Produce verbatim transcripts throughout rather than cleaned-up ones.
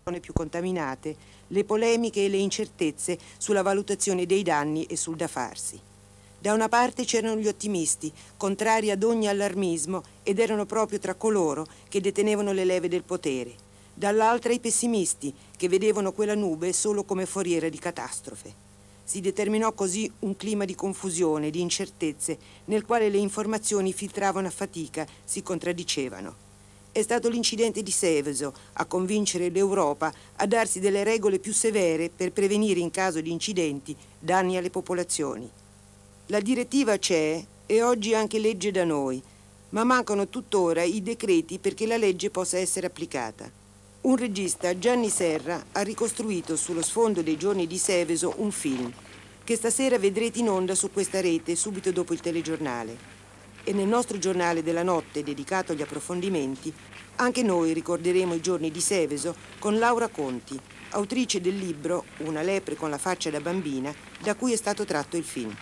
più contaminate, le polemiche e le incertezze sulla valutazione dei danni e sul da farsi. Da una parte c'erano gli ottimisti, contrari ad ogni allarmismo, ed erano proprio tra coloro che detenevano le leve del potere. Dall'altra i pessimisti, che vedevano quella nube solo come foriera di catastrofe. Si determinò così un clima di confusione, di incertezze, nel quale le informazioni filtravano a fatica, si contraddicevano. È stato l'incidente di Seveso a convincere l'Europa a darsi delle regole più severe per prevenire in caso di incidenti danni alle popolazioni. La direttiva c'è e oggi anche legge da noi, ma mancano tuttora i decreti perché la legge possa essere applicata. Un regista, Gianni Serra, ha ricostruito sullo sfondo dei giorni di Seveso un film che stasera vedrete in onda su questa rete subito dopo il telegiornale. E nel nostro giornale della notte dedicato agli approfondimenti anche noi ricorderemo i giorni di Seveso con Laura Conti, autrice del libro Una lepre con la faccia da bambina, da cui è stato tratto il film.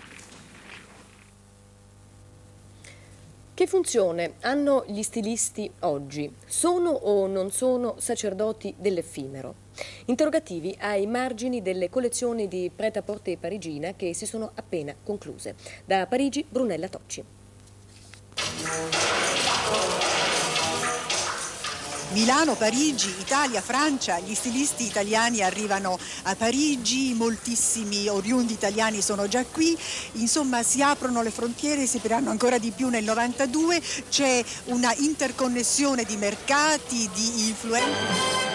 Che funzione hanno gli stilisti oggi? Sono o non sono sacerdoti dell'effimero? Interrogativi ai margini delle collezioni di prêt-à-porter parigina che si sono appena concluse. Da Parigi, Brunella Tocci. Milano, Parigi, Italia, Francia, gli stilisti italiani arrivano a Parigi, moltissimi oriundi italiani sono già qui, insomma si aprono le frontiere, si apriranno ancora di più nel novantadue, c'è una interconnessione di mercati, di influenze.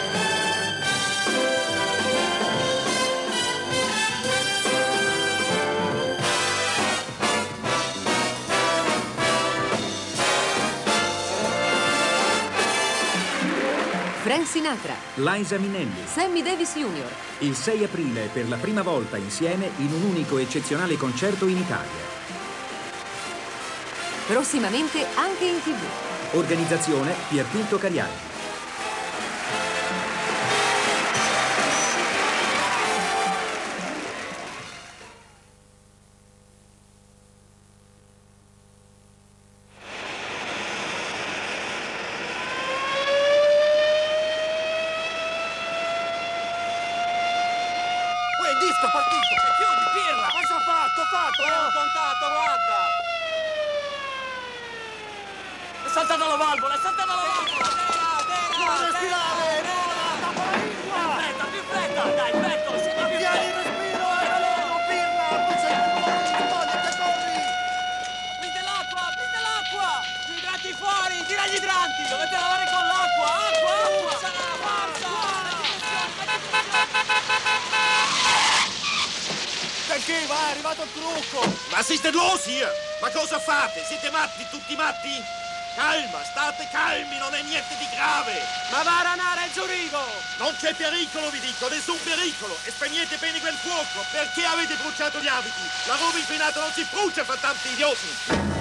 Frank Sinatra, Liza Minnelli, Sammy Davis Junior Il sei aprile per la prima volta insieme in un unico eccezionale concerto in Italia. Prossimamente anche in tivù. Organizzazione Piertinto Cariani. Ma cosa fate? Siete matti, tutti matti? Calma, state calmi, non è niente di grave. Ma va a ranare il giurido! Non c'è pericolo, vi dico, nessun pericolo. E spegnete bene quel fuoco. Perché avete bruciato gli abiti? La roba inquinata non si brucia, fa tanti idioti.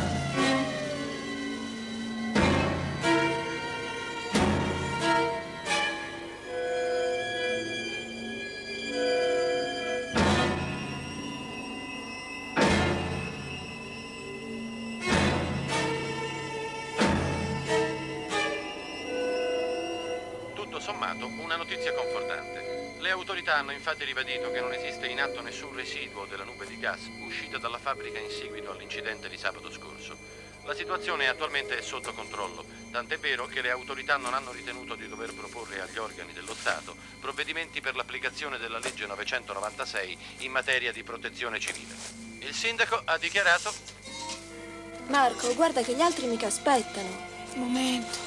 Una notizia confortante. Le autorità hanno infatti ribadito che non esiste in atto nessun residuo della nube di gas uscita dalla fabbrica in seguito all'incidente di sabato scorso. La situazione attualmente è sotto controllo, tant'è vero che le autorità non hanno ritenuto di dover proporre agli organi dello Stato provvedimenti per l'applicazione della legge novecentonovantasei in materia di protezione civile. Il sindaco ha dichiarato: Marco, guarda che gli altri mica aspettano. Un momento.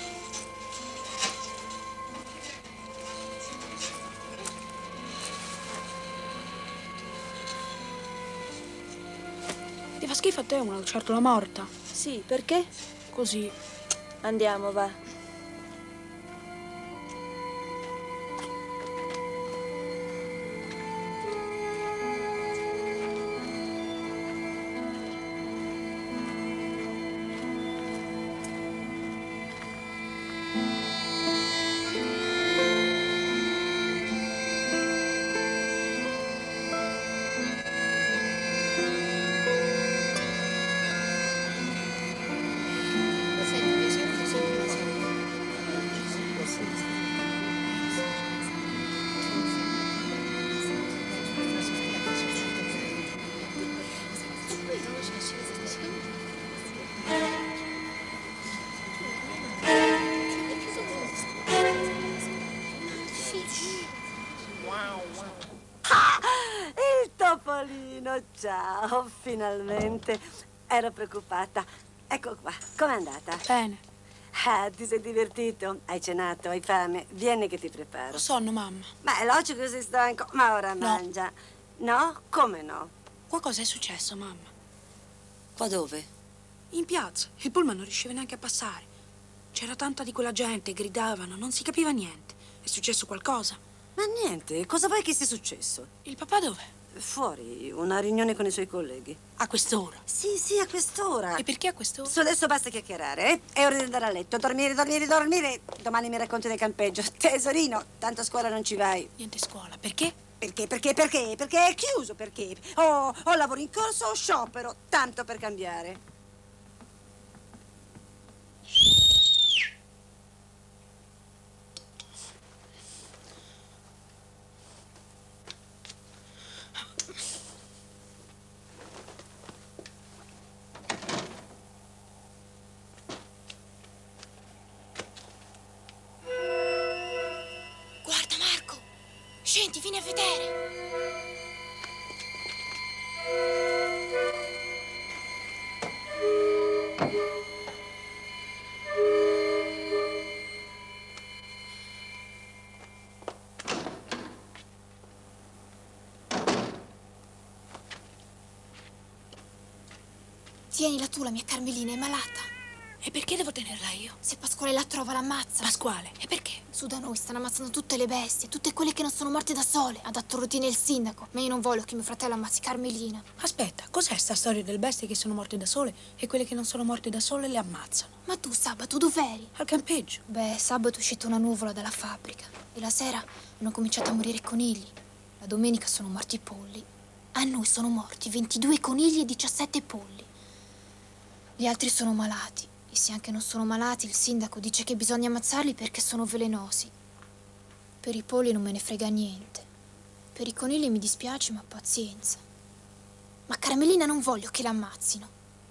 Ti fa schifo a te una lucertola morta? Sì, perché? Così. Andiamo, va. Oh, ciao, finalmente. Ero preoccupata. Ecco qua, com'è andata? Bene. Ah, ti sei divertito? Hai cenato? Hai fame? Vieni che ti preparo. Ho sonno, mamma. Beh, è logico che sei stanco, ma ora No. mangia. No? Come no? Qualcosa è successo, mamma. Qua dove? In piazza. Il pullman non riusciva neanche a passare. C'era tanta di quella gente, gridavano, non si capiva niente. È successo qualcosa? Ma niente, cosa vuoi che sia successo? Il papà dov'è? Fuori, una riunione con i suoi colleghi. A quest'ora? Sì, sì, a quest'ora. E perché a quest'ora? Su, adesso basta chiacchierare, eh? È ora di andare a letto. Dormire, dormire, dormire. Domani mi racconti del campeggio. Tesorino, tanto a scuola non ci vai. Niente scuola. Perché? Perché, perché, perché? Perché è chiuso, perché? O, o lavoro in corso o sciopero. Tanto per cambiare. Guarda, Marco! Scendi, vieni a vedere! Tienila tu, la mia Carmelina è malata. E perché devo tenerla io? Se Pasquale la trova, l'ammazza. Pasquale? E perché? Su da noi stanno ammazzando tutte le bestie, tutte quelle che non sono morte da sole. Ha dato ordine il sindaco, ma io non voglio che mio fratello ammazzi Carmelina. Aspetta, cos'è sta storia delle bestie che sono morte da sole e quelle che non sono morte da sole le ammazzano? Ma tu, sabato, dov'eri? Al campeggio. Beh, sabato è uscita una nuvola dalla fabbrica e la sera hanno cominciato a morire i conigli. La domenica sono morti i polli. A noi sono morti ventidue conigli e diciassette polli. Gli altri sono malati. E se anche non sono malati, il sindaco dice che bisogna ammazzarli perché sono velenosi. Per i polli non me ne frega niente. Per i conigli mi dispiace, ma pazienza. Ma Carmelina non voglio che l'ammazzino.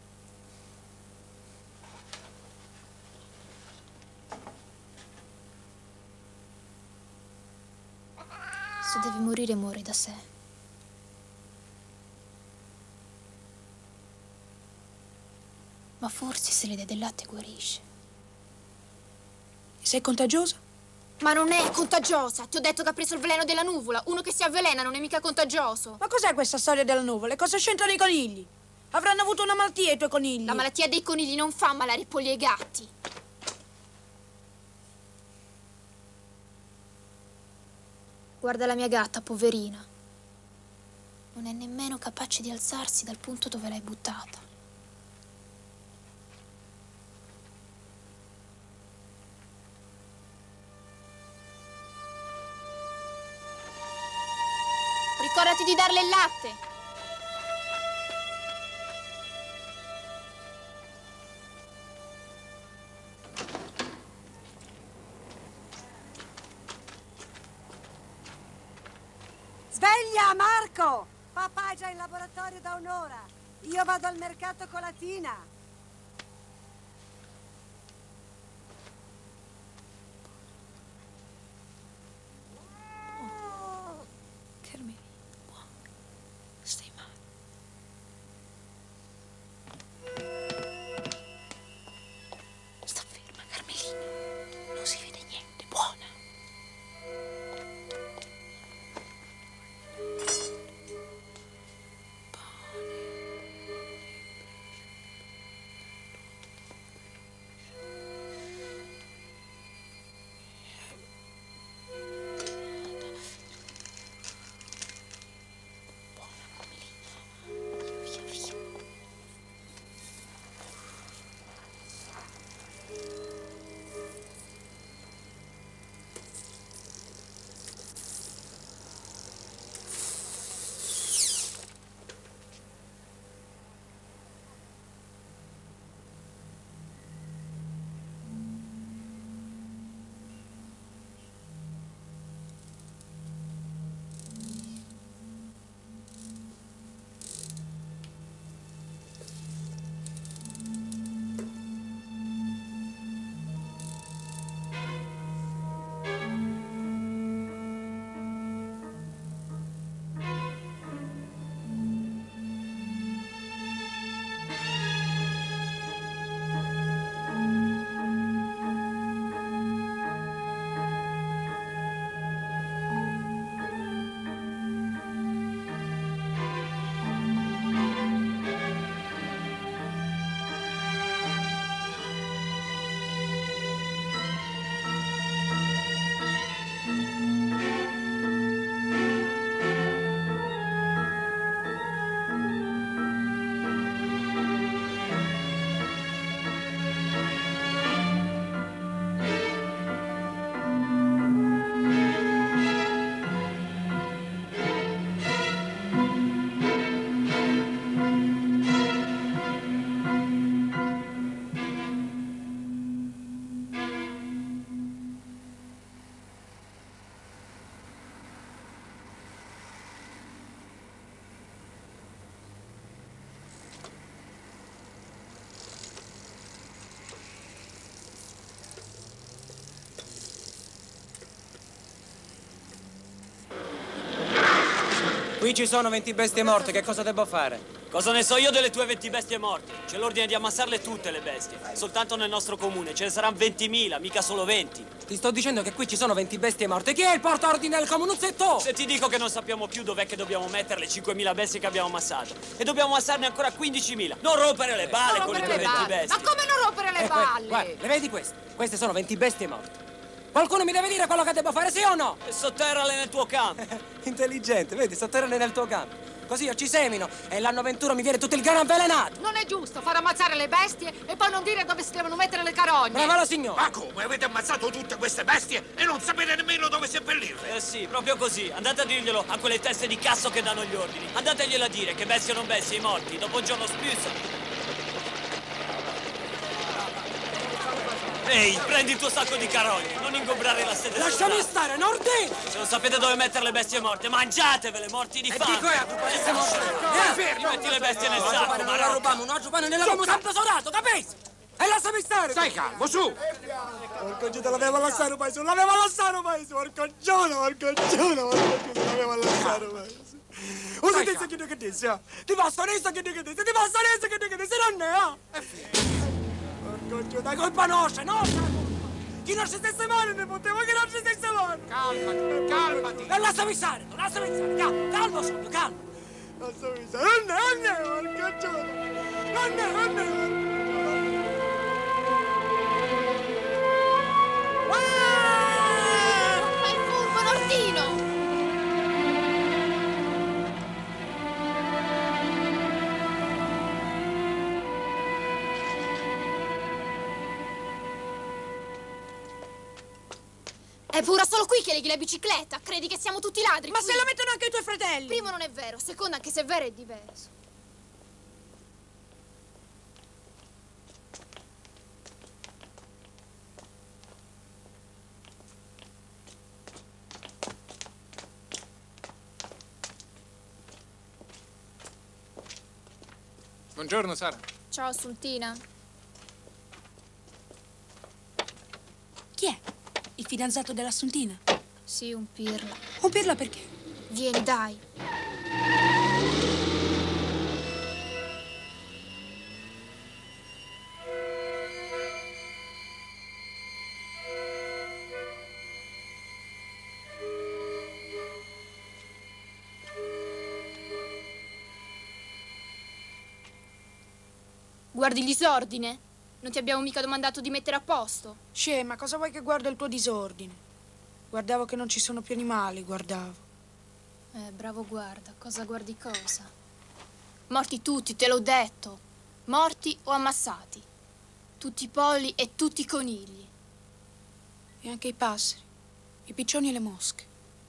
Se deve morire, muore da sé. Ma forse se le dà del latte guarisce. Sei contagiosa? Ma non è contagiosa! Ti ho detto che ha preso il veleno della nuvola. Uno che si avvelena non è mica contagioso. Ma cos'è questa storia della nuvola? E cosa c'entrano i conigli? Avranno avuto una malattia i tuoi conigli. La malattia dei conigli non fa malare i polli e i gatti. Guarda la mia gatta, poverina. Non è nemmeno capace di alzarsi dal punto dove l'hai buttata. Ricordati di darle il latte. Sveglia, Marco! Papà è già in laboratorio da un'ora. Io vado al mercato con la Tina. Carmelina, buono. Stai male. Sta ferma, Carmelina. Non si vede niente, buona. Qui ci sono venti bestie morte, che cosa devo fare? Cosa ne so io delle tue venti bestie morte? C'è l'ordine di ammassarle tutte le bestie. Soltanto nel nostro comune ce ne saranno ventimila, mica solo venti. Ti sto dicendo che qui ci sono venti bestie morte. Chi è il portaordine del comunuzzetto? Se ti dico che non sappiamo più dov'è che dobbiamo mettere le cinquemila bestie che abbiamo ammassato. E dobbiamo ammassarne ancora quindicimila. Non rompere le balle non con le rompere tue le venti balle. bestie. Ma come non rompere le Eh, balle? Guarda, le vedi queste? Queste sono venti bestie morte. Qualcuno mi deve dire quello che devo fare, sì o no? E sotterrale nel tuo campo. Intelligente, vedi, sotterrale nel tuo campo. Così io ci semino e l'anno venturo mi viene tutto il grano avvelenato. Non è giusto far ammazzare le bestie e poi non dire dove si devono mettere le carogne. Brava la signora. Ma come? Avete ammazzato tutte queste bestie e non sapete nemmeno dove seppellirle? Eh sì, proprio così. Andate a dirglielo a quelle teste di cazzo che danno gli ordini. Andateglielo a dire che bestie o non bestie, i morti, dopo un giorno spuzza. Ehi, prendi il tuo sacco di carogne, non ingombrare la sede. Lasciami stare, Nordi! Se non sapete dove mettere le bestie morte, mangiatevele, morti di fame! E dico è a tu bestie morte! Eh, metti le bestie nel sacco, ma non la rubiamo, non rubiamo, ne l'abbiamo sempre sonato, capisci? E lasciami stare! Stai calmo, su! Porco giù, te l'avevo lasciato paese, l'avevo lasciato paese, porco giù, porco giù, porco giù, l'avevo lasciato paese. Usa te che che dice, ti basta adesso che che dice, ti basta adesso che che dice, non ne ha! Porco giù, dai colpa nostra, nostra! Chi non ci stesse male ne poteva, chi non ci stesse male! Calmati, calmati! E lasciami stare, lasciami stare, calmo, calmo sono, calmo! Lasciami stare, non ne, non ne, porco giù! Non ne, non ne! Fai il furbo, Nordino! È pura solo qui che leghi la bicicletta. Credi che siamo tutti ladri? Ma qui? se la mettono anche i tuoi fratelli! Primo non è vero, secondo anche se è vero è diverso. Buongiorno, Sara. Ciao, Assuntina. Chi è? Il fidanzato dell'Assuntina? Sì, un pirla. Un pirla perché? Vieni, dai. Guardi il disordine? Non ti abbiamo mica domandato di mettere a posto. Scema, cosa vuoi che guardo il tuo disordine? Guardavo che non ci sono più animali, guardavo. Eh, bravo guarda, cosa guardi cosa? Morti tutti, te l'ho detto. Morti o ammassati. Tutti i polli e tutti i conigli. E anche i passeri, i piccioni e le mosche.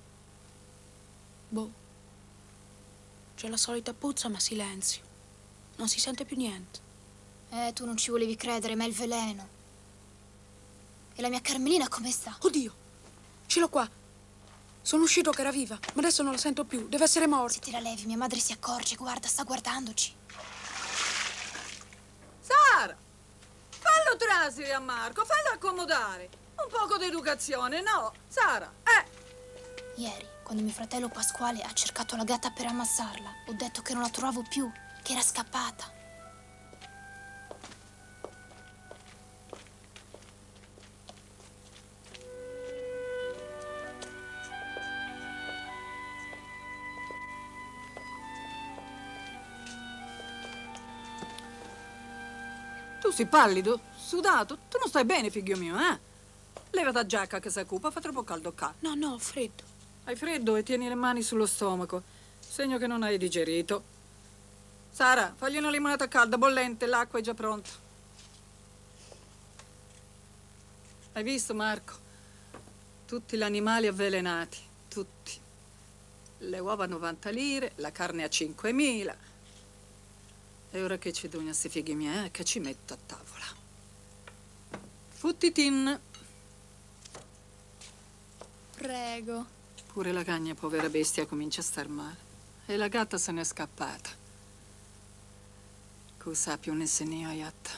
Boh. C'è la solita puzza, ma silenzio. Non si sente più niente. Eh, tu non ci volevi credere, ma è il veleno. E la mia Carmelina come sta? Oddio, ce l'ho qua. Sono uscito che era viva, ma adesso non la sento più. Deve essere morta. Se te la levi, mia madre si accorge. Guarda, sta guardandoci. Sara, fallo trasire a Marco, fallo accomodare. Un poco di educazione, no? Sara, eh! Ieri, quando mio fratello Pasquale ha cercato la gatta per ammassarla, ho detto che non la trovavo più, che era scappata. Tu sei pallido, sudato. Tu non stai bene, figlio mio, eh? Leva la giacca che sei cupa, fa troppo caldo qua. No, no, ho freddo. Hai freddo e tieni le mani sullo stomaco. Segno che non hai digerito. Sara, fagli una limonata calda, bollente, l'acqua è già pronta. Hai visto, Marco? Tutti gli animali avvelenati, tutti. Le uova a novanta lire, la carne a cinquemila. E ora che ci do questi fighi miei, eh, che ci metto a tavola. Futtitin. Prego. Pure la cagna, povera bestia, comincia a star male. E la gatta se n'è scappata. Cosa più ne se ne aiatta.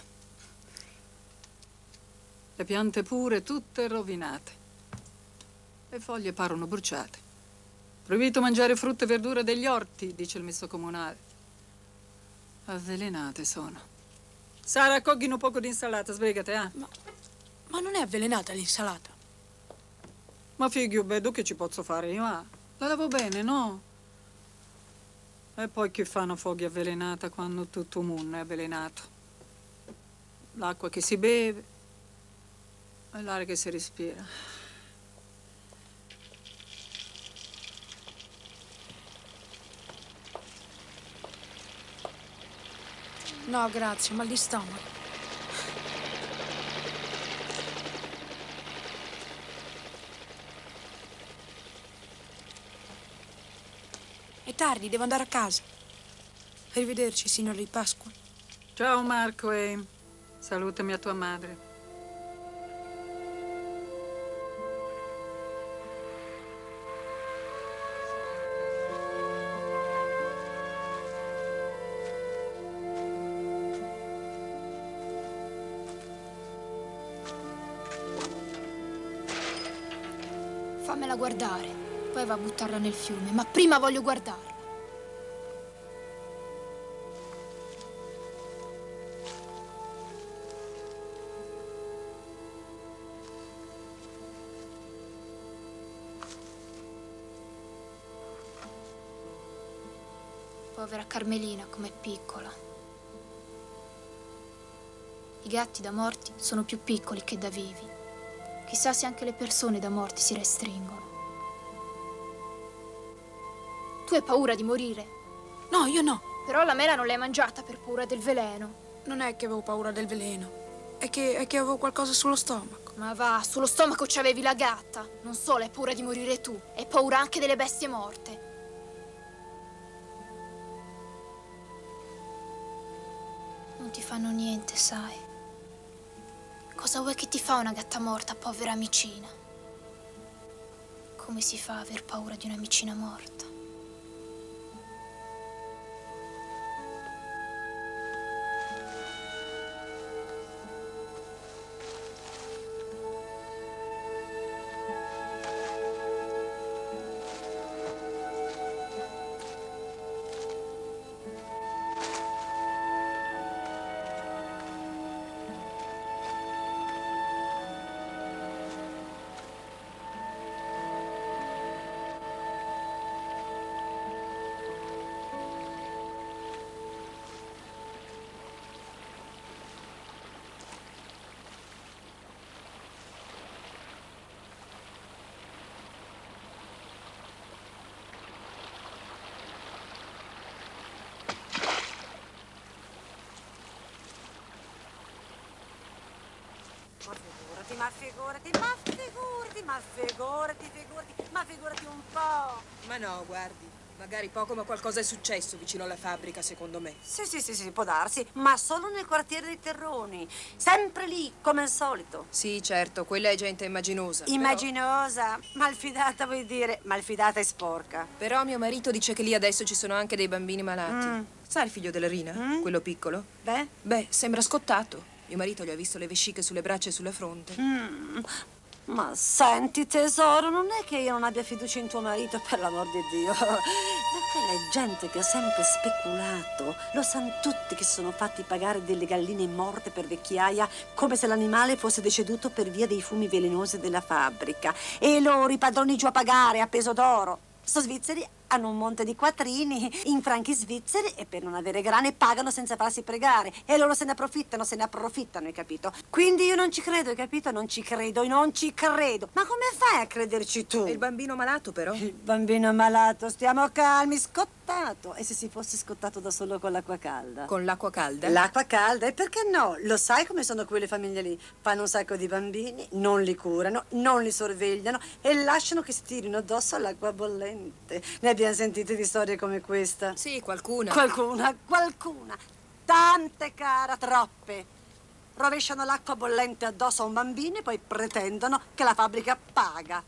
Le piante pure, tutte rovinate. Le foglie parono bruciate. Proibito mangiare frutta e verdura degli orti, dice il messo comunale. Avvelenate sono. Sara, accoghino un poco di insalata, sbrigate, eh? Ma, ma non è avvelenata l'insalata? Ma fighi, vedo che ci posso fare io, ah. La lavo bene, no? E poi che fa una foglia avvelenata quando tutto il mondo è avvelenato? L'acqua che si beve e l'aria che si respira. No, grazie, mal di stomaco. È tardi, devo andare a casa. Arrivederci, signor Di Pasqua. Ciao Marco e salutami a tua madre. Fammela guardare, poi va a buttarla nel fiume, ma prima voglio guardarla. Povera Carmelina, com'è piccola. I gatti da morti sono più piccoli che da vivi. Chissà se anche le persone da morti si restringono. Tu hai paura di morire? No, io no. Però la mela non l'hai mangiata per paura del veleno. Non è che avevo paura del veleno. È che, è che avevo qualcosa sullo stomaco. Ma va, sullo stomaco c'avevi la gatta. Non solo hai paura di morire tu, hai paura anche delle bestie morte. Non ti fanno niente, sai. Cosa vuoi che ti fa una gatta morta, povera amicina? Come si fa a aver paura di un'amicina morta? Ma figurati, ma figurati, ma figurati, figurati, ma figurati un po'. Ma no, guardi, magari poco ma qualcosa è successo vicino alla fabbrica, secondo me. Sì, sì, sì, sì, può darsi, ma solo nel quartiere dei Terroni, sempre lì, come al solito. Sì, certo, quella è gente immaginosa. Immaginosa? Però... malfidata vuoi dire? Malfidata e sporca. Però mio marito dice che lì adesso ci sono anche dei bambini malati. Mm. Sa il figlio della Rina? Mm. Quello piccolo? Beh? Beh, sembra scottato. Mio marito gli ha visto le vesciche sulle braccia e sulla fronte. Mm. Ma senti, tesoro, non è che io non abbia fiducia in tuo marito, per l'amor di Dio. Ma quella è gente che ha sempre speculato. Lo sanno tutti che si sono fatti pagare delle galline morte per vecchiaia, come se l'animale fosse deceduto per via dei fumi velenosi della fabbrica. E loro, i padroni giù a pagare a peso d'oro. Sono svizzeri, hanno un monte di quattrini in franchi svizzeri e per non avere grane pagano senza farsi pregare. E loro se ne approfittano, se ne approfittano, hai capito? Quindi io non ci credo, hai capito? Non ci credo, io non ci credo. Ma come fai a crederci tu? E il bambino malato, però? Il bambino malato, stiamo calmi, scottato. E se si fosse scottato da solo con l'acqua calda? Con l'acqua calda? L'acqua calda, e perché no? Lo sai come sono quelle famiglie lì? Fanno un sacco di bambini, non li curano, non li sorvegliano e lasciano che si tirino addosso all'acqua bollente. Ne abbiamo sentite di storie come questa? Sì, qualcuna. Qualcuna, qualcuna. Tante, cara, troppe. Rovesciano l'acqua bollente addosso a un bambino e poi pretendono che la fabbrica paga.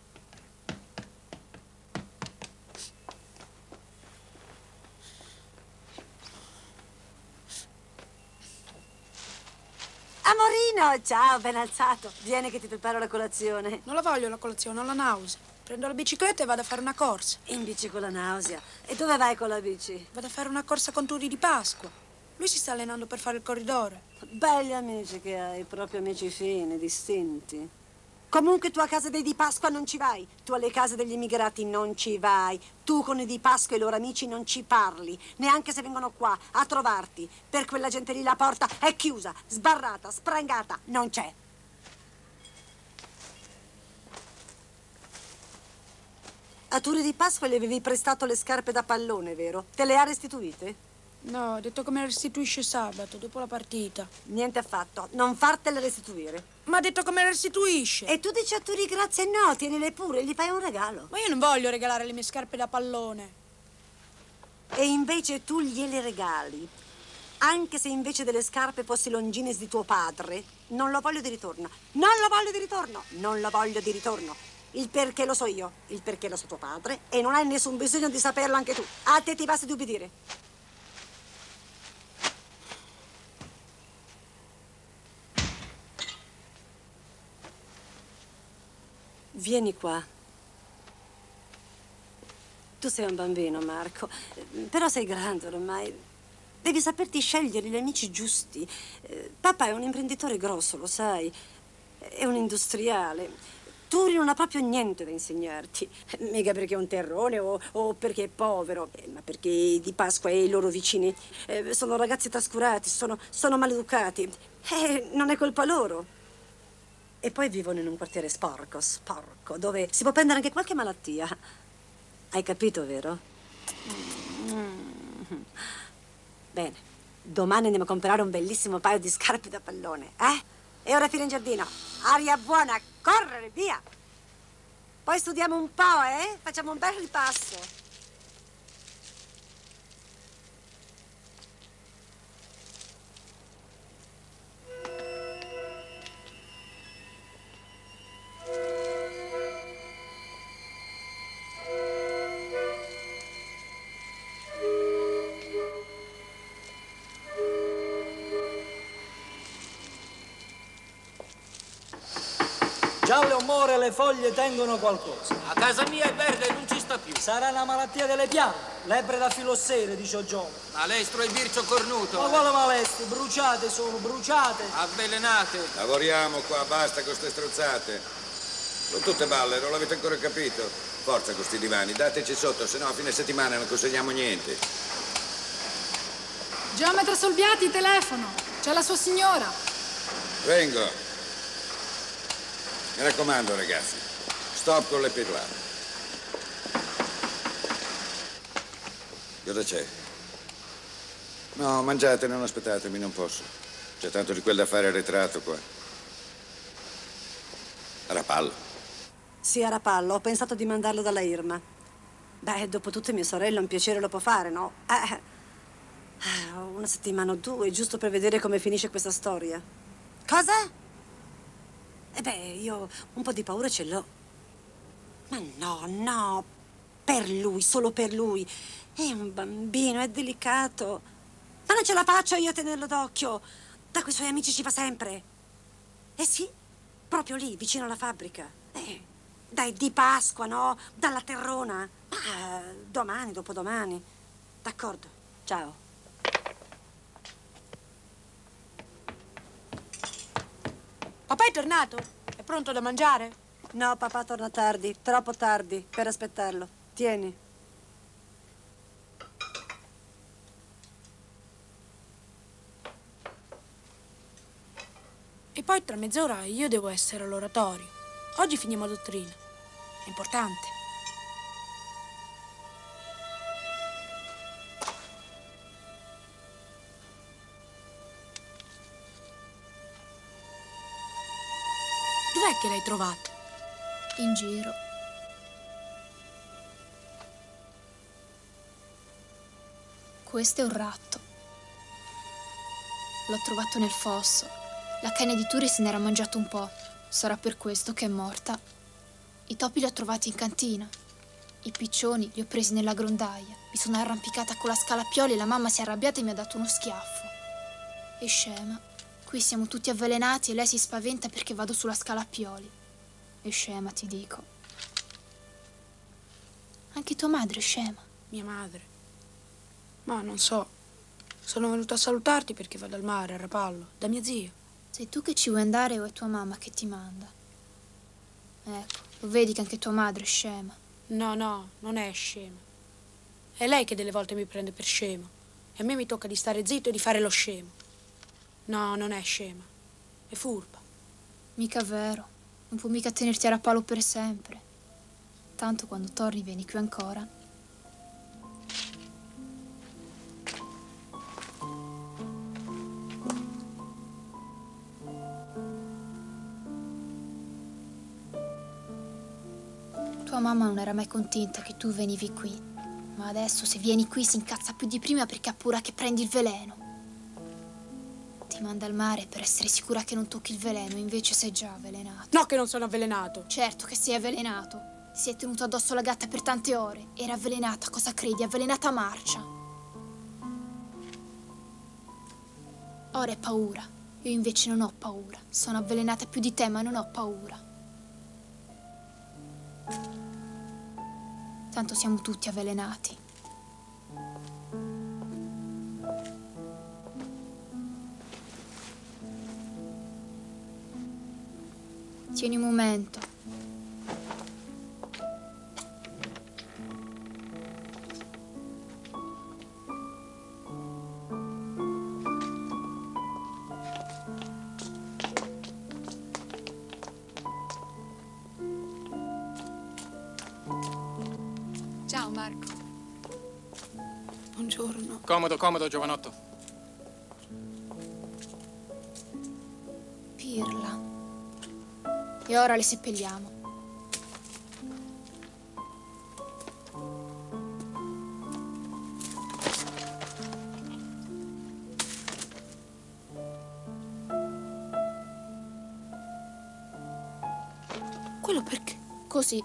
Amorino, ciao, ben alzato. Vieni che ti preparo la colazione. Non la voglio la colazione, ho la nausea. Prendo la bicicletta e vado a fare una corsa. In bici con la nausea. E dove vai con la bici? Vado a fare una corsa con Turi di Pasqua. Lui si sta allenando per fare il corridore. Belli amici che hai, proprio amici fini, distinti. Comunque tu a casa dei Di Pasqua non ci vai. Tu alle case degli immigrati non ci vai. Tu con i Di Pasqua e i loro amici non ci parli. Neanche se vengono qua a trovarti. Per quella gente lì la porta è chiusa, sbarrata, sprangata. Non c'è. A Turi di Pasqua gli avevi prestato le scarpe da pallone, vero? Te le ha restituite? No, ho detto che me le restituisce sabato, dopo la partita. Niente affatto, non fartele restituire. Ma ha detto che me le restituisce. E tu dici a Turi grazie, no, tienile pure, gli fai un regalo. Ma io non voglio regalare le mie scarpe da pallone. E invece tu gliele regali. Anche se invece delle scarpe fossi Longines di tuo padre, non lo voglio di ritorno. Non lo voglio di ritorno. Non lo voglio di ritorno. Il perché lo so io, il perché lo so tuo padre, e non hai nessun bisogno di saperlo anche tu. A te ti basta di ubbidire. Vieni qua. Tu sei un bambino, Marco, però sei grande ormai. Devi saperti scegliere gli amici giusti. Papà è un imprenditore grosso, lo sai. È un industriale. Turi non ha proprio niente da insegnarti. Mica perché è un terrone o, o perché è povero, eh, ma perché Di Pasqua e i loro vicini eh, sono ragazzi trascurati, sono, sono maleducati. Eh, non è colpa loro. E poi vivono in un quartiere sporco, sporco, dove si può prendere anche qualche malattia. Hai capito, vero? Mm. Bene, domani andiamo a comprare un bellissimo paio di scarpe da pallone, eh? E ora fino in giardino. Aria buona, correre, via! Poi studiamo un po', eh? Facciamo un bel ripasso. Già le omore e le foglie tengono qualcosa. A casa mia è verde e non ci sta più. Sarà una malattia delle piante, lepre da filossere, dice Giove. Malestro e bircio cornuto. Ma quale malestro? Bruciate sono, bruciate. Avvelenate. Lavoriamo qua, basta con ste strozzate. Sono tutte balle, non l'avete ancora capito? Forza con sti divani, dateci sotto, se no a fine settimana non consegniamo niente. Geometra Solbiati, telefono. C'è la sua signora. Vengo. Mi raccomando, ragazzi, stop con le pirlate. Cosa c'è? No, mangiate, non aspettatemi, non posso. C'è tanto di quel da fare arretrato qua. Rapallo. Sì, a Rapallo. Ho pensato di mandarlo dalla Irma. Beh, dopo tutte mie sorelle un piacere lo può fare, no? Eh, una settimana o due, giusto per vedere come finisce questa storia. Cosa? E beh, io un po' di paura ce l'ho. Ma no, no, per lui, solo per lui. È un bambino, è delicato. Ma non ce la faccio io a tenerlo d'occhio. Da quei suoi amici ci va sempre. Eh sì, proprio lì, vicino alla fabbrica. Eh, dai, Di Pasqua, no? Dalla Terrona. Ah, domani, dopodomani. D'accordo, ciao. Papà è tornato? È pronto da mangiare? No, papà torna tardi, troppo tardi per aspettarlo. Tieni. E poi tra mezz'ora io devo essere all'oratorio. Oggi finiamo dottrina. È importante. Dov'è che l'hai trovato? In giro. Questo è un ratto. L'ho trovato nel fosso. La cane di Turi se n'era mangiato un po'. Sarà per questo che è morta. I topi li ho trovati in cantina. I piccioni li ho presi nella grondaia. Mi sono arrampicata con la scala a pioli e la mamma si è arrabbiata e mi ha dato uno schiaffo. E scema. Qui siamo tutti avvelenati e lei si spaventa perché vado sulla scala a pioli. E scema, ti dico. Anche tua madre è scema. Mia madre? Ma non so. Sono venuta a salutarti perché vado al mare, a Rapallo, da mia zia. Sei tu che ci vuoi andare o è tua mamma che ti manda? Ecco, lo vedi che anche tua madre è scema. No, no, non è scema. È lei che delle volte mi prende per scemo. E a me mi tocca di stare zitto e di fare lo scemo. No, non è scema. È furba. Mica vero. Non può mica tenerti a Rapallo per sempre. Tanto quando torni vieni qui ancora. Tua mamma non era mai contenta che tu venivi qui, ma adesso se vieni qui si incazza più di prima perché ha paura che prendi il veleno. Ti manda al mare per essere sicura che non tocchi il veleno, invece sei già avvelenato. No che non sono avvelenato! Certo che sei avvelenato. Ti sei tenuto addosso la gatta per tante ore. Era avvelenata, cosa credi? Avvelenata a marcia. Ora è paura. Io invece non ho paura. Sono avvelenata più di te, ma non ho paura. Tanto siamo tutti avvelenati. Tieni un momento. Ciao Marco. Buongiorno. Comodo, comodo, giovanotto. Pirla. E ora le seppelliamo. Quello perché? Così.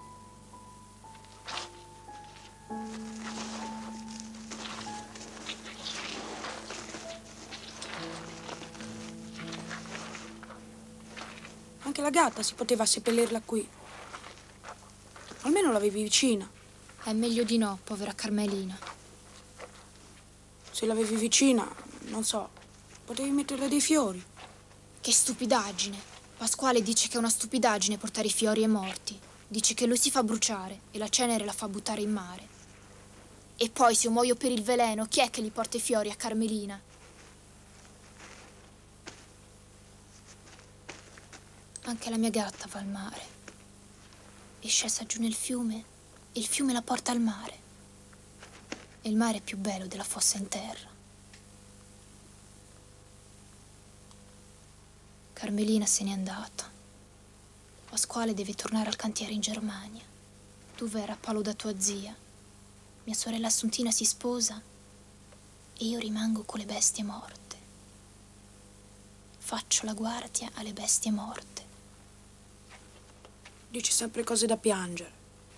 Anche la gatta si poteva seppellirla qui. Almeno l'avevi vicina. È meglio di no, povera Carmelina. Se l'avevi vicina, non so, potevi metterle dei fiori. Che stupidaggine. Pasquale dice che è una stupidaggine portare i fiori ai morti. Dice che lui si fa bruciare e la cenere la fa buttare in mare. E poi se io muoio per il veleno, chi è che li porta i fiori a Carmelina? Anche la mia gatta va al mare. È scesa giù nel fiume e il fiume la porta al mare. E il mare è più bello della fossa in terra. Carmelina se n'è andata. Pasquale deve tornare al cantiere in Germania. Tu vai a Rapallo da tua zia. Mia sorella Assuntina si sposa e io rimango con le bestie morte. Faccio la guardia alle bestie morte. Dici sempre cose da piangere.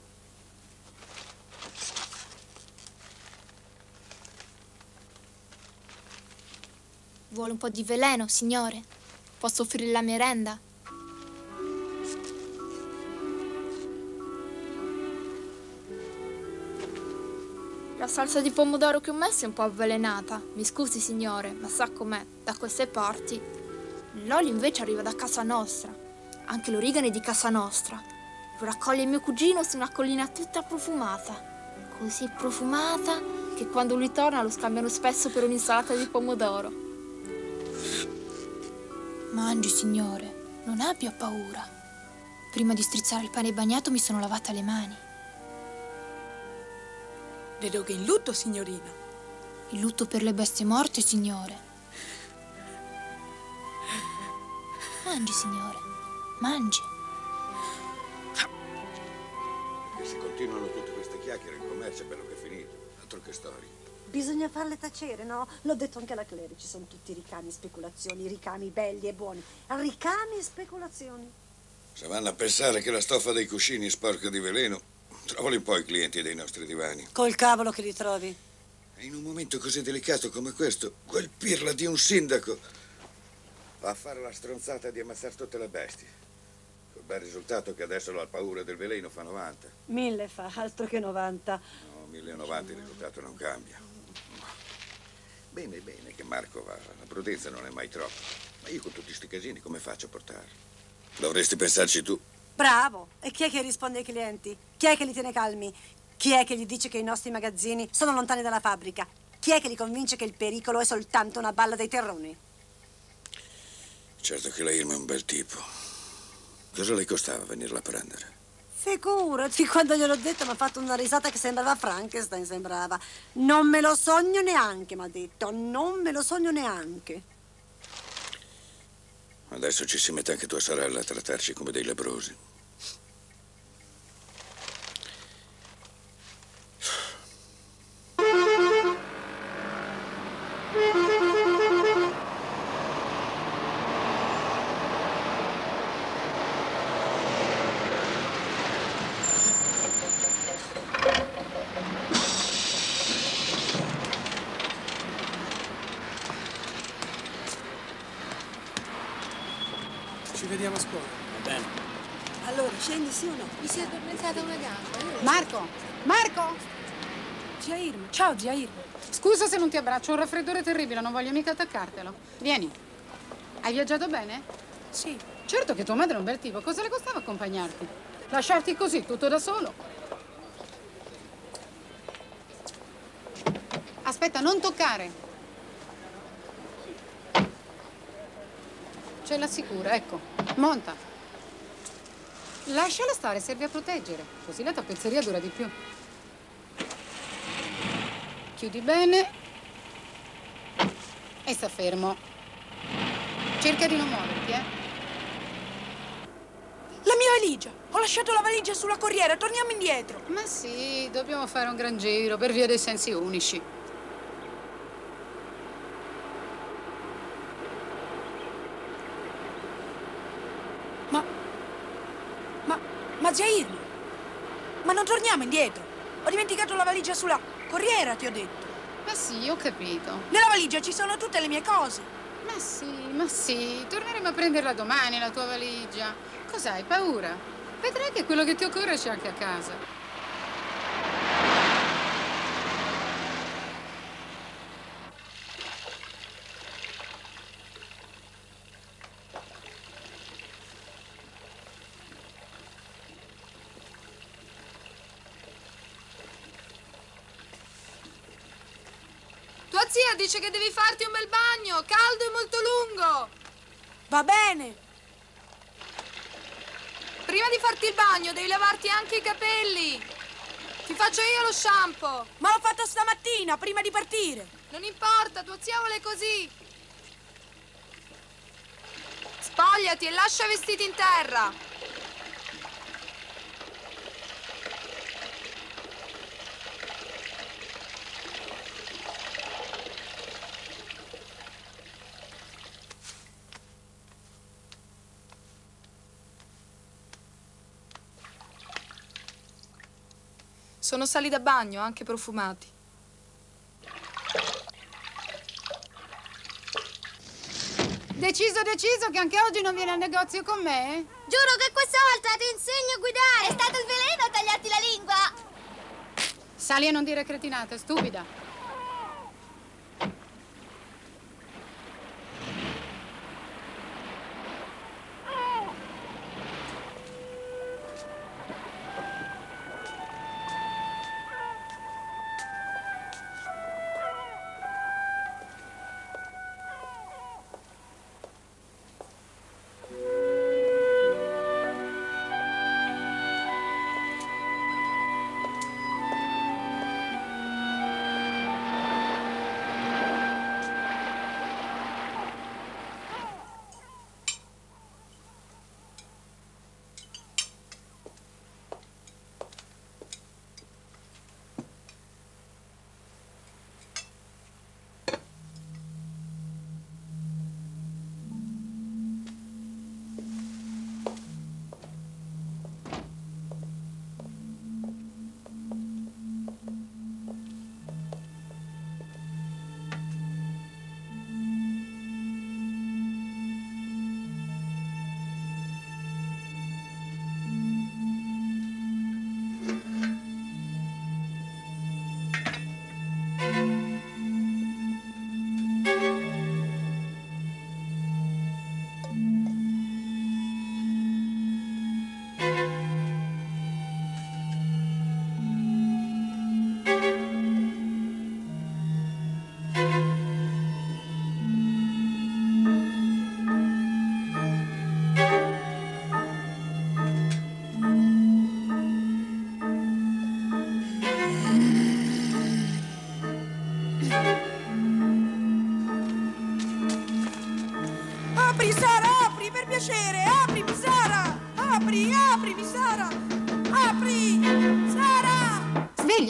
Vuole un po' di veleno, signore? Posso offrire la merenda? La salsa di pomodoro che ho messo è un po' avvelenata. Mi scusi, signore, ma sa com'è? Da queste parti. L'olio invece arriva da casa nostra. Anche l'origano è di casa nostra. Lo raccoglie mio cugino su una collina tutta profumata. Così profumata che quando lui torna lo scambiano spesso per un'insalata di pomodoro. Mangi, signore, non abbia paura. Prima di strizzare il pane bagnato mi sono lavata le mani. Vedo che è in lutto, signorina. Il lutto per le bestie morte, signore. Mangi, signore, mangi. Perché se continuano tutte queste chiacchiere, il commercio è bello che è finito. Altro che storie. Bisogna farle tacere, no? L'ho detto anche alla Cleri, ci sono tutti ricami e speculazioni, ricami belli e buoni. Ricami e speculazioni. Se vanno a pensare che la stoffa dei cuscini è sporca di veleno, trovali un po' i clienti dei nostri divani. Col cavolo che li trovi. E in un momento così delicato come questo, quel pirla di un sindaco va a fare la stronzata di ammazzare tutte le bestie. bel risultato che adesso la paura del veleno fa novanta. Mille fa, altro che novanta. No, mille e novanta il risultato non cambia. Bene, bene che Marco va. La prudenza non è mai troppo. Ma io con tutti sti casini come faccio a portarli? Dovresti pensarci tu. Bravo! E chi è che risponde ai clienti? Chi è che li tiene calmi? Chi è che gli dice che i nostri magazzini sono lontani dalla fabbrica? Chi è che li convince che il pericolo è soltanto una balla dei terroni? Certo che la Irma è un bel tipo. Cosa le costava venirla a prendere? Figurati, quando gliel'ho detto mi ha fatto una risata che sembrava Frankenstein, sembrava. Non me lo sogno neanche, mi ha detto. Non me lo sogno neanche. Adesso ci si mette anche tua sorella a trattarci come dei lebbrosi. Ci vediamo a scuola. Va bene. Allora, scendi sì o no? Mi si è addormentata una gamba. Marco! Marco! Zia Irma. Ciao, zia Irma. Scusa se non ti abbraccio, ho un raffreddore terribile, non voglio mica attaccartelo. Vieni. Hai viaggiato bene? Sì. Certo che tua madre è un bel tipo, cosa le costava accompagnarti? Lasciarti così, tutto da solo? Aspetta, non toccare. Ce l'assicura, ecco. Monta. Lasciala stare, serve a proteggere. Così la tappezzeria dura di più. Chiudi bene. E sta fermo. Cerca di non muoverti, eh. La mia valigia! Ho lasciato la valigia sulla corriera, torniamo indietro. Ma sì, dobbiamo fare un gran giro per via dei sensi unici. Ma... Ma... Ma zia Irma! Ma non torniamo indietro! Ho dimenticato la valigia sulla corriera, ti ho detto. Ma sì, ho capito. Nella valigia ci sono tutte le mie cose. Ma sì, ma sì, torneremo a prenderla domani, la tua valigia. Cos'hai, paura? Vedrai che quello che ti occorre c'è anche a casa. Tua zia dice che devi farti un bel bagno, caldo e molto lungo. Va bene. Prima di farti il bagno devi lavarti anche i capelli. Ti faccio io lo shampoo. Ma l'ho fatto stamattina, prima di partire. Non importa, tua zia vuole così. Spogliati e lascia i vestiti in terra. Sono sali da bagno, anche profumati. Deciso, deciso che anche oggi non viene al negozio con me? Giuro che questa volta ti insegno a guidare! È stato il veleno a tagliarti la lingua! Sali a non dire cretinate, stupida.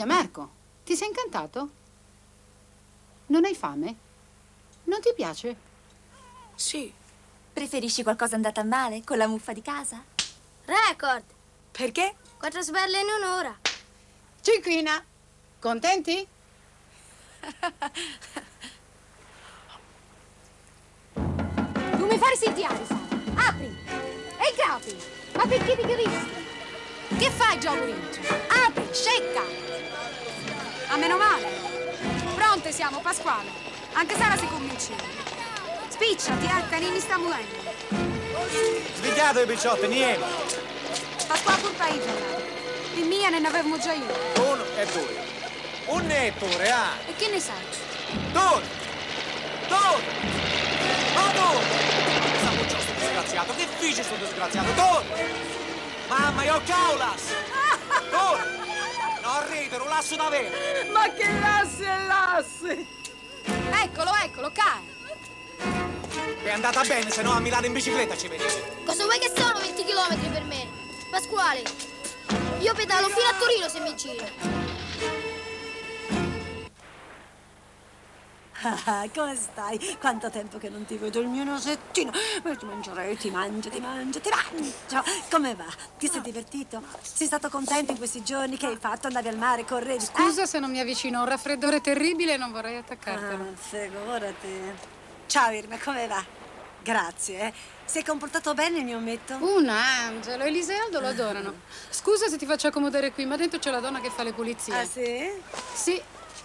voglia, Marco. Ti sei incantato? Non hai fame? Non ti piace? Sì. Preferisci qualcosa andata a male con la muffa di casa? Record! Perché? Quattro sberle in un'ora. Cinquina, contenti? Non mi fare sentiare, Sara. Apri! E capi! Ma perché ti capisci? Che fai, gioco dentro? Apri, scecca! A meno male. Pronte siamo, Pasquale. Anche Sara si convince. Spicciati, eh, Canini sta muovendo. Svigliatevi, picciotte, niente. Pasquale pur paese. In mia ne avevamo già io. Uno e due. Un nettore, ah. E che ne sai? Due. Due. Ma due. Stavo già sto disgraziato. Che fice sto disgraziato? Due. Mamma, io caulas. Due. Non ridere, un lasso da avere. Ma che lasse e lasse! Eccolo, eccolo, cae. È andata bene, se no a Milano in bicicletta ci vedete. Cosa vuoi che sono venti chilometri per me? Pasquale, io pedalo fino a Torino se mi giro. Ah, come stai? Quanto tempo che non ti vedo, il mio nosettino. Ma ti mangerei, ti mangio, ti mangio, ti mangio. Come va? Ti sei divertito? Sei stato contento in questi giorni? Che hai fatto? Andavi al mare, correvi? Scusa se non mi avvicino a un raffreddore terribile e non vorrei attaccartelo. Ah, figurati. Ciao Irma, come va? Grazie. Eh. Si è comportato bene il mio ometto? Un angelo, Elisa e Aldo lo adorano. Scusa se ti faccio accomodare qui, ma dentro c'è la donna che fa le pulizie. Ah, sì? Sì.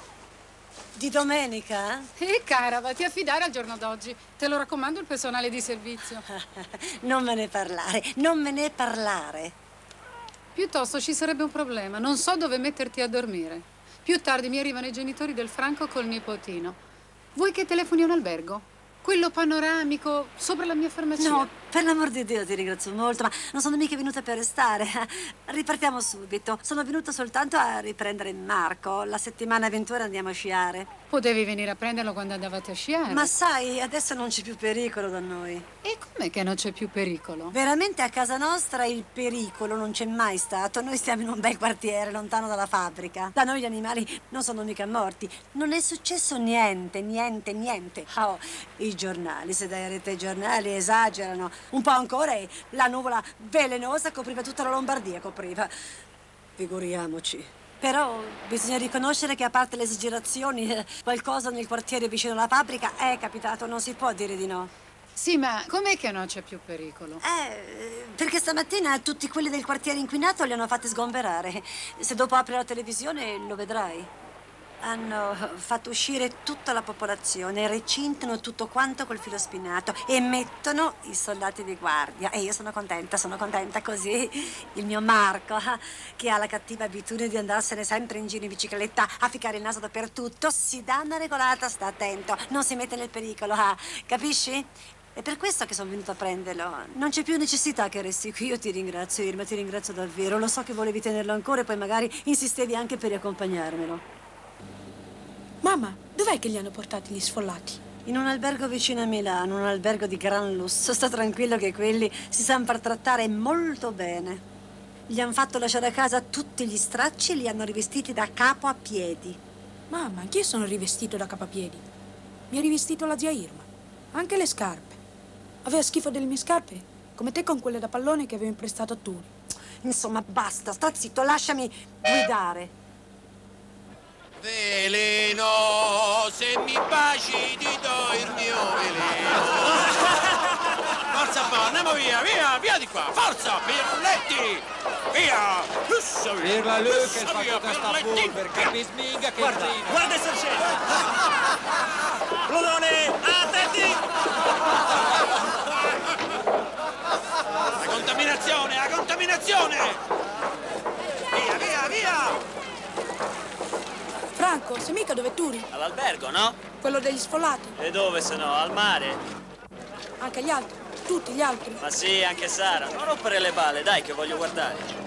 Di domenica? E cara, vatti a affidare al giorno d'oggi. Te lo raccomando il personale di servizio. Non me ne parlare, non me ne parlare. Piuttosto ci sarebbe un problema. Non so dove metterti a dormire. Più tardi mi arrivano i genitori del Franco col nipotino. Vuoi che telefoni a un albergo? Quello panoramico, sopra la mia farmacia. No, per l'amor di Dio ti ringrazio molto, ma non sono mica venuta per restare. Ripartiamo subito. Sono venuta soltanto a riprendere Marco. La settimana avventura andiamo a sciare. Potevi venire a prenderlo quando andavate a sciare. Ma sai, adesso non c'è più pericolo da noi. E com'è che non c'è più pericolo? Veramente a casa nostra il pericolo non c'è mai stato. Noi stiamo in un bel quartiere, lontano dalla fabbrica. Da noi gli animali non sono mica morti. Non è successo niente, niente, niente. Oh, i giornali, se dai rete ai giornali, esagerano. Un po' ancora e la nuvola velenosa copriva tutta la Lombardia, copriva. Figuriamoci. Però bisogna riconoscere che a parte le esagerazioni, eh, qualcosa nel quartiere vicino alla fabbrica è capitato, non si può dire di no. Sì, ma com'è che non c'è più pericolo? Eh, perché stamattina tutti quelli del quartiere inquinato li hanno fatti sgomberare. Se dopo apri la televisione lo vedrai. Hanno fatto uscire tutta la popolazione, recintano tutto quanto col filo spinato e mettono i soldati di guardia. E io sono contenta, sono contenta così. Il mio Marco, che ha la cattiva abitudine di andarsene sempre in giro in bicicletta a ficcare il naso dappertutto, si dà una regolata, sta attento, non si mette nel pericolo, ah, capisci? È per questo che sono venuta a prenderlo. Non c'è più necessità che resti qui. Io ti ringrazio, Irma, ti ringrazio davvero. Lo so che volevi tenerlo ancora e poi magari insistevi anche per riaccompagnarmelo. Mamma, dov'è che li hanno portati gli sfollati? In un albergo vicino a Milano, un albergo di gran lusso. Sta tranquillo che quelli si sanno far trattare molto bene. Gli hanno fatto lasciare a casa tutti gli stracci e li hanno rivestiti da capo a piedi. Mamma, anch'io sono rivestito da capo a piedi. Mi ha rivestito la zia Irma. Anche le scarpe. Aveva schifo delle mie scarpe, come te con quelle da pallone che avevo imprestato a Turi. Insomma, basta, sta zitto, lasciami guidare. Veleno, se mi baci ti do il mio veleno. Forza, poi, andiamo via, via, via di qua, forza, pirletti, via. Ussa, via. Per la Luca il Ussa, via, fatto sta pirletti. polver, capisci mica che Guarda, zina. guarda il sargento. Plutone, attenti. La contaminazione, la contaminazione. Via, via, via. Franco, sei mica dove Turi? All'albergo, no? Quello degli sfollati. E dove se no? Al mare? Anche gli altri, tutti gli altri. Ma sì, anche Sara. Non rompere le balle, dai, che voglio guardare.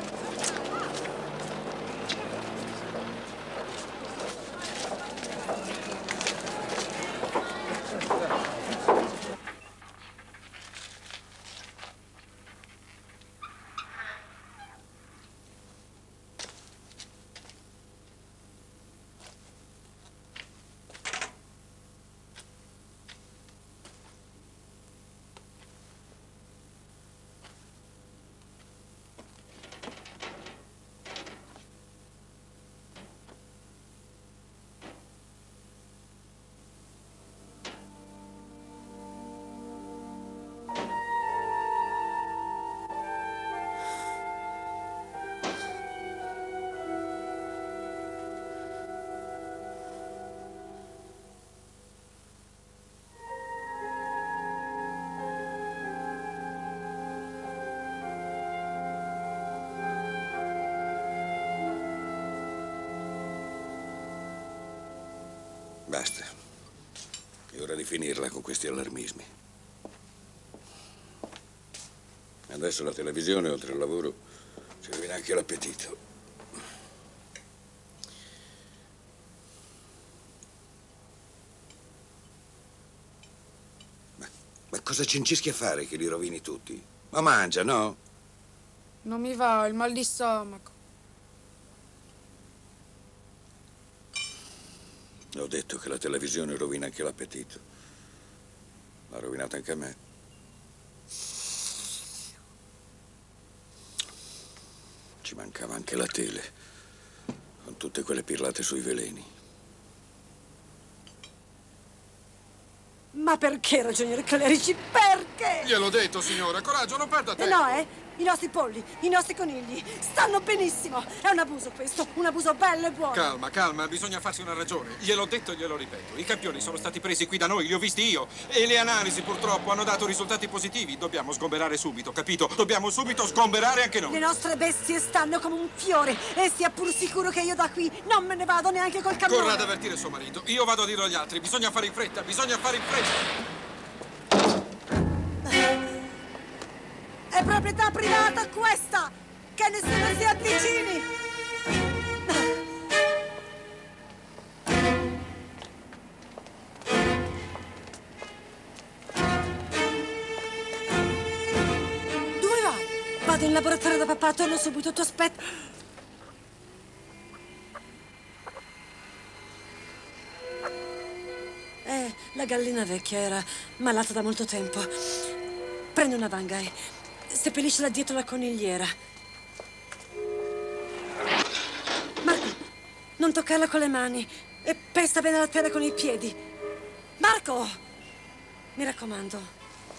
Basta. È ora di finirla con questi allarmismi. Adesso la televisione, oltre al lavoro, ci rovina anche l'appetito. Ma, ma cosa cincischi a fare che li rovini tutti? Ma mangia, no? Non mi va, ho il mal di stomaco. Ho detto che la televisione rovina anche l'appetito. L'ha rovinato anche a me. Ci mancava anche la tele, con tutte quelle pirlate sui veleni. Ma perché, ragioniere Clerici? Perché? Gliel'ho detto, signora. Coraggio, non perda Eh tempo. no, eh? I nostri polli, i nostri conigli stanno benissimo. È un abuso questo, un abuso bello e buono. Calma, calma, bisogna farsi una ragione. Gliel'ho detto e glielo ripeto. I campioni sono stati presi qui da noi, li ho visti io. E le analisi purtroppo hanno dato risultati positivi. Dobbiamo sgomberare subito, capito? Dobbiamo subito sgomberare anche noi. Le nostre bestie stanno come un fiore e stia pur sicuro che io da qui non me ne vado neanche col camione. Corra ad avvertire suo marito. Io vado a dirlo agli altri. Bisogna fare in fretta, bisogna fare in fretta. È proprietà privata questa! Che nessuno si avvicini! Dove vai? Vado in laboratorio da papà, torno subito, ti aspetto. Eh, la gallina vecchia era malata da molto tempo. Prendi una vanga e seppelliscila dietro la conigliera. Marco, non toccarla con le mani e pesta bene la terra con i piedi. Marco! Mi raccomando.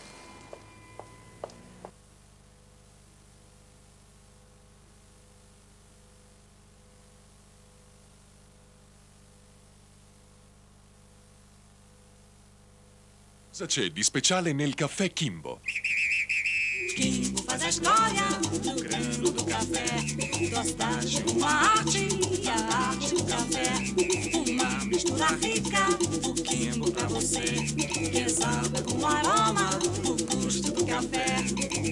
Cosa c'è di speciale nel caffè Kimbo? Kimbo faz a história do grano do café. Tostagem, uma arte e a arte do café. Uma mistura rica, o Kimbo pra você. Exala com aroma, o gosto do café.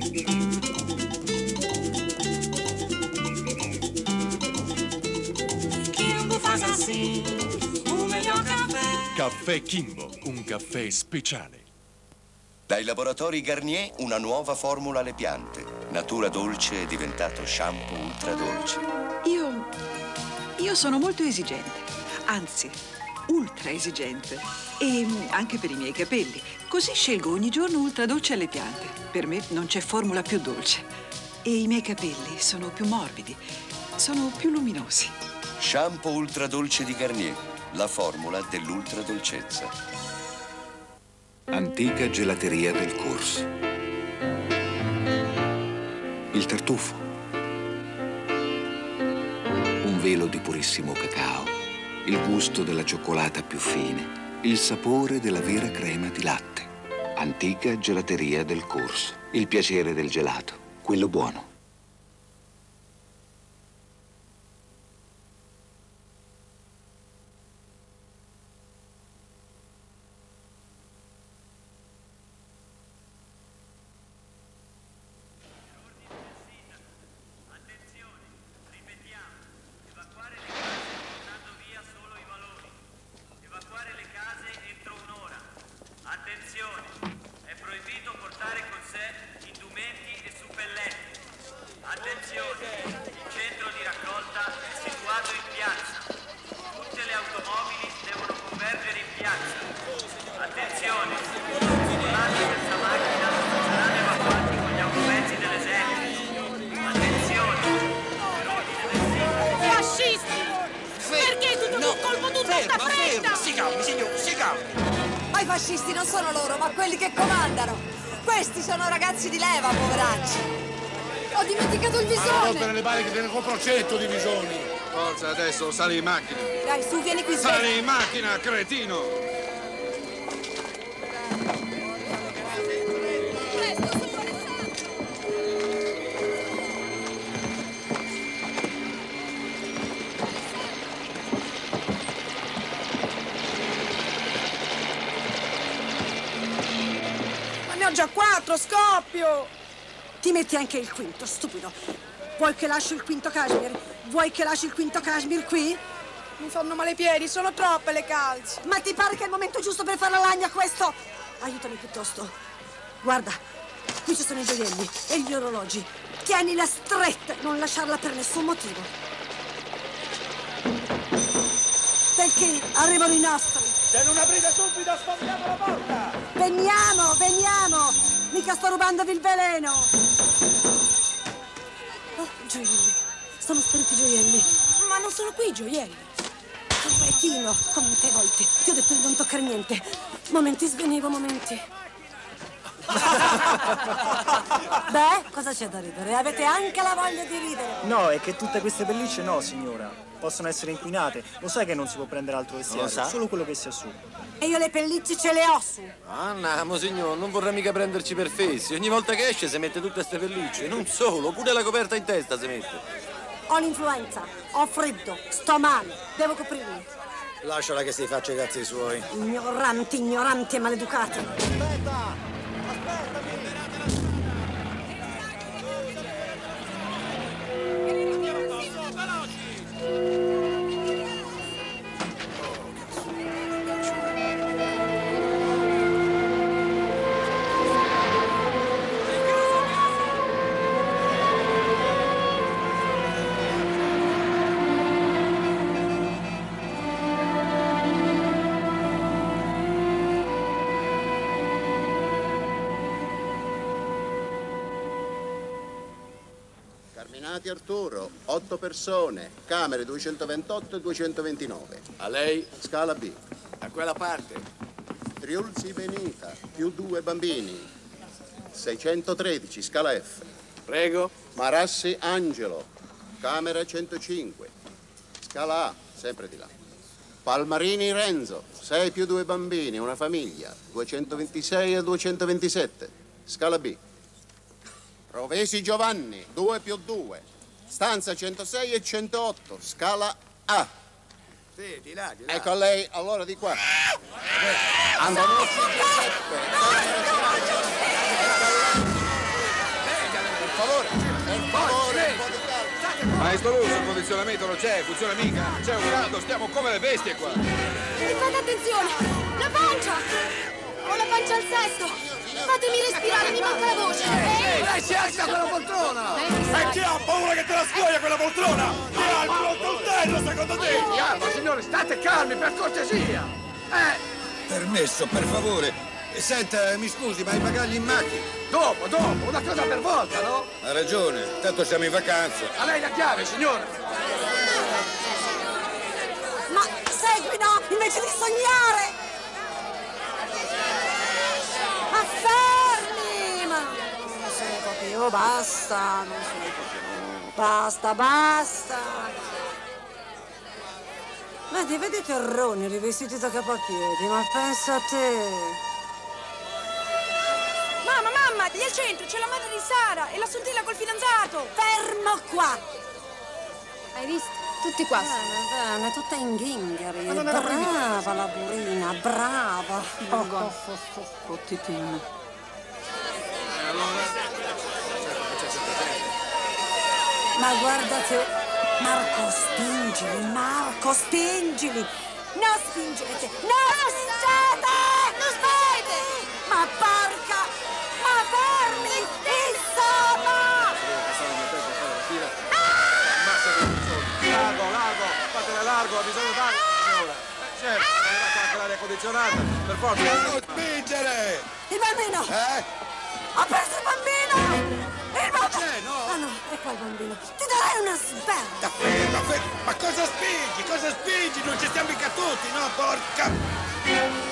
Kimbo faz assim, o melhor café. Caffè Kimbo, un caffè speciale. Dai laboratori Garnier una nuova formula alle piante. Natura Dolce è diventato shampoo ultra dolce. Io... io sono molto esigente, anzi, ultra esigente. E anche per i miei capelli. Così scelgo ogni giorno ultra dolce alle piante. Per me non c'è formula più dolce. E i miei capelli sono più morbidi, sono più luminosi. Shampoo ultra dolce di Garnier, la formula dell'ultra dolcezza. Antica gelateria del Corso. Il tartufo. Un velo di purissimo cacao. Il gusto della cioccolata più fine. Il sapore della vera crema di latte. Antica gelateria del Corso. Il piacere del gelato. Quello buono. I fascisti non sono loro, ma quelli che comandano. Questi sono ragazzi di leva, poveracci. Ho dimenticato il Ma non visone. per le balle che te ne compro cento di visoni. Forza, adesso sali in macchina. Dai, su, vieni qui, sveglia. Sali in macchina, cretino. ho già quattro, scoppio! Ti metti anche il quinto, stupido. Vuoi che lasci il quinto cashmere? Vuoi che lasci il quinto cashmere qui? Mi fanno male i piedi, sono troppe le calze. Ma ti pare che è il momento giusto per fare la lagna questo? Aiutami piuttosto. Guarda, qui ci sono i gioielli e gli orologi. Tienila stretta, non lasciarla per nessun motivo. Perché arrivano i nostri. Se non aprite subito, sfondiamo la porta! Veniamo, veniamo! Mica sto rubandovi il veleno! Oh, gioielli. Sono spariti i gioielli. Ma non sono qui i gioielli. Cretino, quante volte ti ho detto di non toccare niente. Momenti svenivo, momenti. Beh, cosa c'è da ridere? Avete anche la voglia di ridere. No, è che tutte queste pellicce no, signora. Possono essere inquinate. Lo sai che non si può prendere altro vestiario, Lo sa? solo quello che si assume. E io le pellicce ce le ho su. Andiamo, signor, non vorrei mica prenderci per fessi. Ogni volta che esce si mette tutte queste pellicce. Non solo, pure la coperta in testa si mette. Ho l'influenza, ho freddo, sto male, devo coprirmi. Lasciala che si faccia i cazzi suoi. Ignoranti, ignoranti e maleducati. Aspetta! Carminati Arturo, otto persone, camere duecentoventotto e duecentoventinove. A lei? Scala B. A quella parte. Triulzi Benita, più due bambini. seicentotredici, scala F. Prego. Marassi Angelo, camera centocinque. Scala A, sempre di là. Palmarini Renzo, sei più due bambini, una famiglia. duecentoventisei e duecentoventisette. Scala B. Rovesi Giovanni, due più due. Stanza centosei e centootto, scala A. Sì, di là, di là. Ecco a lei, allora di qua. Antonucci Giuseppe. Per favore, per favore, un po' di calma. Maestro Russo, il condizionamento non c'è, funziona mica. C'è un caldo, stiamo come le bestie qua. E fate attenzione! La pancia! Ho la pancia al sesto! Fatemi respirare, mi manca la voce! Ehi! Lei si alza quella poltrona! E chi ha paura che te la scuoia quella poltrona? Chi ha il tuo coltello, secondo te? Calma, signore, state calmi, per cortesia! Eh! Permesso, per favore. E senta, mi scusi, ma i bagagli in macchina? Dopo, dopo, una cosa per volta, no? Ha ragione, tanto siamo in vacanza. A lei la chiave, signore! Ma segui, no? Invece di sognare! Ma fermi! Ma non se ne può più, basta, non se ne può più. Basta, basta! Vedi, vedi i terroni rivestiti da capo a piedi, ma pensa a te! Mamma, mamma, lì al centro c'è la madre di Sara e la sorella col fidanzato. Fermo qua! Hai visto? Tutti qua. Bene, bene, tutta in ghingheri. Ma non era Brava la burina, brava. Oh, oh, oh, oh, oh, Titin. Ma guarda te, Marco, spingili, Marco, spingili. Non spingete, non spingete! Non spingete! Ma porca, ma fermi, insomma! Largo, largo, fatela largo, ha bisogno d'acqua, signora. Eh, certo, è arrivata anche l'aria condizionata, per forza. Non spingere! Il bambino! Eh? Ho perso il bambino! Il bambino! C'è, no? Ah no, è qua il bambino. Ti darai una sberla! Ferma, ferma. Ma cosa spingi? Cosa spingi? Non ci stiamo mica tutti, no? Porca...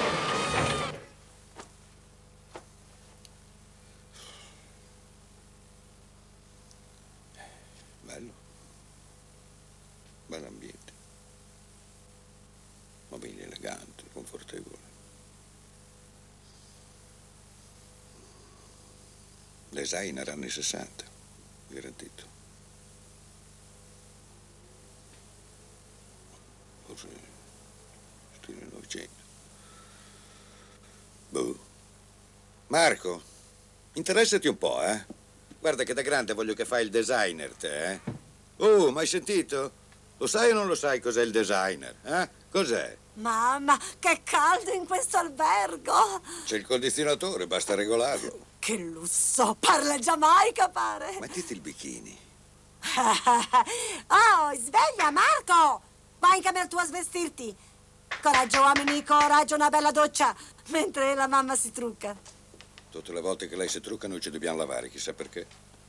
Bello. Bell'ambiente. Mobili eleganti, confortevoli. Designer anni sessanta, garantito. Forse stile novecento. Boh. Marco, interessati un po', eh? Guarda che da grande voglio che fai il designer, te, eh? Oh, ma hai sentito? Lo sai o non lo sai cos'è il designer, eh? Cos'è? Mamma, che caldo in questo albergo! C'è il condizionatore, basta regolarlo. Che lusso! Parla Giamaica, pare! Mettiti il bikini. Oh, sveglia, Marco! Vai in camera tua a svestirti. Coraggio, uomini, coraggio, una bella doccia, mentre la mamma si trucca. Tutte le volte che lei si trucca noi ci dobbiamo lavare, chissà perché.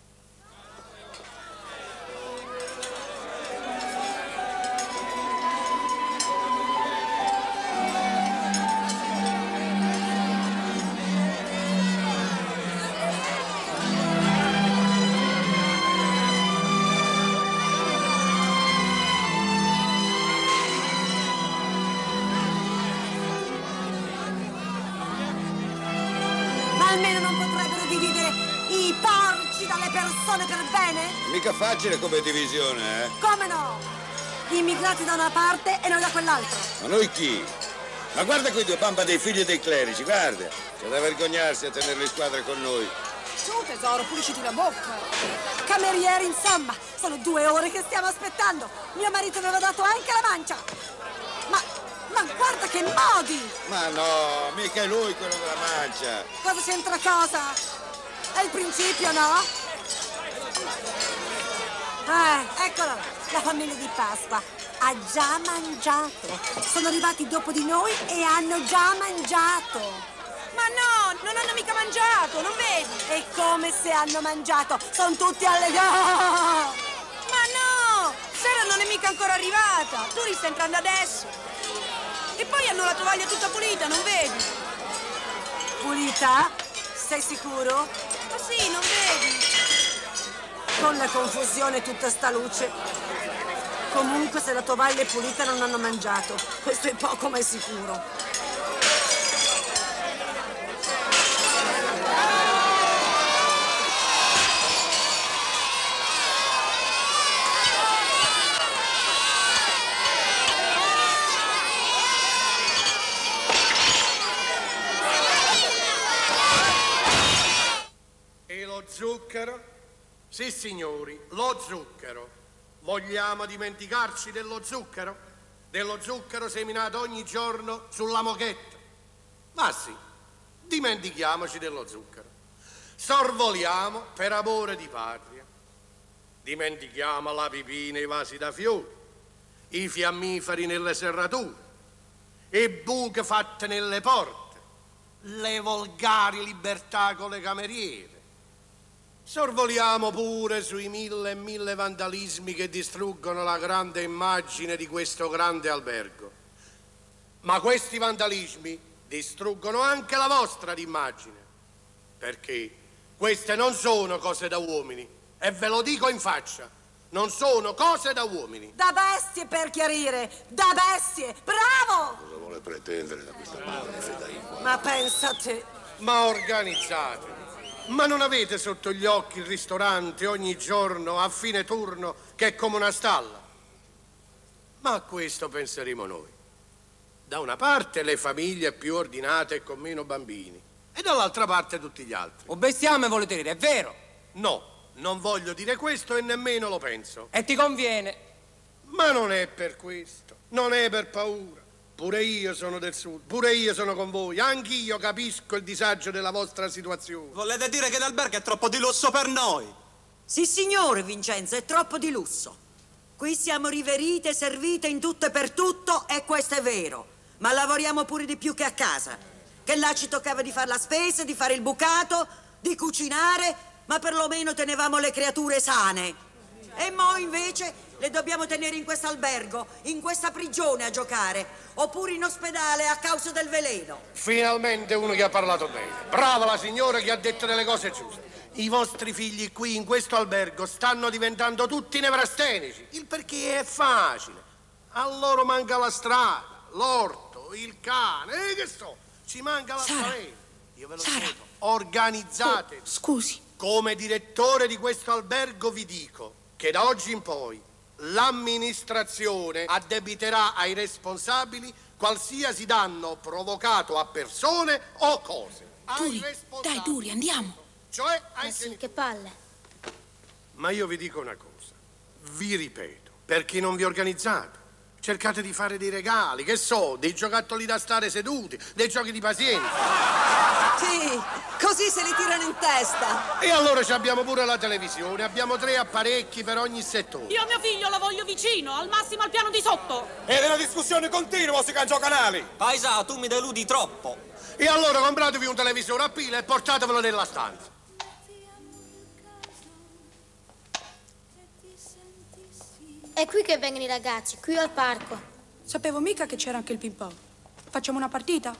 Almeno non potrebbero dividere i porci dalle persone per bene? Mica facile come divisione, eh? Come no? Gli immigrati da una parte e noi da quell'altra. Ma noi chi? Ma guarda quei due bamba dei figli dei clerici, guarda. C'è da vergognarsi a tenerli in squadra con noi. Su, tesoro, pulisciti la bocca. Camerieri, insomma, sono due ore che stiamo aspettando. Mio marito aveva dato anche la mancia. Ma... Ma guarda che modi! Ma no, mica è lui quello della mancia. Cosa c'entra cosa? È il principio, no? Eh, eccolo, la famiglia di Pasqua ha già mangiato. Sono arrivati dopo di noi e hanno già mangiato. Ma no, non hanno mica mangiato, non vedi? È come se hanno mangiato, sono tutti alle... Ma no, Sara non è mica ancora arrivata, tu ri stai entrando adesso. E poi hanno la tovaglia tutta pulita, non vedi? Pulita? Sei sicuro? Ma sì, non vedi? Con la confusione tutta sta luce. Comunque se la tovaglia è pulita non hanno mangiato. Questo è poco ma è sicuro. Zucchero? Sì, signori, lo zucchero. Vogliamo dimenticarci dello zucchero? Dello zucchero seminato ogni giorno sulla moquetta? Ma sì, dimentichiamoci dello zucchero. Sorvoliamo per amore di patria. Dimentichiamo la pipina e i vasi da fiori, i fiammiferi nelle serrature, i buche fatte nelle porte, le volgari libertà con le cameriere. Sorvoliamo pure sui mille e mille vandalismi che distruggono la grande immagine di questo grande albergo. Ma questi vandalismi distruggono anche la vostra immagine, perché queste non sono cose da uomini, e ve lo dico in faccia, non sono cose da uomini. Da bestie, per chiarire, da bestie, bravo! Cosa vuole pretendere da questa povera fedaina? Ma pensa a te. Ma organizzate. Ma non avete sotto gli occhi il ristorante ogni giorno a fine turno che è come una stalla? Ma a questo penseremo noi. Da una parte le famiglie più ordinate e con meno bambini e dall'altra parte tutti gli altri. O bestiame volete dire, è vero? No, non voglio dire questo e nemmeno lo penso. E ti conviene. Ma non è per questo, non è per paura. Pure io sono del sud, pure io sono con voi, anch'io capisco il disagio della vostra situazione. Volete dire che l'albergo è troppo di lusso per noi? Sì, signore, Vincenzo, è troppo di lusso. Qui siamo riverite e servite in tutto e per tutto, e questo è vero. Ma lavoriamo pure di più che a casa. Che là ci toccava di fare la spesa, di fare il bucato, di cucinare, ma perlomeno tenevamo le creature sane. E mo invece le dobbiamo tenere in questo albergo, in questa prigione a giocare, oppure in ospedale a causa del veleno. Finalmente uno che ha parlato bene. Brava la signora che ha detto delle cose giuste. I vostri figli qui in questo albergo stanno diventando tutti nevrastenici. Il perché è facile. A loro manca la strada, l'orto, il cane, e che so, ci manca la Sara, strada. Io ve lo Sara. chiedo, organizzate. Oh, scusi. Come direttore di questo albergo vi dico che da oggi in poi l'amministrazione addebiterà ai responsabili qualsiasi danno provocato a persone o cose. Turi, dai, Turi, andiamo. Cioè, Ma ai sì, che palle. Ma io vi dico una cosa, vi ripeto, per chi non vi organizzate, cercate di fare dei regali, che so, dei giocattoli da stare seduti, dei giochi di pazienza. Sì, così se li tirano in testa. E allora ci abbiamo pure la televisione, abbiamo tre apparecchi per ogni settore. Io mio figlio lo voglio vicino, al massimo al piano di sotto. Ed è una discussione continua, si cangia canali. Paisa, tu mi deludi troppo. E allora compratevi un televisore a pila e portatevelo nella stanza. È qui che vengono i ragazzi, qui al parco. Sapevo mica che c'era anche il ping pong. Facciamo una partita?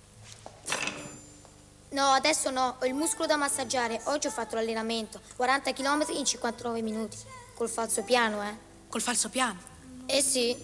No, adesso no, ho il muscolo da massaggiare. Oggi ho fatto l'allenamento, quaranta chilometri in cinquantanove minuti. Col falso piano, eh. Col falso piano? Eh sì.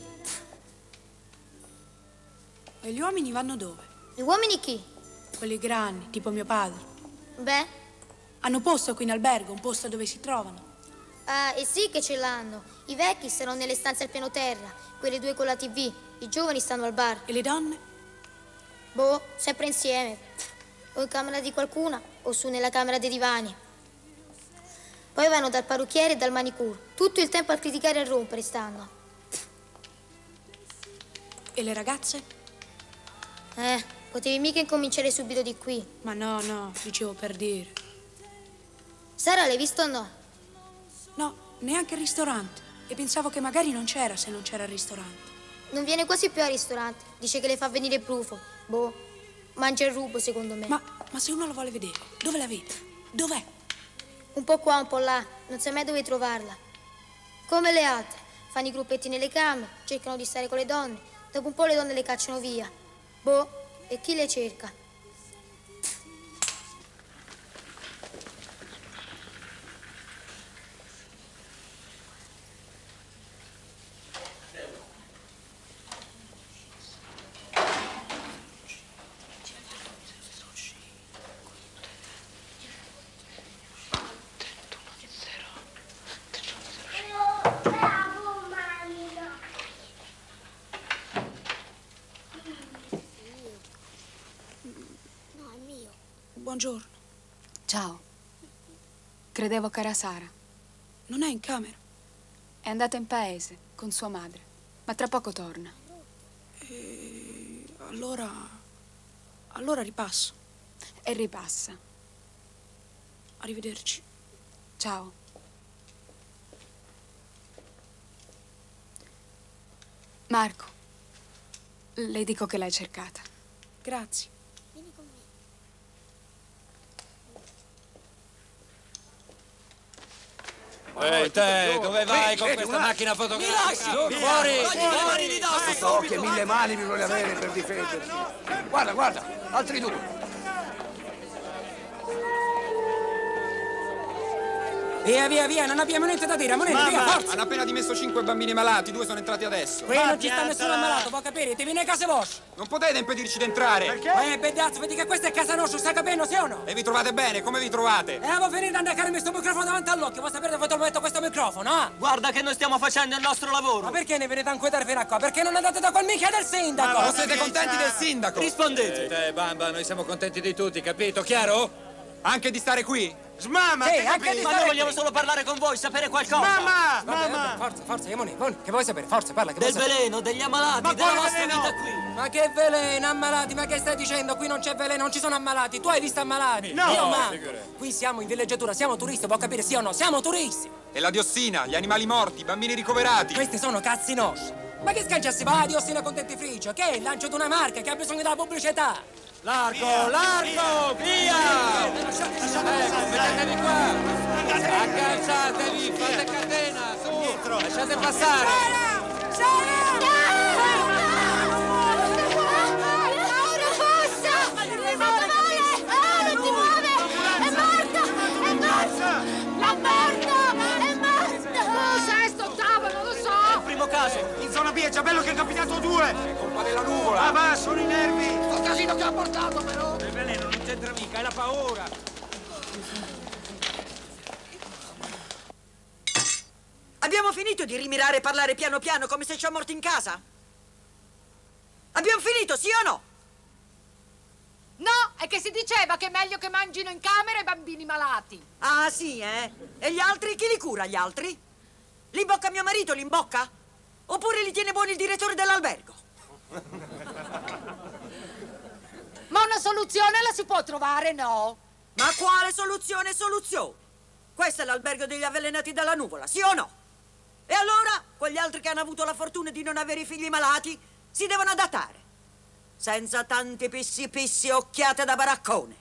E gli uomini vanno dove? Gli uomini chi? Quelli grandi, tipo mio padre. Beh? Hanno posto qui in albergo, un posto dove si trovano. Ah, e sì che ce l'hanno. I vecchi stanno nelle stanze al piano terra, quelle due con la tivù. I giovani stanno al bar. E le donne? Boh, sempre insieme. O in camera di qualcuna o su nella camera dei divani. Poi vanno dal parrucchiere e dal manicure. Tutto il tempo a criticare e a rompere stanno. E le ragazze? Eh, potevi mica incominciare subito di qui. Ma no, no, dicevo per dire. Sara, l'hai visto o no? No, neanche il ristorante. E pensavo che magari non c'era se non c'era il ristorante. Non viene quasi più al ristorante. Dice che le fa venire brufo. Boh, mangia il rubo secondo me. Ma, ma se uno lo vuole vedere, dove la vede? Dov'è? Un po' qua, un po' là. Non sai mai dove trovarla. Come le altre. Fanno i gruppetti nelle camere, cercano di stare con le donne. Dopo un po' le donne le cacciano via. Boh, e chi le cerca? Buongiorno. Ciao. Credevo che era Sara. Non è in camera. È andata in paese con sua madre, ma tra poco torna. E allora... allora ripasso. E ripassa. Arrivederci. Ciao. Marco, le dico che l'hai cercata. Grazie. Ehi, te, dove vai con questa macchina fotografica? Fuori! Fuori di dosso! So che mille mani bisogna avere per difendersi. Guarda, guarda, altri due. Via, via, via, non abbiamo niente da dire, amore, via, forza! Hanno appena dimesso cinque bambini malati, due sono entrati adesso. Qui non ci sta nessuno ammalato, può capire, ti viene a casa vostra. Non potete impedirci di entrare. Perché? Eh, bedazzo, vedi che questa è casa nostra, stai capendo, sì o no? E vi trovate bene? Come vi trovate? E avevo finito di andare questo microfono davanti all'occhio, vuoi sapere dove te lo metto questo microfono, ah? Guarda che noi stiamo facendo il nostro lavoro. Ma perché ne venite a inquietare fino a qua? Perché non andate da quel mica del sindaco? Ma non siete contenti del sindaco? Rispondete. Eh, te, bamba, noi siamo contenti di tutti, capito? Chiaro? Anche di stare qui? Smama, sì, anche di ma noi vogliamo solo parlare con voi, sapere qualcosa. Mamma! Mamma! Forza, forza, Emoni, che vuoi sapere? Forza, parla, che Del vuoi sapere? veleno, degli ammalati, ma della vostra veleno? vita qui. Ma che veleno, ammalati, ma che stai dicendo? Qui non c'è veleno, non ci sono ammalati. Tu hai visto ammalati? No! Io ma. Figure. Qui siamo in villeggiatura, siamo turisti, può capire sì o no? Siamo turisti. E la diossina, gli animali morti, i bambini ricoverati. Questi sono cazzi nostri. Ma che scancia si va, diossina con dentifricio? Che è il lancio di una marca che ha bisogno della pubblicità? Largo, largo, via! Ecco, mettetevi qua! Agganciatevi, fate catena, su! Lasciate passare! Sara! Sara! Laura, forza! È morto! Ah, non ti muove! È morto! È morto! L'ha morto! È morto! Sesto, ottavo, non lo so! È il primo caso! In zona B è già bello che è capitato due! È colpa della nuvola! Ah, va, sono i nervi! Sto casino che ha portato, però! Il veleno non c'entra mica, è la paura! Abbiamo finito di rimirare e parlare piano piano come se c'è morto in casa? Abbiamo finito, sì o no? No, è che si diceva che è meglio che mangino in camera i bambini malati. Ah, sì, eh? E gli altri? Chi li cura, gli altri? Li imbocca mio marito, li imbocca? Oppure li tiene buoni il direttore dell'albergo? Ma una soluzione la si può trovare, no? Ma quale soluzione, soluzione? Questo è l'albergo degli avvelenati dalla nuvola, sì o no? E allora, quegli altri che hanno avuto la fortuna di non avere i figli malati si devono adattare. Senza tanti pissi pissi e occhiate da baraccone.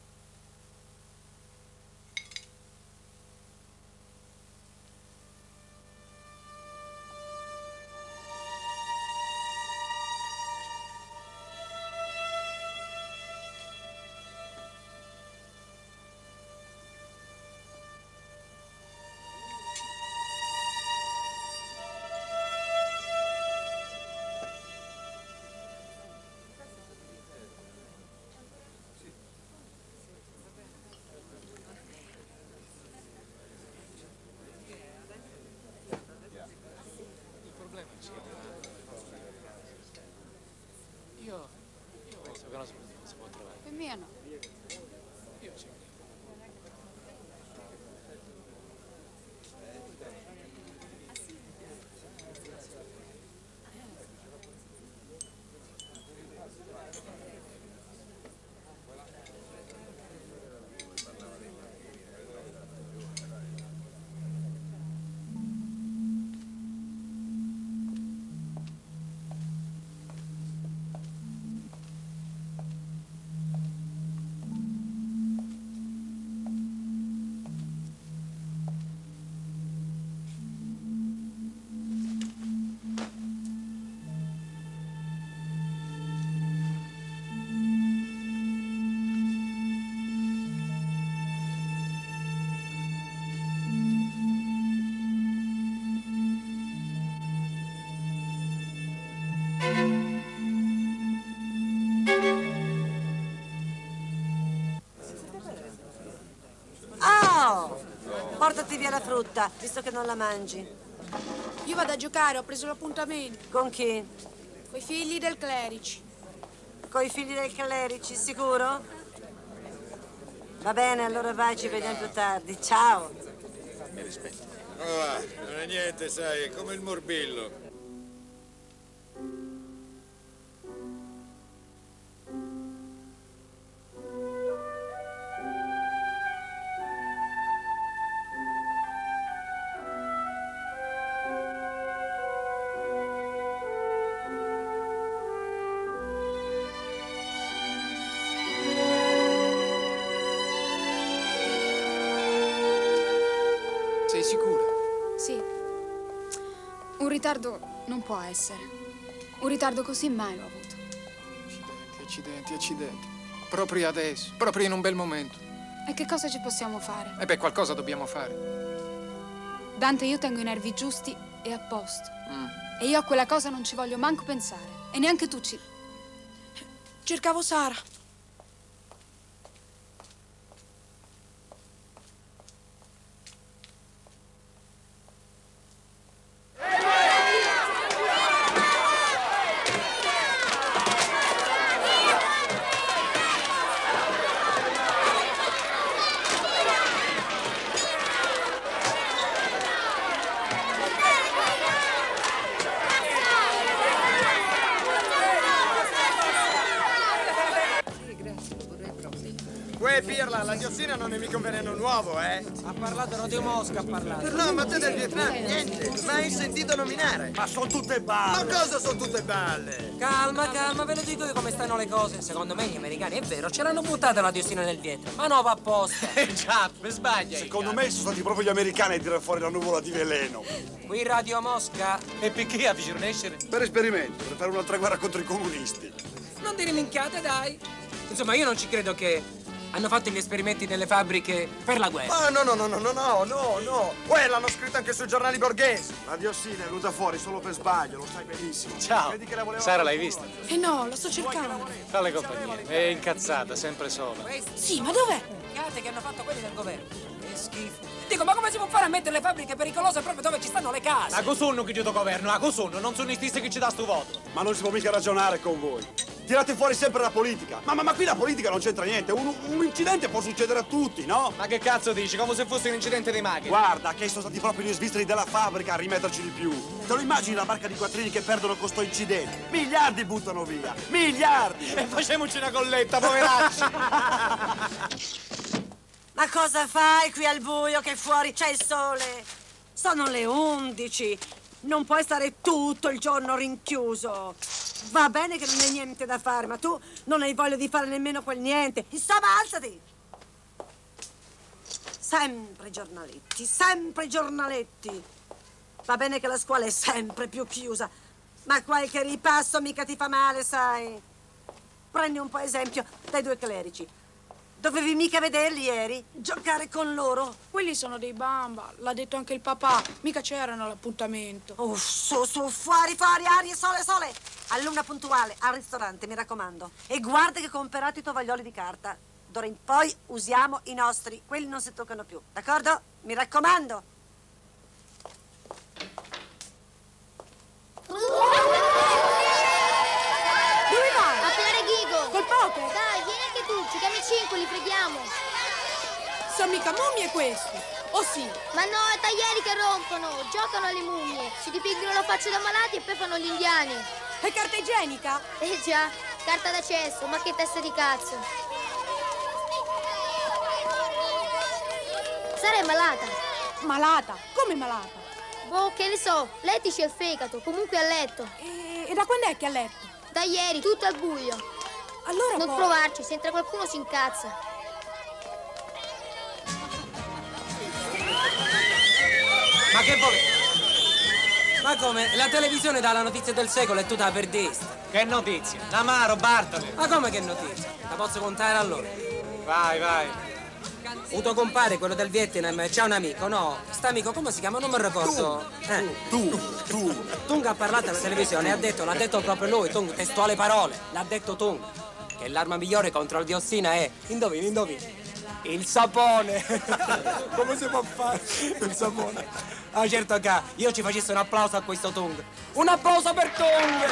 Io, io penso che non si, non si può trovare. E mia no. Io sì. Oh! Portati via la frutta, visto che non la mangi. Io vado a giocare, ho preso l'appuntamento. Con chi? Coi figli del clerici. Coi figli del clerici, sicuro? Va bene, allora vai, ci vediamo più tardi. Ciao. Mi rispetti. Oh, non è niente, sai, è come il morbillo. Sei sicura? Sì. Un ritardo non può essere. Un ritardo così mai l'ho avuto. Accidenti, accidenti, accidenti. Proprio adesso, proprio in un bel momento. E che cosa ci possiamo fare? E beh, qualcosa dobbiamo fare. Dante, io tengo i nervi giusti e a posto. Mm. E io a quella cosa non ci voglio manco pensare. E neanche tu ci... Cercavo Sara. Uè, Pirla, la diossina non è mica un veleno nuovo, eh? Ha parlato Radio Mosca, ha parlato. No, ma te del Vietnam, niente. Mai sentito nominare. Ma sono tutte balle. Ma cosa sono tutte balle? Calma, calma, ve lo dico io come stanno le cose. Secondo me gli americani, è vero, ce l'hanno buttata la diossina nel Vietnam. Ma no, va apposta. Eh già, sbaglia. Secondo me sono stati proprio gli americani a tirare fuori la nuvola di veleno. Qui Radio Mosca. E perché a Vigilnescere? Per esperimento, per fare un'altra guerra contro i comunisti. Non dire minchiate, dai. Insomma, io non ci credo che hanno fatto gli esperimenti nelle fabbriche per la guerra. Ah, no, no, no, no, no, no, no, no. Uè, l'hanno scritto anche sui giornali borghesi. La diossina è venuta fuori solo per sbaglio, lo sai benissimo. Ciao. Vedi che la voleva Sara, fare l'hai solo. vista? Eh no, la sto cercando. Fa le compagnie. È incazzata, sempre sola. Sì, ma dov'è? Minchiate che hanno fatto quelli del governo. Che schifo. Dico, ma come si può fare a mettere le fabbriche pericolose proprio dove ci stanno le case? A cos'hanno che io do governo? A cos'hanno? Non sono i stessi che ci dà sto voto. Ma non si può mica ragionare con voi. tirate fuori sempre la politica. Ma, ma, ma qui la politica non c'entra niente. Un, un incidente può succedere a tutti, no? Ma che cazzo dici? Come se fosse un incidente di macchina. Guarda, che sono stati proprio gli svizzeri della fabbrica a rimetterci di più. Te lo immagini la barca di quattrini che perdono con sto incidente? Miliardi buttano via, miliardi! E facciamoci una colletta, poveracci! Ma cosa fai qui al buio che fuori c'è il sole? Sono le undici. Non puoi stare tutto il giorno rinchiuso. Va bene che non hai niente da fare, ma tu non hai voglia di fare nemmeno quel niente. Insomma, alzati! Sempre giornaletti, sempre giornaletti. Va bene che la scuola è sempre più chiusa, ma qualche ripasso mica ti fa male, sai? Prendi un po' esempio dai due clerici. Dovevi mica vederli ieri? Giocare con loro? Quelli sono dei bamba, l'ha detto anche il papà. Mica c'erano all'appuntamento. Oh, su, su, fuori, fuori, aria, sole, sole! All'una puntuale, al ristorante, mi raccomando. E guarda che ho comprato i tovaglioli di carta. D'ora in poi usiamo i nostri, quelli non si toccano più, d'accordo? Mi raccomando. Dove vai? A fare Ghigo. Col poker? Dai, vieni anche tu, giochiamo cinque, li preghiamo. Sono mica mummie questi, o sì? Ma no, è taglieri che rompono, giocano alle mummie, si dipingono la faccia da malati e poi fanno gli indiani. E carta igienica? Eh già, carta da cesso, ma che testa di cazzo. Sarai malata. Malata? Come malata? Boh, che ne so, lei ti c'è il fegato, comunque a letto. E, e da quando è che è a letto? Da ieri, tutto al buio. Allora non poi... provarci, se entra qualcuno si incazza. Ma che vuoi? Ma come? La televisione dà la notizia del secolo e tu te la perdesti. Che notizia? L'amaro, Bartoli. Ma come che notizia? La posso contare allora? Vai, vai. Un tuo compare, quello del Vietnam, c'ha un amico, no? St'amico come si chiama? Non mi ricordo. Tu, eh. tu, tu. Tung ha parlato alla televisione e ha detto, l'ha detto proprio lui, Tung, testuale parole. L'ha detto Tung. Che l'arma migliore contro la diossina è, indovini, indovini, il sapone. Come si può fare il sapone? Ah, certo che io ci facessi un applauso a questo Tung. Un applauso per Tung!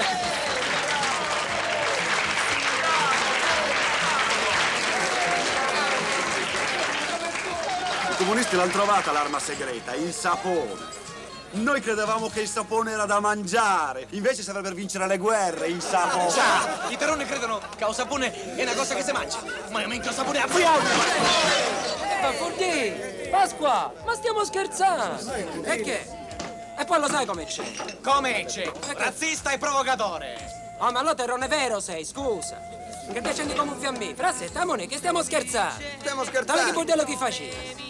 I comunisti l'hanno trovata l'arma segreta, il sapone. Noi credevamo che il sapone era da mangiare, invece serve per vincere le guerre, il sapone. Già, i terroni credono che il sapone è una cosa che si mangia. Ma io mangio il sapone a fiamme! Ma Forti, Pasqua, ma stiamo scherzando! E che? E poi lo sai come c'è? Come c'è? Razzista e provocatore! Oh, ma allora terrone vero sei, scusa! Che te scendi come un fiammifero? Frase, stamone, che stiamo scherzando! Stiamo scherzando! Dove che bordello ti facevi?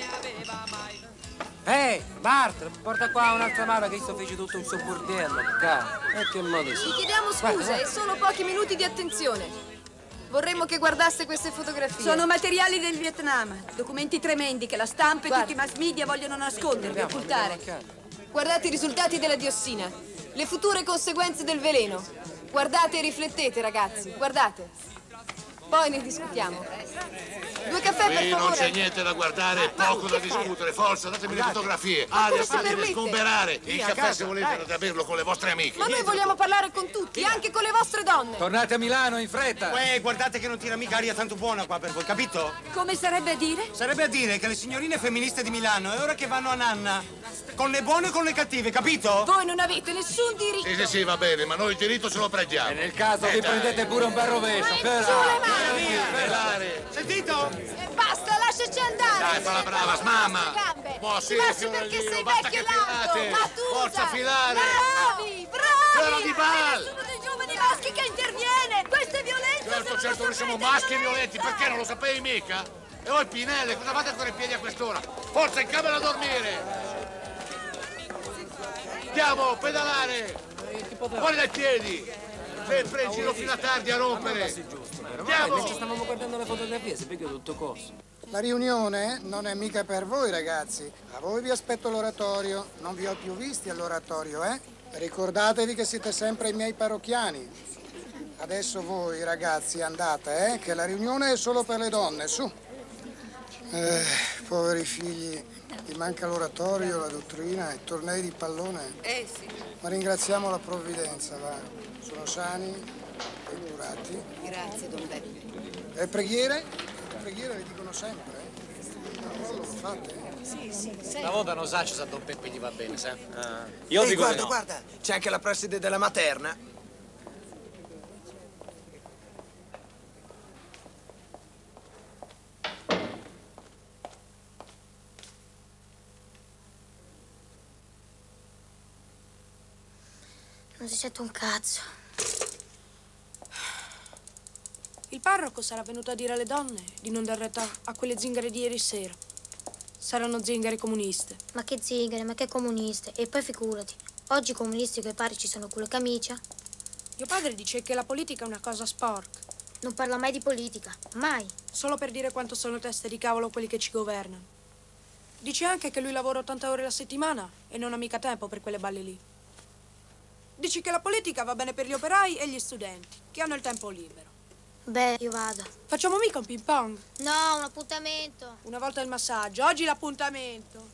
Ehi, Bart, porta qua un'altra mano che io feci tutto un suo bordello, caro. E che modo si? Ti chiediamo scusa e solo pochi minuti di attenzione. Vorremmo che guardasse queste fotografie. Sono materiali del Vietnam, documenti tremendi che la stampa Guarda. e tutti i mass media vogliono nascondere e occultare. Guardate i risultati della diossina, le future conseguenze del veleno. Guardate e riflettete, ragazzi, guardate. Poi ne discutiamo. Due caffè, per Qui non favore. c'è niente da guardare, poco da discutere. Forza, datemi le fotografie. Ma come Aria, si salire, permette? sgomberare. Il Via, caffè, casa, se volete, dai. andate a berlo con le vostre amiche. Ma noi vogliamo parlare con tutti, anche con le vostre donne. Tornate a Milano in fretta! Uè, guardate che non tira mica aria tanto buona qua per voi, capito? Come sarebbe a dire? Sarebbe a dire che le signorine femministe di Milano è ora che vanno a nanna. Con le buone e con le cattive, capito? Voi non avete nessun diritto. Sì, sì, sì, va bene, ma noi il diritto ce lo prendiamo. E nel caso vi prendete pure un bel rovescio. Sentito? Basta, lasciaci andare. Dai, fa la brava, mamma. Gambe. Può Ti sì, lascio fiore perché Dio, sei basta vecchio e che largo. filate. Ma tu Forza, filare. Bravi, bravi. Fiora di bal. Nessuno dei giovani maschi che interviene. Questa è violenza. Certo, certo, noi siamo maschi violenti, perché non lo sapevi mica? E voi Pinelle, cosa fate ancora in piedi a quest'ora? Forza, in camera a dormire! Andiamo, pedalare! Fuori dai piedi! Sempre in giro fino a tardi a rompere! Andiamo! Invece stavamo guardando le fotografie, si vede tutto corso. La riunione non è mica per voi, ragazzi. A voi vi aspetto all'oratorio. Non vi ho più visti all'oratorio, eh? Ricordatevi che siete sempre i miei parrocchiani. Adesso voi, ragazzi, andate, eh? Che la riunione è solo per le donne, su. Eh, poveri figli, gli manca l'oratorio, la dottrina, i tornei di pallone. Eh sì. Ma ringraziamo la provvidenza, va. Sono sani Figurati. Grazie, Don Beppe. E preghiere? Le preghiere le dicono sempre, eh? No, lo fate? Sì, sì, Una volta non sa se a Don Peppe gli va bene, sa? Ah. Io Io Ehi, dico guarda, di no. guarda, c'è anche la preside della materna. Non si sente un cazzo. Il parroco sarà venuto a dire alle donne di non dar retta a quelle zingare di ieri sera. Saranno zingare comuniste. Ma che zingare, ma che comuniste. E poi figurati, oggi i comunisti che pare ci sono con le camicia. Mio padre dice che la politica è una cosa sporca. Non parla mai di politica, mai. Solo per dire quanto sono teste di cavolo quelli che ci governano. Dice anche che lui lavora ottanta ore alla settimana e non ha mica tempo per quelle balle lì. Dici che la politica va bene per gli operai e gli studenti, che hanno il tempo libero. Beh, io vado. Facciamo mica un ping pong? No, un appuntamento. Una volta il massaggio, oggi l'appuntamento.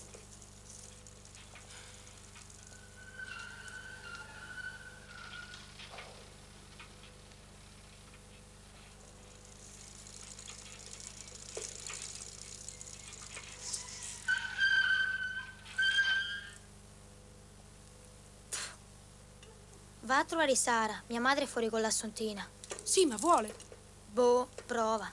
Va a trovare Sara, mia madre è fuori con l'Assuntina. Sì, ma vuole. Boh, prova.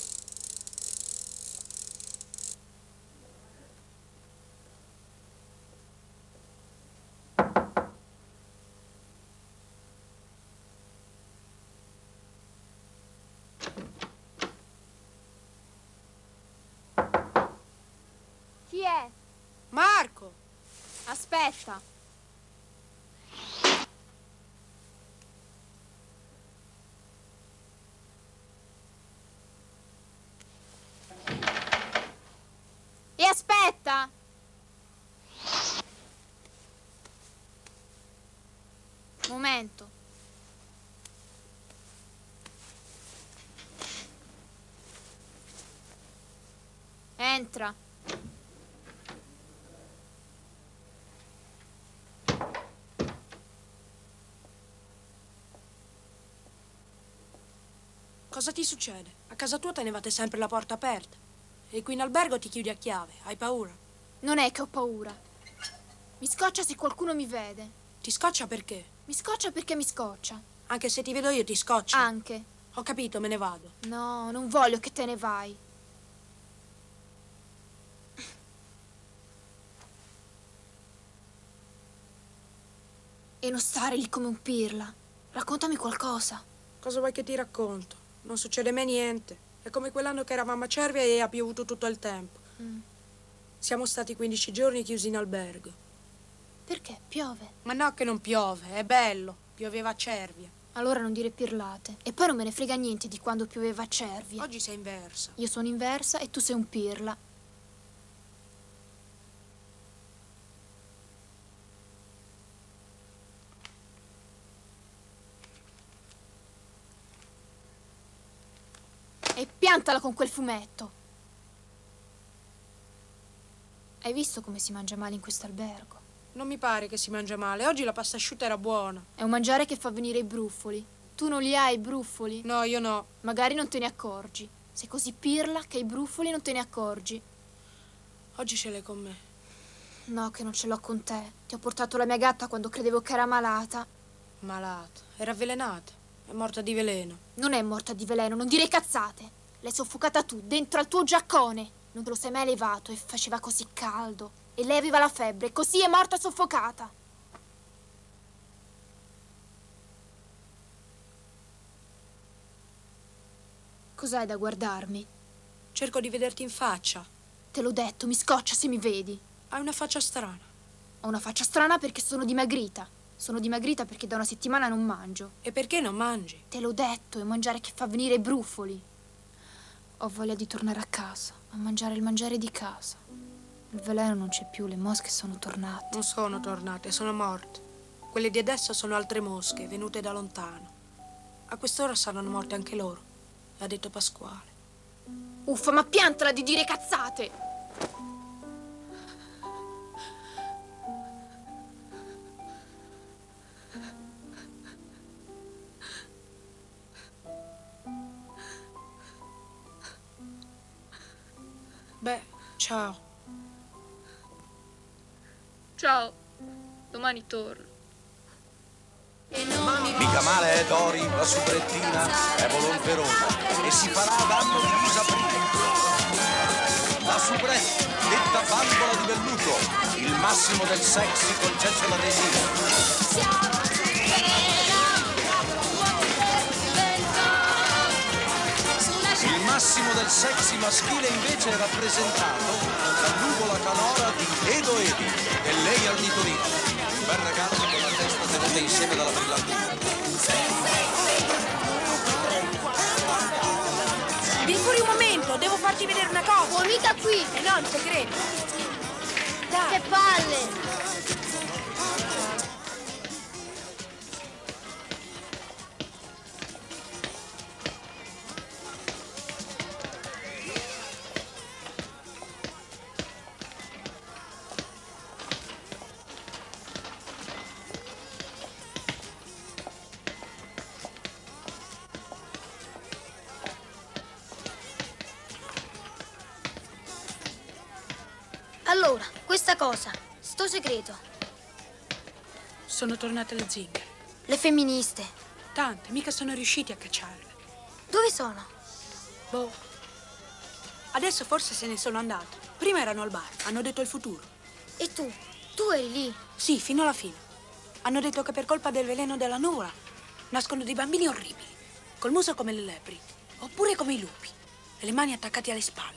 Chi è? Marco! Aspetta. E aspetta! Momento. Entra. Cosa ti succede? A casa tua tenevate sempre la porta aperta. E qui in albergo ti chiudi a chiave. Hai paura? Non è che ho paura. Mi scoccia se qualcuno mi vede. Ti scoccia perché? Mi scoccia perché mi scoccia. Anche se ti vedo io ti scoccia. Anche. Ho capito, me ne vado. No, non voglio che te ne vai. E non stare lì come un pirla. Raccontami qualcosa. Cosa vuoi che ti racconto? Non succede mai niente. È come quell'anno che eravamo a Cervia e ha piovuto tutto il tempo. Mm. Siamo stati quindici giorni chiusi in albergo. Perché? Piove? Ma no che non piove, è bello. Pioveva a Cervia. Allora non dire pirlate. E poi non me ne frega niente di quando pioveva a Cervia. Oggi sei inversa. Io sono inversa e tu sei un pirla. E piantala con quel fumetto. Hai visto come si mangia male in questo albergo? Non mi pare che si mangia male. Oggi la pasta asciutta era buona. È un mangiare che fa venire i brufoli. Tu non li hai i brufoli? No, io no. Magari non te ne accorgi. Sei così pirla che i brufoli non te ne accorgi. Oggi ce l'hai con me. No, che non ce l'ho con te. Ti ho portato la mia gatta quando credevo che era malata. Malata. Era avvelenata. È morta di veleno. Non è morta di veleno, non dire cazzate. L'hai soffocata tu, dentro al tuo giaccone. Non te lo sei mai levato e faceva così caldo. E lei aveva la febbre, così è morta soffocata. Cos'hai da guardarmi? Cerco di vederti in faccia. Te l'ho detto, mi scoccia se mi vedi. Hai una faccia strana. Ho una faccia strana perché sono dimagrita. Sono dimagrita perché da una settimana non mangio. E perché non mangi? Te l'ho detto, è mangiare che fa venire i brufoli. Ho voglia di tornare a casa, a mangiare il mangiare di casa. Il veleno non c'è più, le mosche sono tornate. Non sono tornate, sono morte. Quelle di adesso sono altre mosche, venute da lontano. A quest'ora saranno morte anche loro, l'ha detto Pasquale. Uffa, ma piantala di dire cazzate! Beh, ciao. Ciao, domani torno. Mica male, eh, Dori, la subrettina è volonterosa e si farà danno di disaprile. La subretta, detta bambola di velluto, il massimo del sexy concesso da resina. Il massimo del sexy maschile invece è rappresentato dalla nuvola canora di Edo Edi e lei al Nitorino. Un bel ragazzo con la testa tenuta insieme dalla brillantina. Vieni fuori un momento, devo farti vedere una cosa. Oh, mica qui. Eh no, il segreto. Dai. Che palle. Allora, questa cosa, sto segreto. Sono tornate le zingare. Le femministe. Tante, mica sono riusciti a cacciarle. Dove sono? Boh. Adesso forse se ne sono andate. Prima erano al bar, hanno detto il futuro. E tu? Tu eri lì? Sì, fino alla fine. Hanno detto che per colpa del veleno della nuvola nascono dei bambini orribili, col muso come le lepri, oppure come i lupi, e le mani attaccate alle spalle.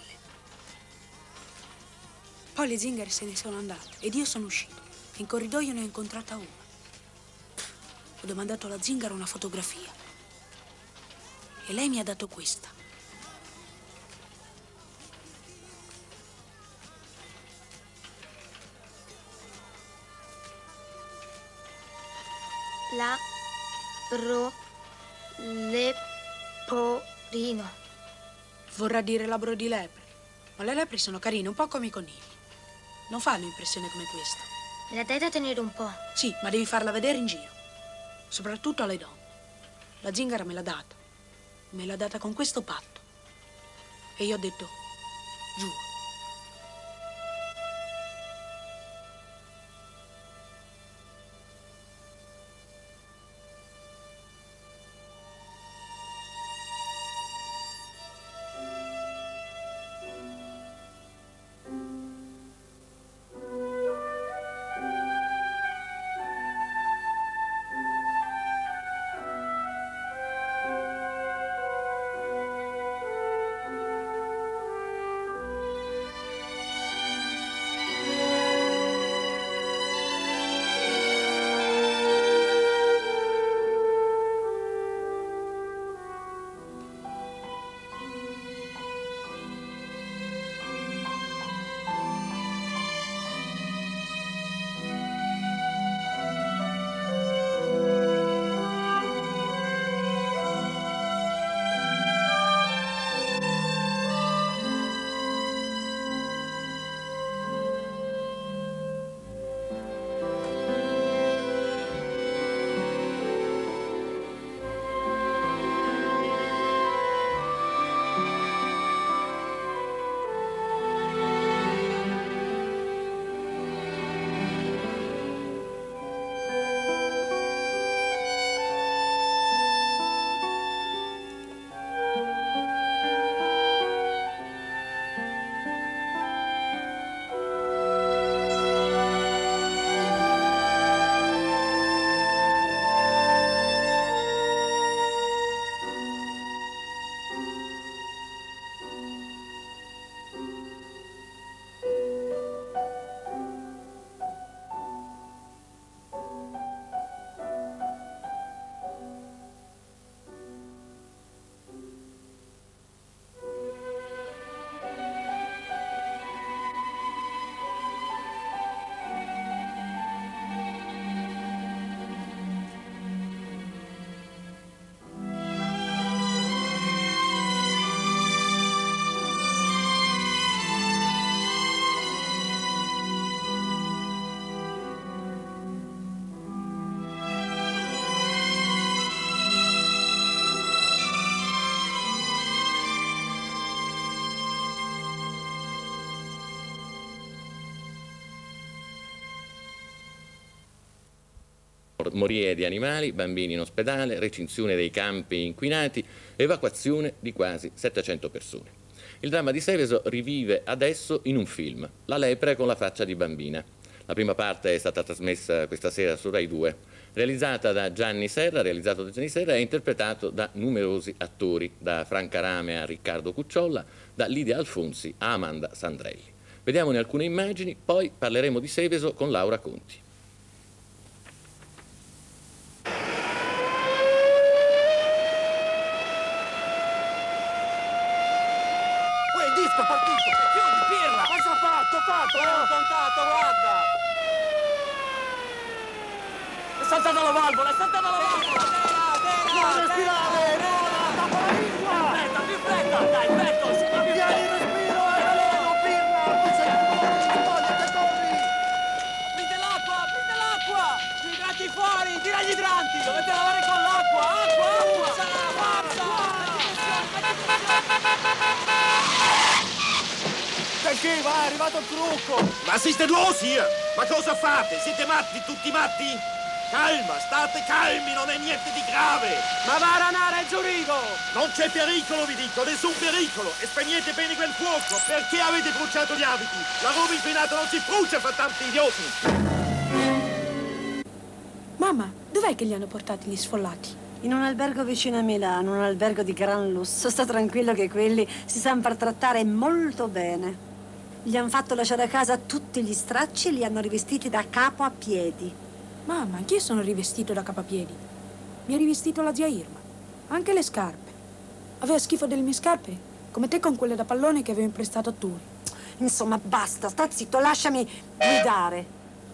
Poi le zingare se ne sono andate ed io sono uscito. In corridoio ne ho incontrata una. Ho domandato alla zingara una fotografia e lei mi ha dato questa. La ro leporino. Vorrà dire labbro di lepre, ma le lepri sono carine, un po' come i conigli. Non fanno impressione come questa. Me la dai da tenere un po'? Sì, ma devi farla vedere in giro. Soprattutto alle donne. La zingara me l'ha data. Me l'ha data con questo patto. E io ho detto, giuro. morie di animali, bambini in ospedale, recinzione dei campi inquinati, evacuazione di quasi settecento persone. Il dramma di Seveso rivive adesso in un film, La lepre con la faccia di bambina. La prima parte è stata trasmessa questa sera su Rai due, realizzata da Gianni Serra, realizzato da Gianni Serra e interpretato da numerosi attori, da Franca Rame a Riccardo Cucciolla, da Lidia Alfonsi a Amanda Sandrelli. Vediamone alcune immagini, poi parleremo di Seveso con Laura Conti. Fatto, l'ho contato, guarda! È saltata la valvola, è saltata la valvola! Non respirare, Nora! Aspetta, più fretta! Dai, Petto, si fa più fretta! Vieni, respiro, è veleno, pirla! Non sei più corri, che corri! Prende l'acqua, prende l'acqua! I idranti fuori, tira gli idranti! Dovete lavare con l'acqua! Acqua, acqua! Forza! Perché va? È arrivato il trucco! Ma siete losi? Ma cosa fate? Siete matti, tutti matti? Calma, state calmi, non è niente di grave! Ma va a ranare il giurido! Non c'è pericolo, vi dico, nessun pericolo! E spegnete bene quel fuoco! Perché avete bruciato gli abiti? La roba inquinata non si brucia, fa tanti idioti! Mamma, dov'è che li hanno portati gli sfollati? In un albergo vicino a Milano, un albergo di gran lusso. Sta tranquillo che quelli si sanno far trattare molto bene. Gli hanno fatto lasciare a casa tutti gli stracci e li hanno rivestiti da capo a piedi. Mamma, anch'io sono rivestito da capo a piedi. Mi ha rivestito la zia Irma. Anche le scarpe. Aveva schifo delle mie scarpe, come te con quelle da pallone che avevo imprestato a Turi. Insomma, basta, sta zitto, lasciami guidare.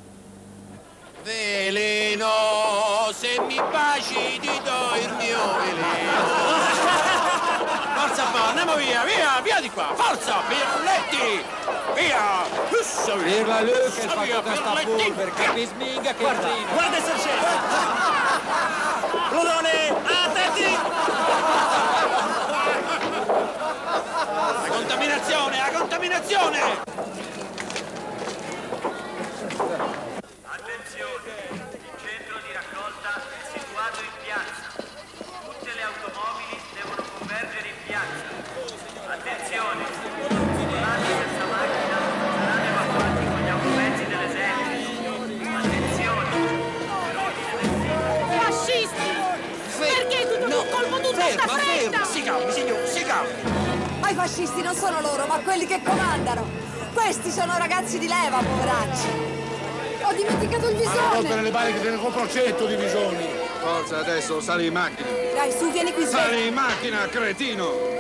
Veleno, se mi baci ti do il mio veleno. Forza, pa, andiamo via, via, via di qua, forza, pirletti, via. Pirla lui che fa tutta sta polvere, capisci mica che guarda, trino. guarda il sergente. Plutone, attenti! La contaminazione, la contaminazione! Ferma, ferma! Si calmi, signore, si calmi! Ma i fascisti non sono loro, ma quelli che comandano! Questi sono ragazzi di leva, poveracci! Ho dimenticato il visone! Ma rompere le balle che te ne compro cento di visoni! Forza, adesso sali in macchina! Dai, su, vieni qui, sali svegli. in macchina, cretino!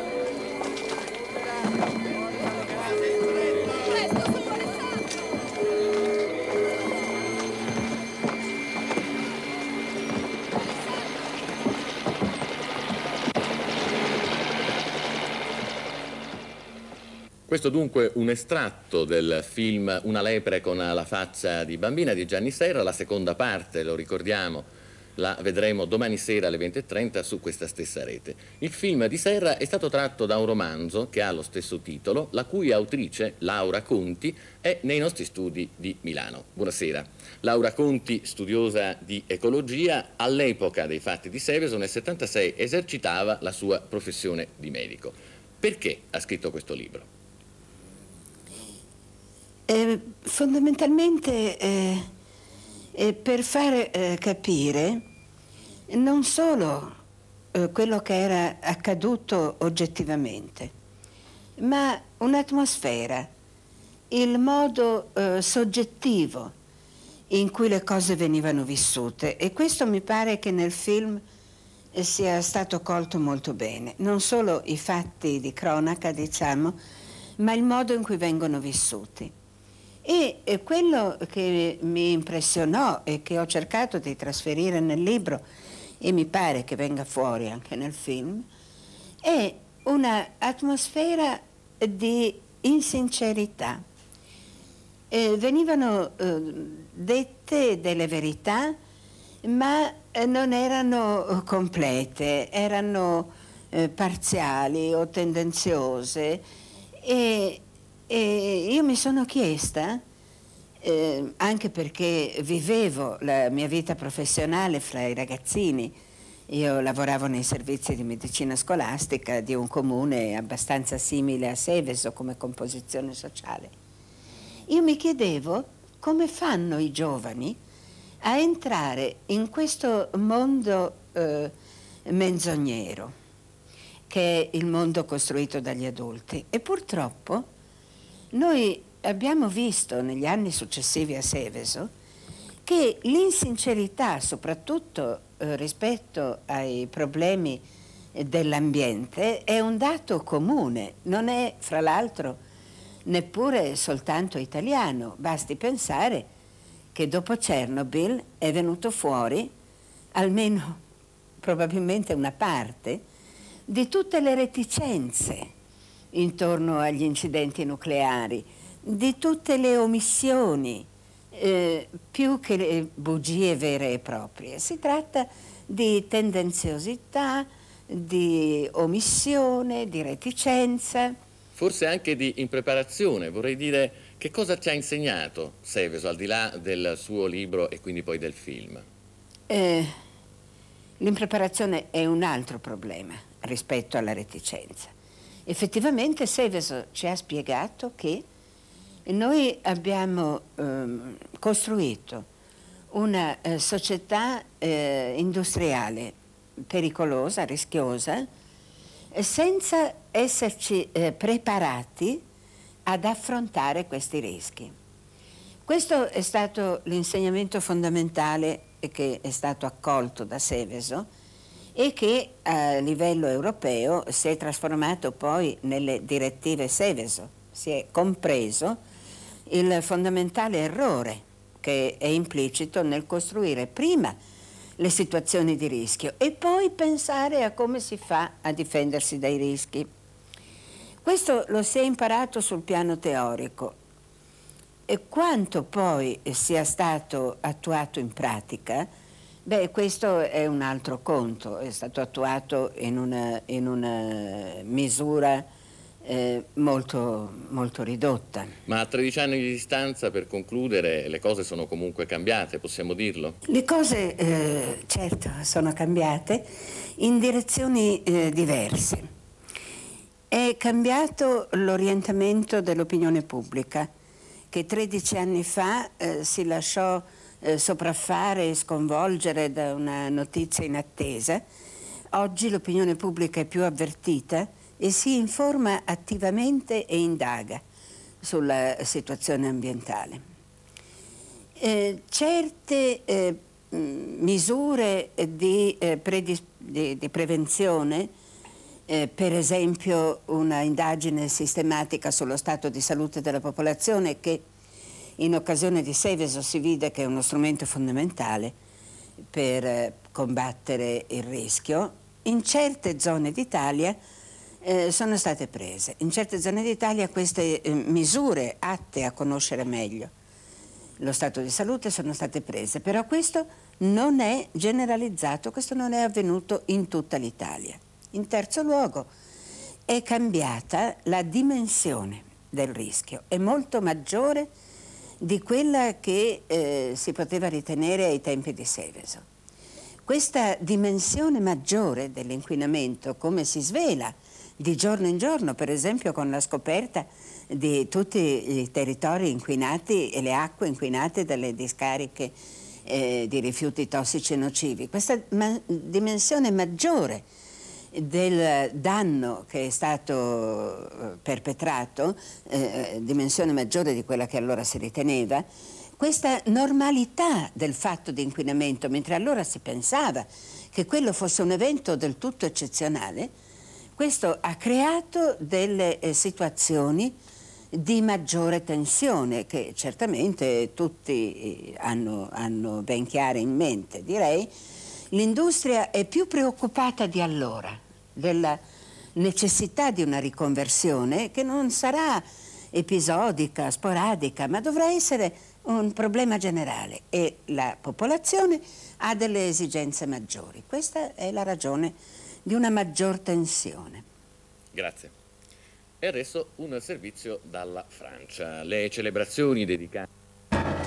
Questo dunque un estratto del film Una lepre con la faccia di bambina di Gianni Serra. La seconda parte, lo ricordiamo, la vedremo domani sera alle venti e trenta su questa stessa rete. Il film di Serra è stato tratto da un romanzo che ha lo stesso titolo, la cui autrice, Laura Conti, è nei nostri studi di Milano. Buonasera. Laura Conti, studiosa di ecologia, all'epoca dei fatti di Seveso nel settantasei esercitava la sua professione di medico. Perché ha scritto questo libro? Eh, fondamentalmente eh, eh, per far eh, capire non solo eh, quello che era accaduto oggettivamente, ma un'atmosfera, il modo eh, soggettivo in cui le cose venivano vissute, e questo mi pare che nel film eh, sia stato colto molto bene, non solo i fatti di cronaca, diciamo, ma il modo in cui vengono vissuti. E quello che mi impressionò e che ho cercato di trasferire nel libro, e mi pare che venga fuori anche nel film, è una atmosfera di insincerità. Eh, venivano eh, dette delle verità, ma eh, non erano complete, erano eh, parziali o tendenziose, e E io mi sono chiesta eh, anche perché vivevo la mia vita professionale fra i ragazzini. Io lavoravo nei servizi di medicina scolastica di un comune abbastanza simile a Seveso come composizione sociale. Io mi chiedevo come fanno i giovani a entrare in questo mondo eh, menzognero, che è il mondo costruito dagli adulti. E purtroppo noi abbiamo visto negli anni successivi a Seveso che l'insincerità, soprattutto eh, rispetto ai problemi dell'ambiente, è un dato comune, non è fra l'altro neppure soltanto italiano. Basti pensare che dopo Chernobyl è venuto fuori, almeno probabilmente una parte, di tutte le reticenze intorno agli incidenti nucleari, di tutte le omissioni, eh, più che le bugie vere e proprie. Si tratta di tendenziosità, di omissione, di reticenza. Forse anche di impreparazione, vorrei dire, che cosa ci ha insegnato Seveso, al di là del suo libro e quindi poi del film? Eh, l'impreparazione è un altro problema rispetto alla reticenza. Effettivamente Seveso ci ha spiegato che noi abbiamo ehm, costruito una eh, società eh, industriale pericolosa, rischiosa, eh, senza esserci eh, preparati ad affrontare questi rischi. Questo è stato l'insegnamento fondamentale che è stato accolto da Seveso e che a livello europeo si è trasformato poi nelle direttive Seveso. Si è compreso il fondamentale errore che è implicito nel costruire prima le situazioni di rischio e poi pensare a come si fa a difendersi dai rischi. Questo lo si è imparato sul piano teorico e quanto poi sia stato attuato in pratica, beh, questo è un altro conto, è stato attuato in una, in una misura eh, molto, molto ridotta. Ma a tredici anni di distanza, per concludere, le cose sono comunque cambiate, possiamo dirlo? Le cose, eh, certo, sono cambiate in direzioni eh, diverse. È cambiato l'orientamento dell'opinione pubblica, che tredici anni fa eh, si lasciò eh, sopraffare e sconvolgere da una notizia inattesa. Oggi l'opinione pubblica è più avvertita e si informa attivamente e indaga sulla situazione ambientale. Eh, certe eh, misure di, eh, di, di prevenzione, Eh, per esempio una indagine sistematica sullo stato di salute della popolazione, che in occasione di Seveso si vide che è uno strumento fondamentale per eh, combattere il rischio, in certe zone d'Italia eh, sono state prese. In certe zone d'Italia queste eh, misure atte a conoscere meglio lo stato di salute sono state prese, però questo non è generalizzato, questo non è avvenuto in tutta l'Italia. In terzo luogo, è cambiata la dimensione del rischio, è molto maggiore di quella che eh, si poteva ritenere ai tempi di Seveso. Questa dimensione maggiore dell'inquinamento, come si svela di giorno in giorno, per esempio con la scoperta di tutti i territori inquinati e le acque inquinate dalle discariche eh, di rifiuti tossici e nocivi, questa ma- dimensione maggiore del danno che è stato perpetrato, eh, dimensione maggiore di quella che allora si riteneva, questa normalità del fatto di inquinamento, mentre allora si pensava che quello fosse un evento del tutto eccezionale, questo ha creato delle eh, situazioni di maggiore tensione che certamente tutti hanno, hanno ben chiare in mente. Direi l'industria è più preoccupata di allora della necessità di una riconversione che non sarà episodica, sporadica, ma dovrà essere un problema generale e la popolazione ha delle esigenze maggiori. Questa è la ragione di una maggior tensione. Grazie. E adesso un servizio dalla Francia. Le celebrazioni dedicate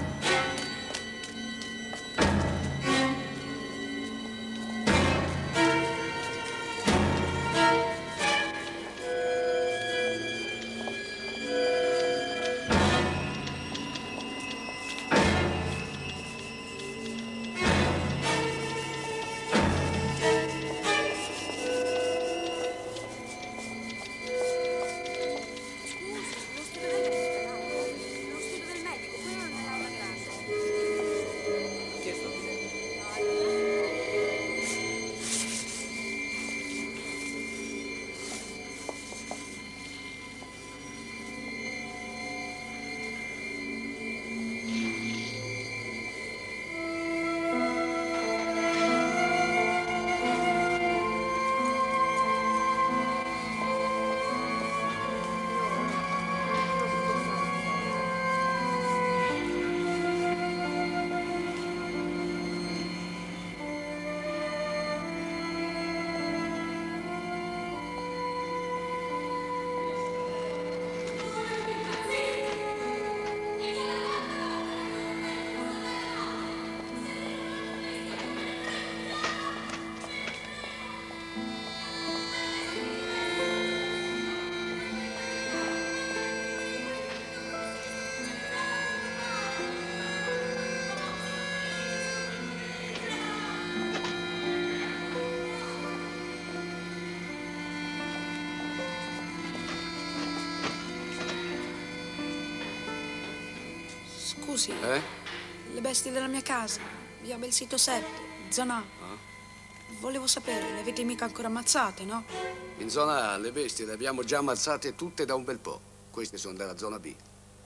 Scusi, Eh? le bestie della mia casa, via Belsito sette, zona A. Volevo sapere, le avete mica ancora ammazzate, no? In zona A le bestie le abbiamo già ammazzate tutte da un bel po'. Queste sono della zona B.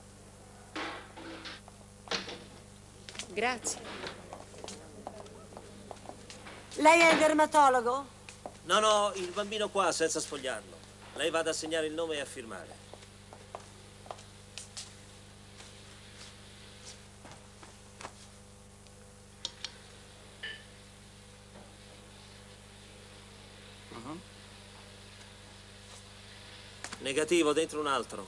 Grazie. Lei è il dermatologo? No, no, il bambino qua, senza sfogliarlo. Lei vada a segnare il nome e a firmare. Negativo, dentro un altro.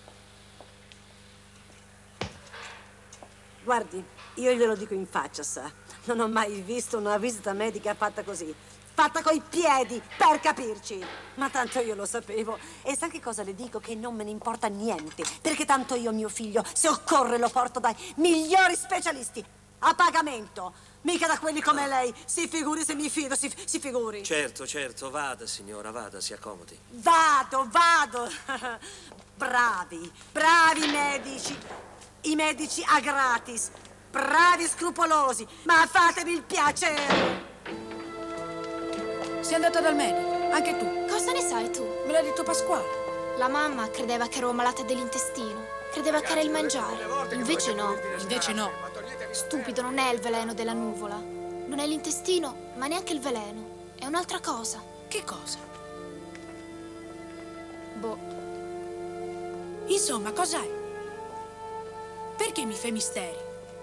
Guardi, io glielo dico in faccia, sa. Non ho mai visto una visita medica fatta così. Fatta coi piedi, per capirci. Ma tanto io lo sapevo. E sa che cosa le dico? Che non me ne importa niente. Perché tanto io mio figlio, se occorre, lo porto dai migliori specialisti. A pagamento. Mica da quelli come lei. Si figuri se mi fido, si, si figuri. Certo, certo, vada, signora, vada, si accomodi. Vado, vado. Bravi, bravi medici. I medici a gratis. Bravi scrupolosi. Ma fatemi il piacere. Sei andata dal medico, anche tu. Cosa ne sai tu? Me l'ha detto Pasquale. La mamma credeva che ero malata dell'intestino. Credeva che era il mangiare. Invece no. Invece no. Stupido, non è il veleno della nuvola. Non è l'intestino, ma neanche il veleno. È un'altra cosa. Che cosa? Boh. Insomma, cos'è? Perché mi fai misteri?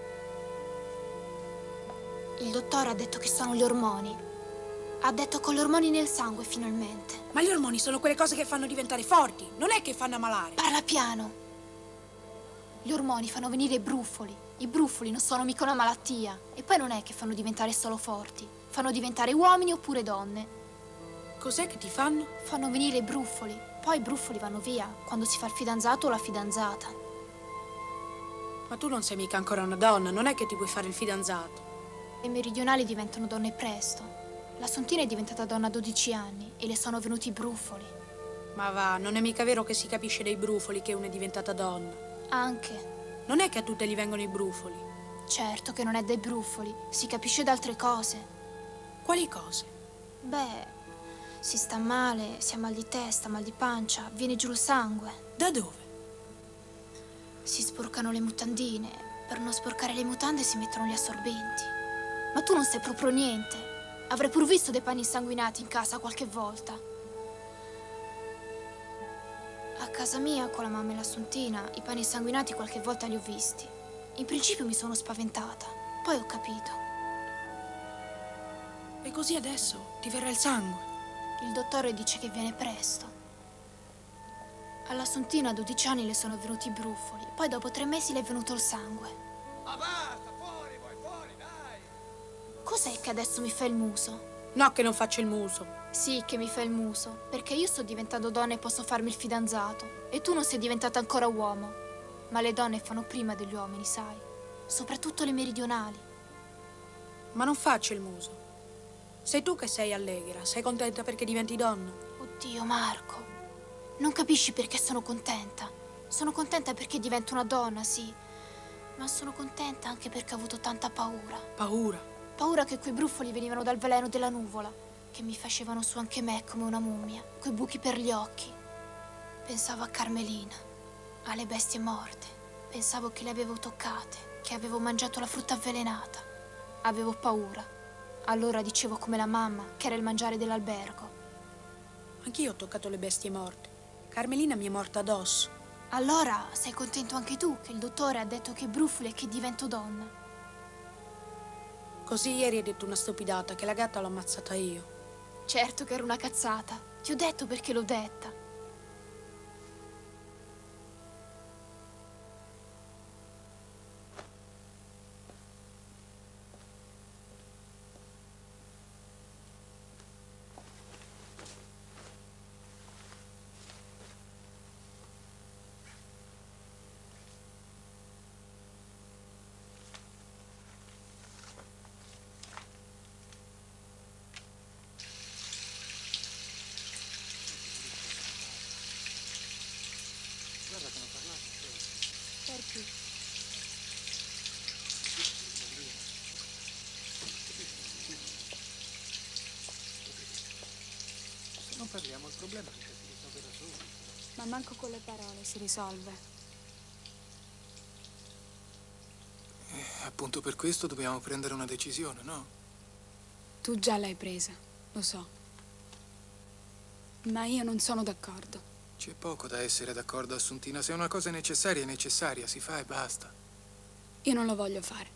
Il dottore ha detto che sono gli ormoni. Ha detto con gli ormoni nel sangue, finalmente. Ma gli ormoni sono quelle cose che fanno diventare forti, non è che fanno ammalare. Parla piano. Gli ormoni fanno venire i brufoli. I brufoli non sono mica una malattia. E poi non è che fanno diventare solo forti. Fanno diventare uomini oppure donne. Cos'è che ti fanno? Fanno venire i brufoli. Poi i brufoli vanno via quando si fa il fidanzato o la fidanzata. Ma tu non sei mica ancora una donna, non è che ti puoi fare il fidanzato. Le meridionali diventano donne presto. La Sontina è diventata donna a dodici anni e le sono venuti i brufoli. Ma va, non è mica vero che si capisce dai brufoli che una è diventata donna. Anche. Non è che a tutte gli vengono i brufoli. Certo che non è dai brufoli, si capisce da altre cose. Quali cose? Beh, si sta male, si ha mal di testa, mal di pancia, viene giù il sangue. Da dove? Si sporcano le mutandine. Per non sporcare le mutande si mettono gli assorbenti. Ma tu non sai proprio niente. Avrei pur visto dei panni insanguinati in casa qualche volta. A casa mia, con la mamma e la Sontina, i panni insanguinati qualche volta li ho visti. In principio mi sono spaventata, poi ho capito. E così adesso ti verrà il sangue? Il dottore dice che viene presto. Alla Sontina a dodici anni le sono venuti i brufoli, poi dopo tre mesi le è venuto il sangue. Ma basta, fuori, voi, fuori, dai! Cos'è che adesso mi fa il muso? No, che non faccio il muso. Sì, che mi fa il muso, perché io sto diventando donna e posso farmi il fidanzato. E tu non sei diventata ancora uomo. Ma le donne fanno prima degli uomini, sai? Soprattutto le meridionali. Ma non faccio il muso. Sei tu che sei allegra, sei contenta perché diventi donna. Oddio, Marco. Non capisci perché sono contenta. Sono contenta perché divento una donna, sì. Ma sono contenta anche perché ho avuto tanta paura. Paura? Paura che quei brufoli venivano dal veleno della nuvola, che mi facevano su anche me come una mummia, coi buchi per gli occhi. Pensavo a Carmelina, alle bestie morte. Pensavo che le avevo toccate, che avevo mangiato la frutta avvelenata. Avevo paura. Allora dicevo come la mamma, che era il mangiare dell'albergo. Anch'io ho toccato le bestie morte. Carmelina mi è morta addosso. Allora sei contento anche tu che il dottore ha detto che brufoli e che divento donna? Così ieri hai detto una stupidata, che la gatta l'ho ammazzata io. Certo che era una cazzata. Ti ho detto perché l'ho detta. Non parliamo, il problema che si risolve da solo. Ma manco con le parole si risolve. Eh, appunto per questo dobbiamo prendere una decisione, no? Tu già l'hai presa, lo so. Ma io non sono d'accordo. C'è poco da essere d'accordo, Assuntina. Se una cosa è necessaria, è necessaria, si fa e basta. Io non lo voglio fare.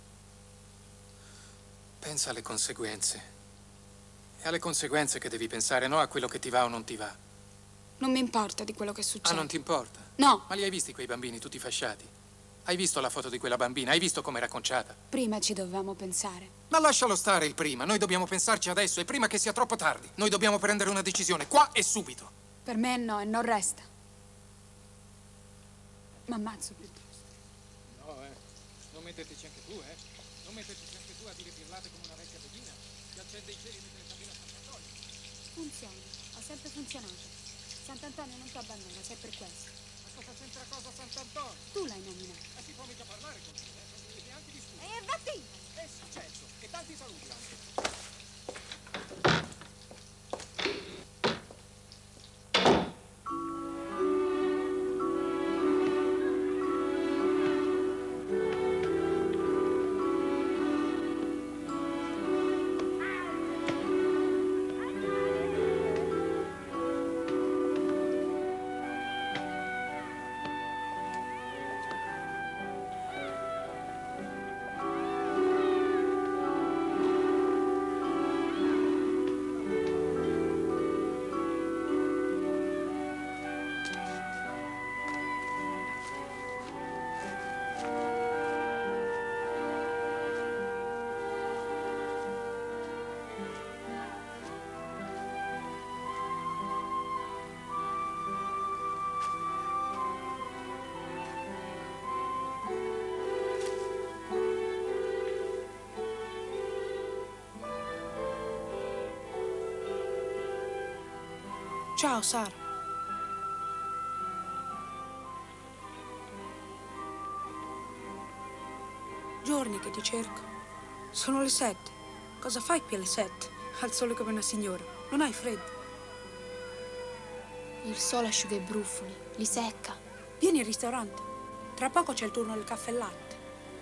Pensa alle conseguenze. È alle conseguenze che devi pensare, no a quello che ti va o non ti va. Non mi importa di quello che succede. Ah, non ti importa? No. Ma li hai visti quei bambini tutti fasciati? Hai visto la foto di quella bambina? Hai visto com'era conciata? Prima ci dovevamo pensare. Ma lascialo stare il prima. Noi dobbiamo pensarci adesso e prima che sia troppo tardi. Noi dobbiamo prendere una decisione, qua e subito. Per me no, e non resta. Ma ammazzo piuttosto. No, eh. Non mettertici anche tu, eh. Non mettertici anche tu a dire pirlate come una vecchia bambina che accende i cieli mentre le cammina a Sant'Antonio. Funziona, ha sempre funzionato. Sant'Antonio non ti abbandona, sei per questo. Ma cosa c'entra cosa Sant'Antonio? Tu l'hai nominato. Ma si può mica parlare con te, eh? Non devi neanche discutere. E vatti! È successo. E tanti saluti anche. Ciao, Sara. Giorni che ti cerco. Sono le sette. Cosa fai qui alle sette? Al sole come una signora. Non hai freddo? Il sole asciuga i brufoli, li secca. Vieni al ristorante. Tra poco c'è il turno del caffè e latte.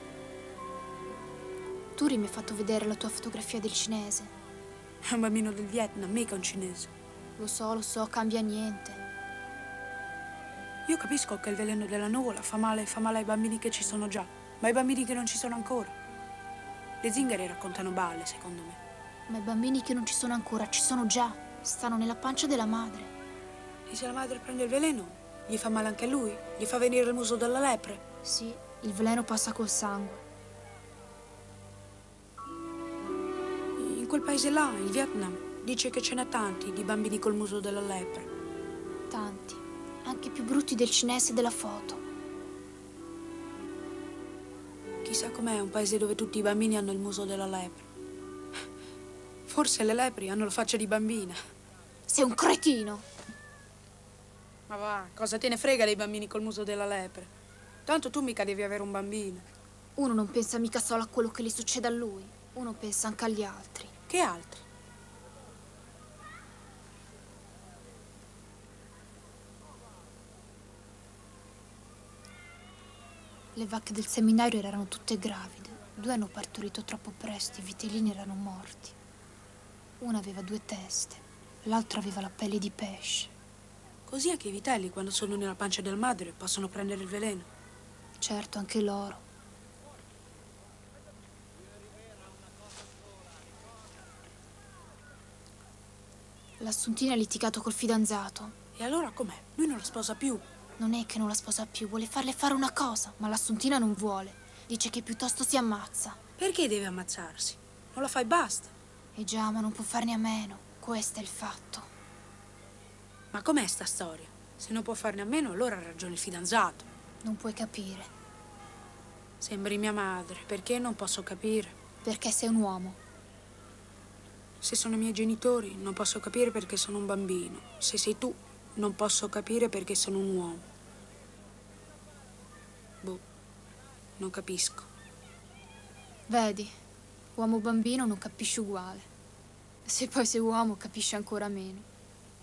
Turi mi ha fatto vedere la tua fotografia del cinese. È un bambino del Vietnam, mica un cinese. Lo so, lo so, cambia niente. Io capisco che il veleno della nuvola fa male, fa male ai bambini che ci sono già, ma ai bambini che non ci sono ancora. Le zingare raccontano balle, secondo me. Ma i bambini che non ci sono ancora ci sono già. Stanno nella pancia della madre. E se la madre prende il veleno, gli fa male anche a lui? Gli fa venire il muso della lepre? Sì, il veleno passa col sangue. In quel paese là, il Vietnam, dice che ce n'è tanti di bambini col muso della lepre. Tanti, anche più brutti del cinese della foto. Chissà com'è un paese dove tutti i bambini hanno il muso della lepre. Forse le lepri hanno la faccia di bambina. Sei un cretino! Ma va, cosa te ne frega dei bambini col muso della lepre? Tanto tu mica devi avere un bambino. Uno non pensa mica solo a quello che gli succede a lui. Uno pensa anche agli altri. Che altri? Le vacche del seminario erano tutte gravide. Due hanno partorito troppo presto, i vitellini erano morti. Una aveva due teste, l'altra aveva la pelle di pesce. Così anche i vitelli, quando sono nella pancia del madre, possono prendere il veleno. Certo, anche loro. L'Assuntina ha litigato col fidanzato. E allora com'è? Lui non la sposa più. Non è che non la sposa più, vuole farle fare una cosa, ma l'Assuntina non vuole. Dice che piuttosto si ammazza. Perché deve ammazzarsi? Non la fai, basta. E già, ma non può farne a meno. Questo è il fatto. Ma com'è sta storia? Se non può farne a meno, allora ha ragione il fidanzato. Non puoi capire. Sembri mia madre. Perché non posso capire? Perché sei un uomo. Se sono i miei genitori, non posso capire perché sono un bambino. Se sei tu, non posso capire perché sono un uomo. Boh, non capisco. Vedi, uomo bambino non capisce uguale. Se poi sei uomo capisce ancora meno.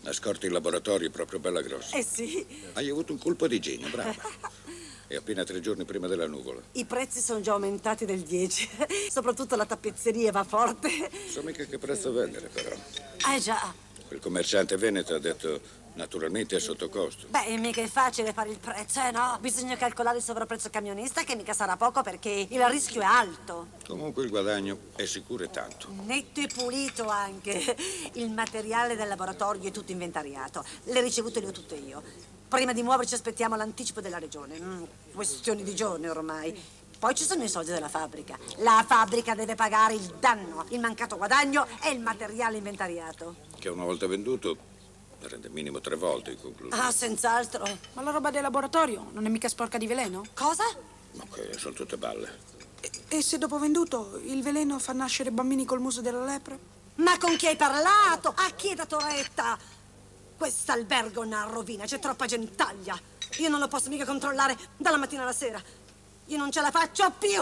La scorta in laboratorio è proprio bella grossa. Eh sì. Hai avuto un colpo di genio, brava. E appena tre giorni prima della nuvola. I prezzi sono già aumentati del dieci. Soprattutto la tappezzeria va forte. So mica che prezzo vendere, però. Eh già. Quel commerciante veneto ha detto, naturalmente è sotto costo. Beh, mica è facile fare il prezzo, eh no? Bisogna calcolare il sovrapprezzo camionista, che mica sarà poco perché il rischio è alto. Comunque il guadagno è sicuro e tanto. Netto e pulito anche. Il materiale del laboratorio è tutto inventariato. Le ricevute le ho tutte io. Prima di muoverci aspettiamo l'anticipo della regione. Mm, questioni di giorni ormai. Poi ci sono i soldi della fabbrica. La fabbrica deve pagare il danno, il mancato guadagno e il materiale inventariato. Che una volta venduto rende minimo tre volte in conclusione. Ah, senz'altro. Ma la roba del laboratorio non è mica sporca di veleno? Cosa? Ok, sono tutte balle. E, e se dopo venduto il veleno fa nascere bambini col muso della lepre? Ma con chi hai parlato? A chi hai dato retta? Quest'albergo è una rovina, c'è troppa gentaglia. Io non lo posso mica controllare dalla mattina alla sera. Io non ce la faccio più.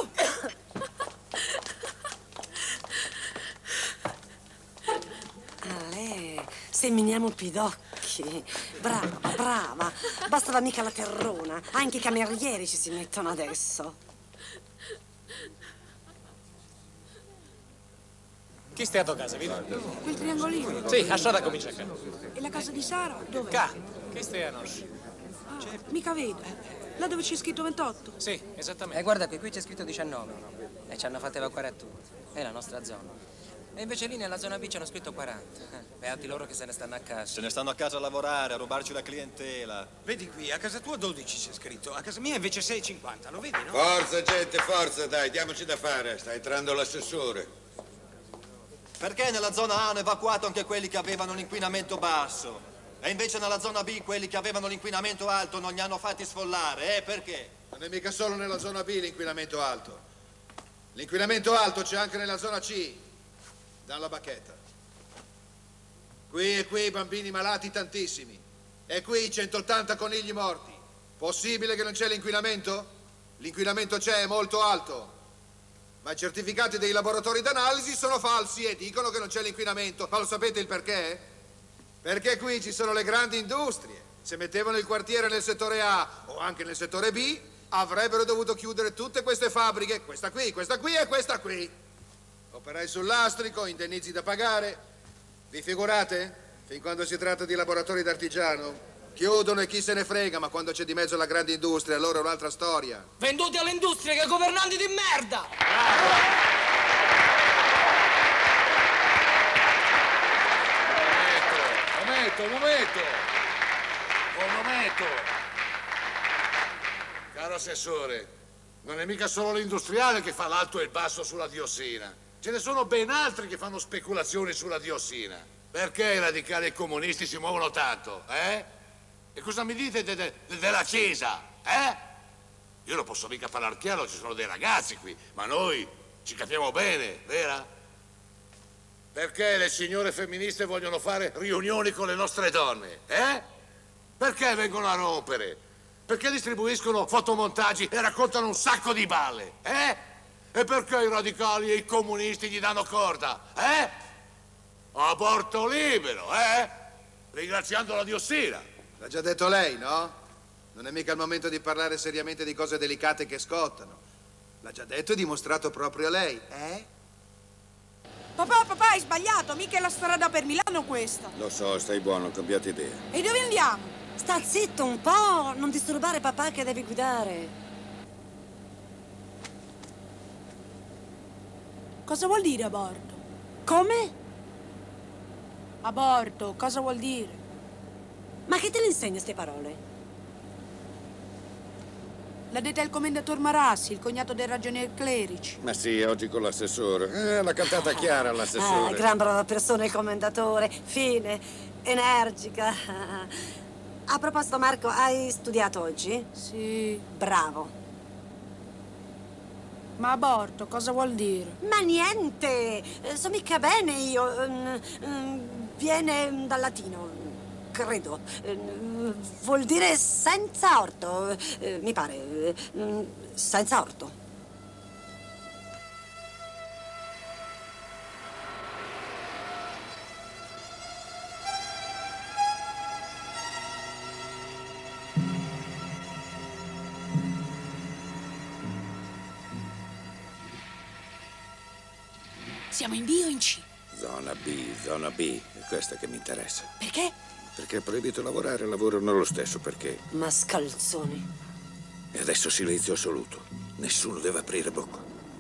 Ale, seminiamo pidocchi. Brava, brava. Bastava mica la terrona. Anche i camerieri ci si mettono adesso. Chi stai a casa, vedi? Quel triangolino. Sì, a strada comincia qua. E la casa di Sara? Dove? Qua. Chi stai a nos? Ah, mica vedo. Là dove c'è scritto ventotto? Sì, esattamente. E guarda qui, qui c'è scritto diciannove. E ci hanno fatto evacuare a tutti. È la nostra zona. E invece lì nella zona B ci hanno scritto quaranta. Beati loro che se ne stanno a casa. Se ne stanno a casa a lavorare, a rubarci la clientela. Vedi qui, a casa tua dodici c'è scritto, a casa mia invece sei e cinquanta, lo vedi, no? Forza, gente, forza, dai, diamoci da fare. Sta entrando l'assessore. Perché nella zona A hanno evacuato anche quelli che avevano l'inquinamento basso? E invece nella zona B quelli che avevano l'inquinamento alto non li hanno fatti sfollare, eh? Perché? Non è mica solo nella zona B l'inquinamento alto. L'inquinamento alto c'è anche nella zona C, dalla bacchetta. Qui e qui bambini malati tantissimi. E qui centottanta conigli morti. Possibile che non c'è l'inquinamento? L'inquinamento c'è, è molto alto. Ma i certificati dei laboratori d'analisi sono falsi e dicono che non c'è l'inquinamento. Ma lo sapete il perché? Perché qui ci sono le grandi industrie. Se mettevano il quartiere nel settore A o anche nel settore B, avrebbero dovuto chiudere tutte queste fabbriche, questa qui, questa qui e questa qui. Operai sul lastrico, indennizi da pagare. Vi figurate? Fin quando si tratta di laboratori d'artigiano, chiudono e chi se ne frega, ma quando c'è di mezzo la grande industria, allora è un'altra storia. Venduti all'industria, che governanti di merda! Un momento, un momento! Un momento! Caro assessore, non è mica solo l'industriale che fa l'alto e il basso sulla diossina. Ce ne sono ben altri che fanno speculazioni sulla diossina. Perché i radicali e i comunisti si muovono tanto, eh? E cosa mi dite de de de della Cesa, eh? Io non posso mica parlare chiaro, ci sono dei ragazzi qui, ma noi ci capiamo bene, vera? Perché le signore femministe vogliono fare riunioni con le nostre donne, eh? Perché vengono a rompere? Perché distribuiscono fotomontaggi e raccontano un sacco di balle, eh? E perché i radicali e i comunisti gli danno corda, eh? Aborto libero, eh? Ringraziando la diossina. L'ha già detto lei, no? Non è mica il momento di parlare seriamente di cose delicate che scottano. L'ha già detto e dimostrato proprio lei, eh? Papà, papà, hai sbagliato, mica è la strada per Milano questa. Lo so, stai buono, ho cambiato idea. E dove andiamo? Sta zitto un po', non disturbare papà che deve guidare. Cosa vuol dire aborto? Come? Aborto, cosa vuol dire? Ma che te le insegna queste parole? L'ha detta il commendator Marassi, il cognato del ragionier Clerici. Ma sì, oggi con l'assessore. Eh, l'ha cantata chiara l'assessore. Ah, gran brava persona il commendatore, fine, energica. A proposito, Marco, hai studiato oggi? Sì. Bravo. Ma aborto, cosa vuol dire? Ma niente, so mica bene io. Viene dal latino, credo. Vuol dire senza orto, mi pare. Senza orto. Siamo in B o in C? Zona B, zona B, è questa che mi interessa. Perché? Perché è proibito lavorare, lavorano lo stesso, perché... Mascalzoni. E adesso silenzio assoluto. Nessuno deve aprire bocca.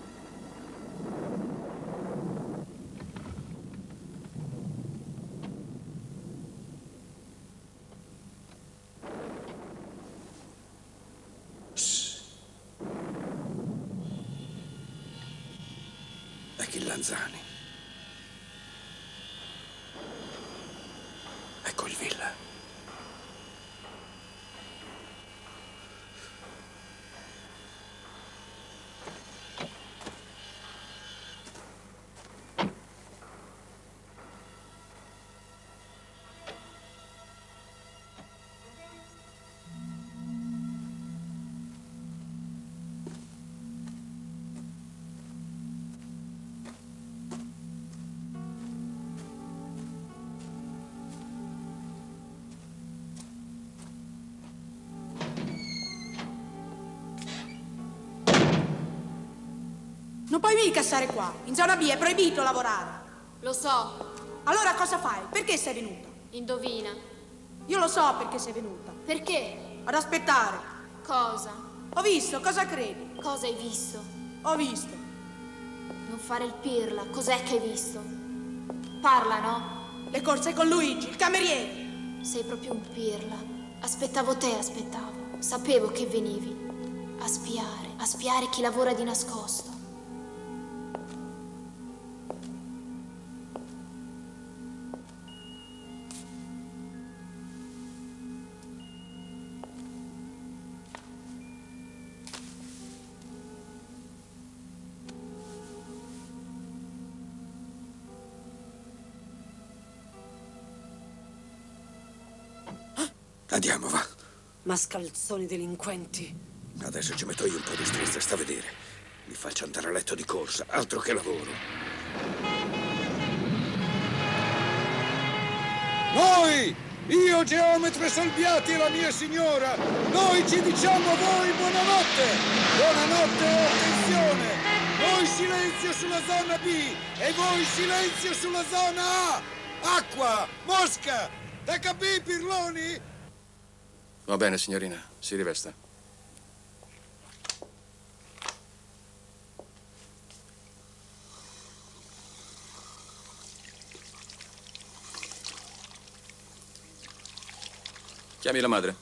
Lanzani. Ecco il Villa. Non puoi mica stare qua. In zona B è proibito lavorare. Lo so. Allora cosa fai? Perché sei venuta? Indovina. Io lo so perché sei venuta. Perché? Ad aspettare. Cosa? Ho visto, cosa credi? Cosa hai visto? Ho visto. Non fare il pirla. Cos'è che hai visto? Parla, no? Le corse con Luigi, il cameriere. Sei proprio un pirla. Aspettavo te, aspettavo. Sapevo che venivi. A spiare, a spiare chi lavora di nascosto. Andiamo, va. Mascalzoni delinquenti. Adesso ci metto io un po' di strizza, sta a vedere. Mi faccio andare a letto di corsa, altro che lavoro. Noi, io Geometre Salviati e la mia signora, noi ci diciamo a voi buonanotte. Buonanotte e attenzione. Noi silenzio sulla zona B e voi silenzio sulla zona A. Acqua, Mosca, H B, Pirloni. Va bene, signorina, si rivesta. Chiami la madre.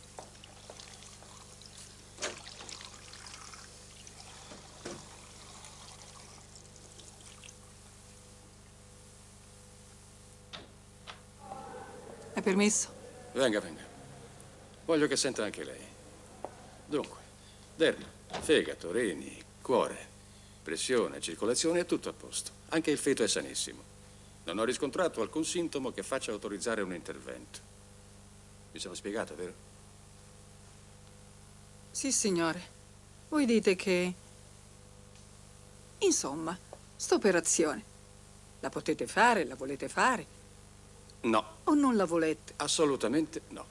È permesso? Venga, venga. Voglio che senta anche lei. Dunque, derma, fegato, reni, cuore, pressione, circolazione, è tutto a posto. Anche il feto è sanissimo. Non ho riscontrato alcun sintomo che faccia autorizzare un intervento. Mi sono spiegato, vero? Sì, signore. Voi dite che... Insomma, sta operazione la potete fare, la volete fare? No. O non la volete? Assolutamente no.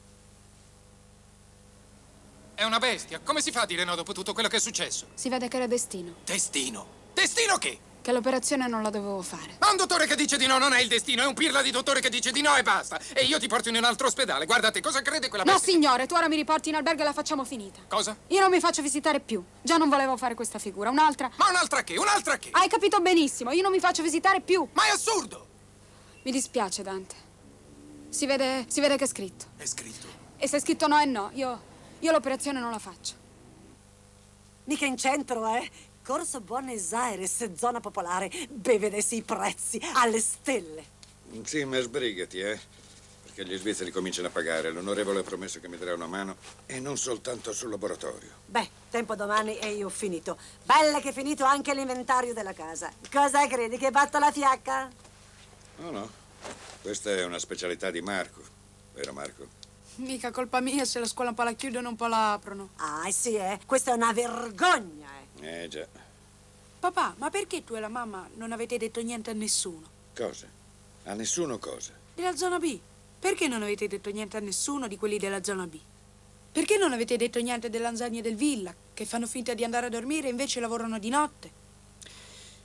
È una bestia. Come si fa a dire no dopo tutto quello che è successo? Si vede che era destino. Destino? Destino che? Che l'operazione non la dovevo fare. Ma un dottore che dice di no non è il destino, è un pirla di dottore che dice di no e basta. E io ti porto in un altro ospedale. Guardate, cosa crede quella No, bestia? signore, tu ora mi riporti in albergo e la facciamo finita. Cosa? Io non mi faccio visitare più. Già non volevo fare questa figura. Un'altra... Ma un'altra che? Un'altra che? Hai capito benissimo. Io non mi faccio visitare più. Ma è assurdo! Mi dispiace, Dante. Si vede, si vede che è scritto. È scritto? E se è scritto no è no. Io, io l'operazione non la faccio. Mica in centro, eh? Corso Buenos Aires, zona popolare. Bevedesi i prezzi, alle stelle. Sì, ma sbrigati, eh? Perché gli svizzeri cominciano a pagare. L'onorevole ha promesso che mi darà una mano e non soltanto sul laboratorio. Beh, tempo domani e io ho finito. Bella che è finito anche l'inventario della casa. Cosa credi, che batto la fiacca? No, no. Questa è una specialità di Marco. Vero, Marco? Mica colpa mia se la scuola un po' la chiudono, un po' la aprono. Ah, sì, eh? Questa è una vergogna, eh? Eh, già. Papà, ma perché tu e la mamma non avete detto niente a nessuno? Cosa? A nessuno cosa? Della zona B. Perché non avete detto niente a nessuno di quelli della zona B? Perché non avete detto niente delle Lanzagne del Villa, che fanno finta di andare a dormire e invece lavorano di notte?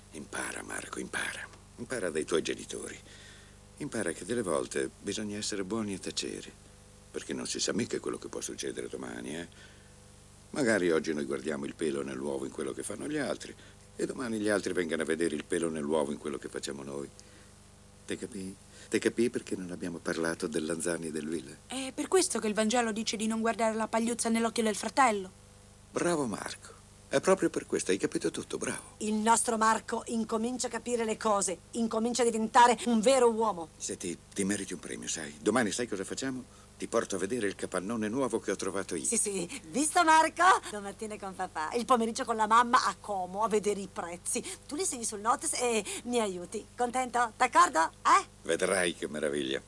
Impara, Marco, impara. Impara dai tuoi genitori. Impara che delle volte bisogna essere buoni e taceri, perché non si sa mica quello che può succedere domani, eh? Magari oggi noi guardiamo il pelo nell'uovo in quello che fanno gli altri e domani gli altri vengano a vedere il pelo nell'uovo in quello che facciamo noi. Te capì? Te capì perché non abbiamo parlato del Lanzani e del Villa? È per questo che il Vangelo dice di non guardare la pagliuzza nell'occhio del fratello. Bravo Marco. È proprio per questo, hai capito tutto, bravo. Il nostro Marco incomincia a capire le cose, incomincia a diventare un vero uomo. Senti, ti meriti un premio, sai? Domani sai cosa facciamo? Ti porto a vedere il capannone nuovo che ho trovato io. Sì, sì, visto Marco? Domattina con papà, il pomeriggio con la mamma a Como a vedere i prezzi. Tu li segni sul notice e mi aiuti. Contento? D'accordo? Eh? Vedrai che meraviglia.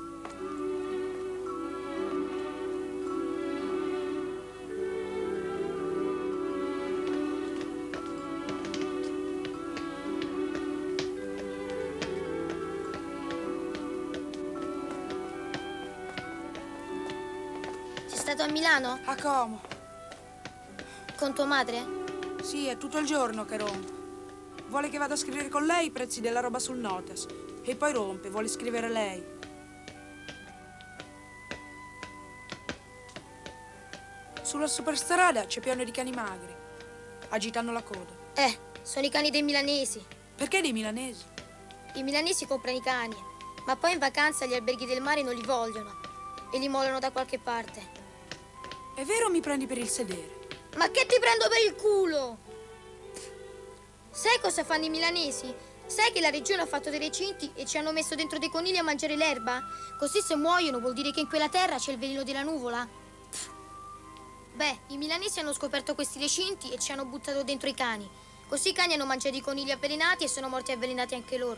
Sei stato a Milano? A Como. Con tua madre? Sì, è tutto il giorno che rompe. Vuole che vada a scrivere con lei i prezzi della roba sul notice. E poi rompe, vuole scrivere lei. Sulla superstrada c'è pieno di cani magri. Agitano la coda. Eh, sono i cani dei milanesi. Perché dei milanesi? I milanesi comprano i cani, ma poi in vacanza gli alberghi del mare non li vogliono e li mollano da qualche parte. È vero o mi prendi per il sedere? Ma che ti prendo per il culo? Sai cosa fanno i milanesi? Sai che la regione ha fatto dei recinti e ci hanno messo dentro dei conigli a mangiare l'erba? Così se muoiono vuol dire che in quella terra c'è il veleno della nuvola? Beh, i milanesi hanno scoperto questi recinti e ci hanno buttato dentro i cani. Così i cani hanno mangiato i conigli avvelenati e sono morti avvelenati anche loro.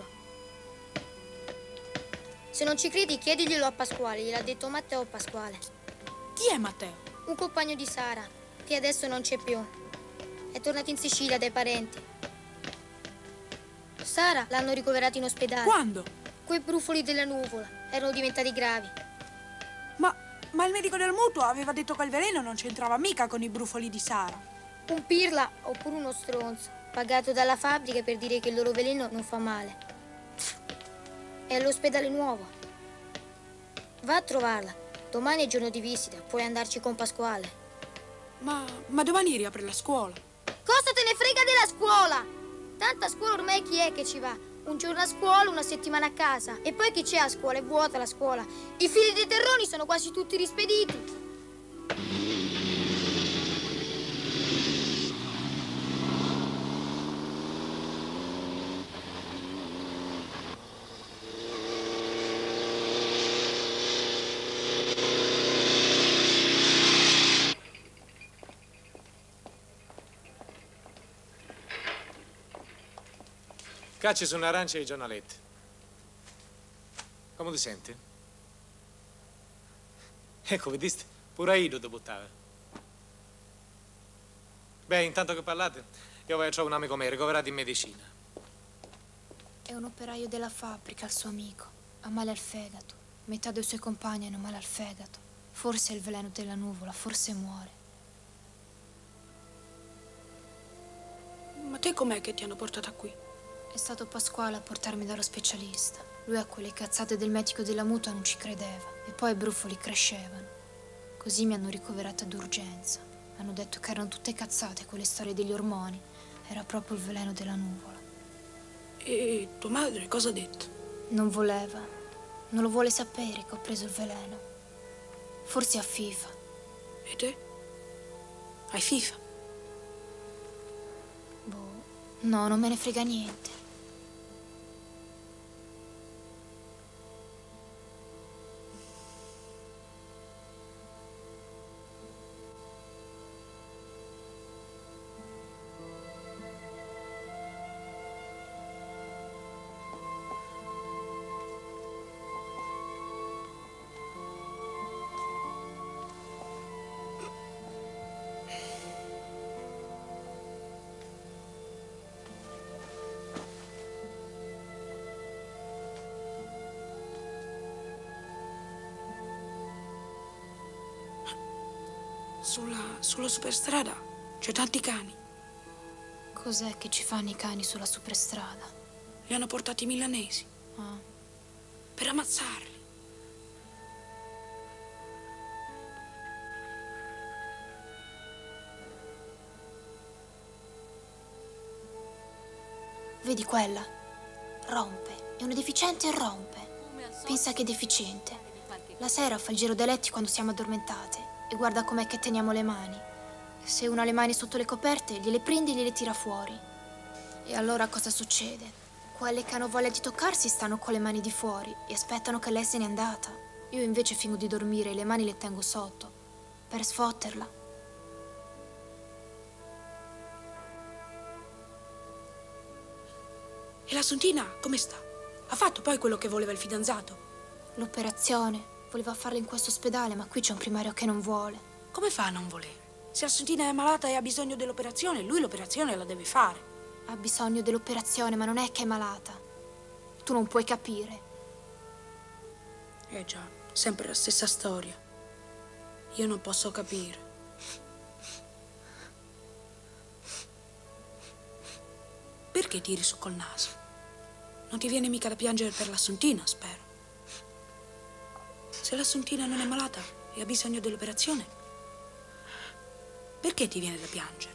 Se non ci credi, chiediglielo a Pasquale, gliel'ha detto Matteo Pasquale. Chi è Matteo? Un compagno di Sara, che adesso non c'è più. È tornato in Sicilia dai parenti. Sara l'hanno ricoverata in ospedale. Quando? Quei brufoli della nuvola erano diventati gravi. Ma, ma il medico del mutuo aveva detto che il veleno non c'entrava mica con i brufoli di Sara. Un pirla oppure uno stronzo, pagato dalla fabbrica per dire che il loro veleno non fa male. È all'ospedale nuovo. Va a trovarla. Domani è giorno di visita, puoi andarci con Pasquale. Ma, ma domani riapre la scuola. Cosa te ne frega della scuola? Tanto a scuola ormai chi è che ci va? Un giorno a scuola, una settimana a casa. E poi chi c'è a scuola? È vuota la scuola. I figli dei terroni sono quasi tutti rispediti. Cacci su un'arancia e i giornaletti. Come ti senti? Ecco, vediste? Pure Aido ti buttava. Beh, intanto che parlate, io voglio trovare un amico mio ricoverato in medicina. È un operaio della fabbrica, il suo amico. Ha male al fegato. Metà dei suoi compagni hanno male al fegato. Forse è il veleno della nuvola, forse muore. Ma te com'è che ti hanno portata qui? È stato Pasquale a portarmi dallo specialista. Lui a quelle cazzate del medico della mutua non ci credeva. E poi i brufoli crescevano. Così mi hanno ricoverata d'urgenza. Hanno detto che erano tutte cazzate quelle storie degli ormoni. Era proprio il veleno della nuvola. E tua madre cosa ha detto? Non voleva. Non lo vuole sapere che ho preso il veleno. Forse a FIFA. E te? Hai FIFA? Boh, no, non me ne frega niente. Sulla, sulla superstrada c'è tanti cani. Cos'è che ci fanno i cani sulla superstrada? Li hanno portati i milanesi. Ah. Per ammazzarli. Vedi quella? Rompe. È una deficiente e rompe. Pensa che è deficiente. La sera fa il giro dei letti quando siamo addormentate e guarda com'è che teniamo le mani. Se uno ha le mani sotto le coperte, gliele prende e gliele tira fuori. E allora cosa succede? Quelle che hanno voglia di toccarsi stanno con le mani di fuori e aspettano che lei se n'è andata. Io invece fingo di dormire e le mani le tengo sotto, per sfotterla. E la Sontina come sta? Ha fatto poi quello che voleva il fidanzato? L'operazione. Voleva farla in questo ospedale, ma qui c'è un primario che non vuole. Come fa a non volere? Se la Sontina è malata e ha bisogno dell'operazione, lui l'operazione la deve fare. Ha bisogno dell'operazione, ma non è che è malata. Tu non puoi capire. Eh già, sempre la stessa storia. Io non posso capire. Perché tiri su col naso? Non ti viene mica da piangere per la Sontina, spero. Se la Sontina non è malata e ha bisogno dell'operazione, perché ti viene da piangere?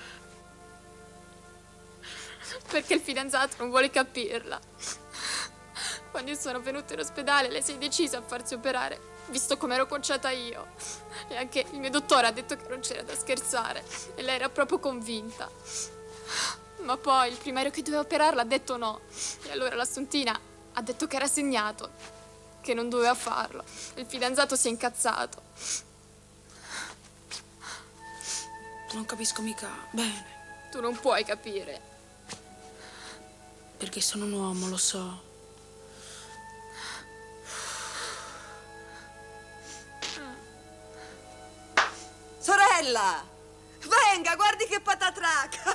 Perché il fidanzato non vuole capirla. Quando io sono venuta in ospedale, lei si è decisa a farsi operare, visto come ero conciata io. E anche il mio dottore ha detto che non c'era da scherzare. E lei era proprio convinta. Ma poi il primario che doveva operarla ha detto no. E allora la Sontina ha detto che era segnato, che non doveva farlo. Il fidanzato si è incazzato. Non capisco mica bene. Tu non puoi capire. Perché sono un uomo, lo so. Sorella! Venga, guardi che patatrac!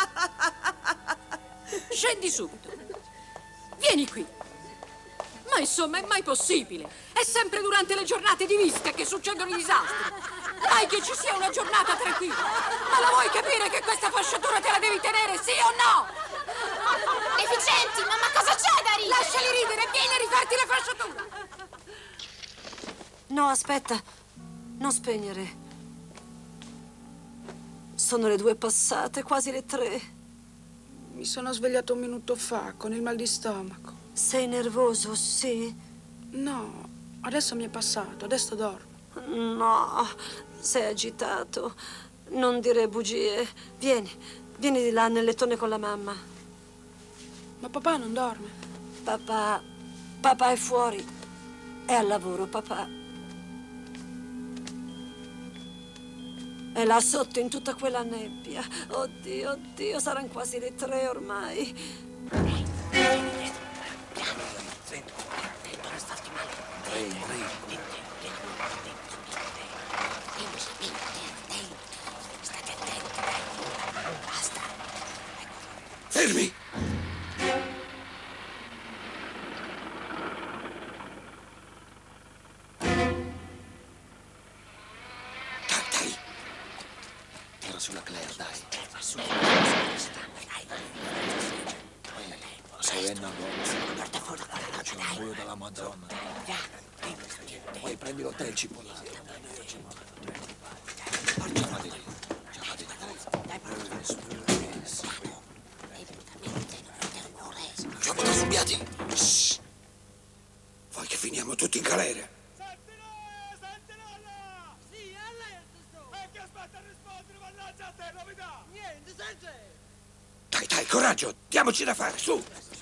Scendi subito. Vieni qui. Ma insomma, è mai possibile? È sempre durante le giornate di visita che succedono i disastri. Dai che ci sia una giornata tranquilla. Ma la vuoi capire che questa fasciatura te la devi tenere, sì o no? Deficienti, ma, ma cosa c'è da ridere? Lasciali ridere, vieni a rifarti la fasciatura. No, aspetta. Non spegnere. Sono le due passate, quasi le tre. Mi sono svegliato un minuto fa con il mal di stomaco. Sei nervoso, sì? No, adesso mi è passato, adesso dormo. No, sei agitato. Non dire bugie. Vieni, vieni di là nel lettone con la mamma. Ma papà non dorme. Papà, papà è fuori. È al lavoro, papà. È là sotto in tutta quella nebbia. Oddio, oddio, saranno quasi le tre ormai. Fermi! Sulla Claire, dai. Sei venna c'è un buio dalla Madonna. Poi prendi l'hotel cipollare. Chiama di lì. Chiama di lì. Chiamate subbiati. Vuoi che finiamo tutti in galera? Dai, dai, coraggio, diamoci da fare, su!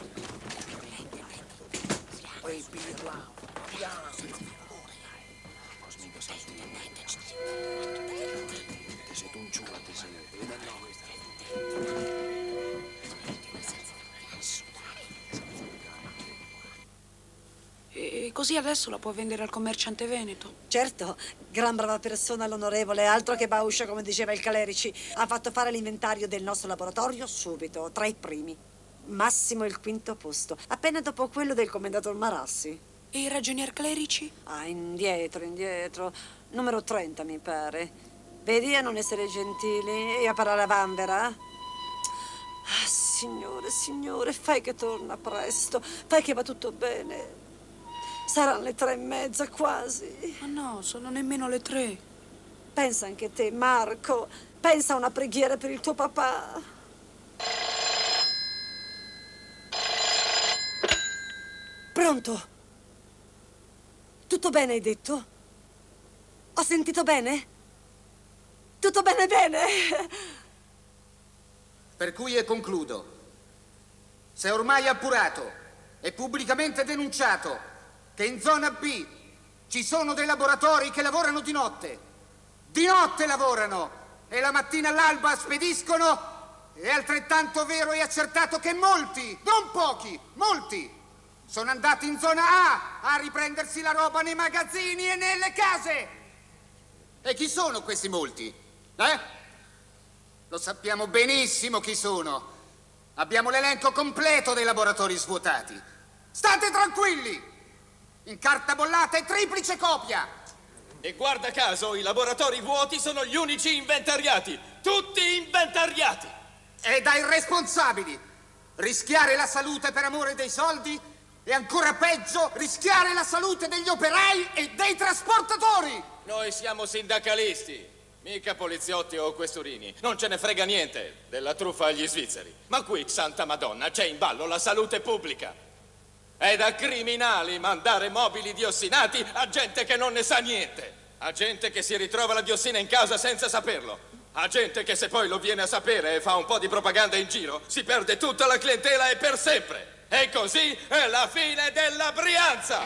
E così adesso la può vendere al commerciante veneto? Certo, gran brava persona l'onorevole, altro che Bauscia, come diceva il Calerici. Ha fatto fare l'inventario del nostro laboratorio subito, tra i primi. Massimo il quinto posto, appena dopo quello del commendator Marassi. E il ragionier Clerici? Ah, indietro, indietro. Numero trenta, mi pare. Vedi a non essere gentili e a parlare a vanvera? Ah, signore, signore, fai che torna presto, fai che va tutto bene. Saranno le tre e mezza quasi. Ma no, sono nemmeno le tre. Pensa anche te, Marco. Pensa a una preghiera per il tuo papà. Pronto? Tutto bene, hai detto? Ho sentito bene? Tutto bene, bene? Per cui e concludo. Se ormai appurato e pubblicamente denunciato che in zona B ci sono dei laboratori che lavorano di notte, di notte lavorano e la mattina all'alba spediscono, è altrettanto vero e accertato che molti, non pochi, molti, sono andati in zona A a riprendersi la roba nei magazzini e nelle case. E chi sono questi molti? Eh? Lo sappiamo benissimo chi sono. Abbiamo l'elenco completo dei laboratori svuotati. State tranquilli! In carta bollata e triplice copia! E guarda caso, i laboratori vuoti sono gli unici inventariati! Tutti inventariati! E dai responsabili! Rischiare la salute per amore dei soldi e ancora peggio, rischiare la salute degli operai e dei trasportatori! Noi siamo sindacalisti, mica poliziotti o questurini. Non ce ne frega niente della truffa agli svizzeri. Ma qui, Santa Madonna, c'è in ballo la salute pubblica. È da criminali mandare mobili diossinati a gente che non ne sa niente. A gente che si ritrova la diossina in casa senza saperlo. A gente che se poi lo viene a sapere e fa un po' di propaganda in giro, si perde tutta la clientela e per sempre. E così è la fine della Brianza!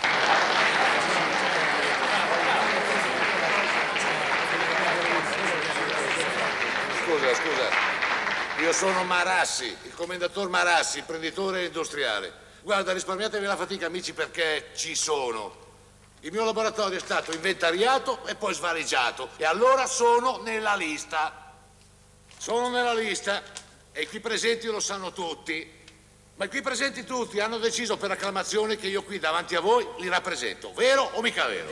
Scusa, scusa. Io sono Marassi, il commendator Marassi, imprenditore industriale. Guarda, risparmiatevi la fatica, amici, perché ci sono. Il mio laboratorio è stato inventariato e poi svaligiato. E allora sono nella lista. Sono nella lista e i qui presenti lo sanno tutti. Ma i qui presenti tutti hanno deciso per acclamazione che io qui davanti a voi li rappresento. Vero o mica vero?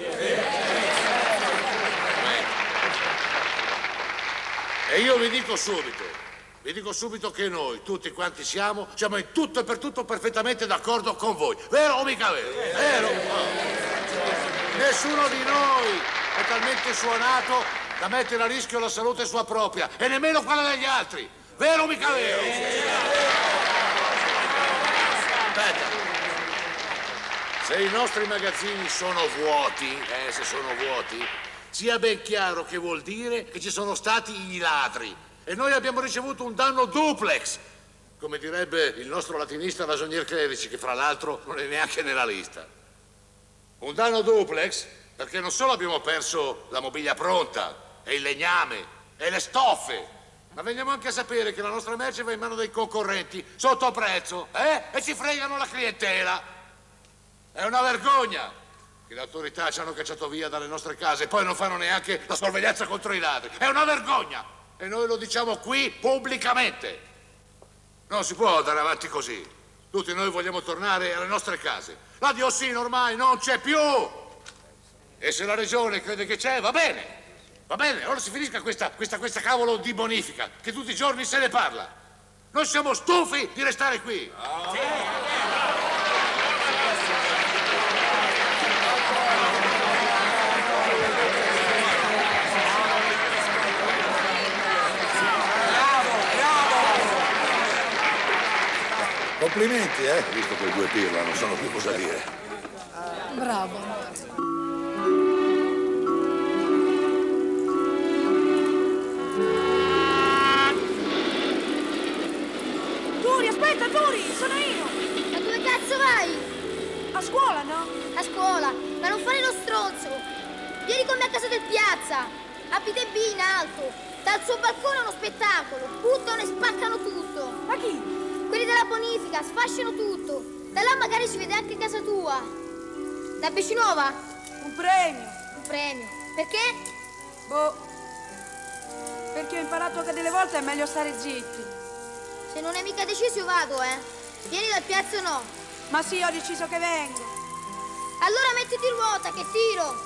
E io vi dico subito, vi dico subito che noi, tutti quanti siamo, siamo in tutto e per tutto perfettamente d'accordo con voi. Vero o mica vero? Vero? Nessuno di noi è talmente suonato da mettere a rischio la salute sua propria e nemmeno quella degli altri. Vero o mica vero? Aspetta. Se i nostri magazzini sono vuoti, eh, se sono vuoti, sia ben chiaro che vuol dire che ci sono stati i ladri e noi abbiamo ricevuto un danno duplex, come direbbe il nostro latinista Rasonier Clerici, che fra l'altro non è neanche nella lista. Un danno duplex perché non solo abbiamo perso la mobilia pronta e il legname e le stoffe, ma veniamo anche a sapere che la nostra merce va in mano dei concorrenti sotto prezzo, eh? E ci fregano la clientela. È una vergogna che le autorità ci hanno cacciato via dalle nostre case e poi non fanno neanche la sorveglianza contro i ladri. È una vergogna! E noi lo diciamo qui pubblicamente. Non si può andare avanti così. Tutti noi vogliamo tornare alle nostre case. La diossina ormai non c'è più! E se la regione crede che c'è, va bene. Va bene, ora si finisca questa, questa, questa cavolo di bonifica, che tutti i giorni se ne parla. Noi siamo stufi di restare qui. Oh. Sì. Complimenti, eh? Visto che i due pirla non sanno più cosa dire. Bravo. Aspetta, Turi, sono io! Ma dove cazzo vai? A scuola, no? A scuola, ma non fare lo stronzo! Vieni con me a casa del piazza! Abita B in alto! Dal suo balcone uno spettacolo! Buttano e spaccano tutto! Ma chi? Quelli della bonifica, sfasciano tutto! Da là magari si vede anche casa tua! Da Becinova? Un premio! Un premio! Perché? Boh... Perché ho imparato che delle volte è meglio stare zitti. Se non è mica deciso io vado, eh. Vieni dal piazza o no? Ma sì, ho deciso che vengo. Allora mettiti in ruota, che tiro.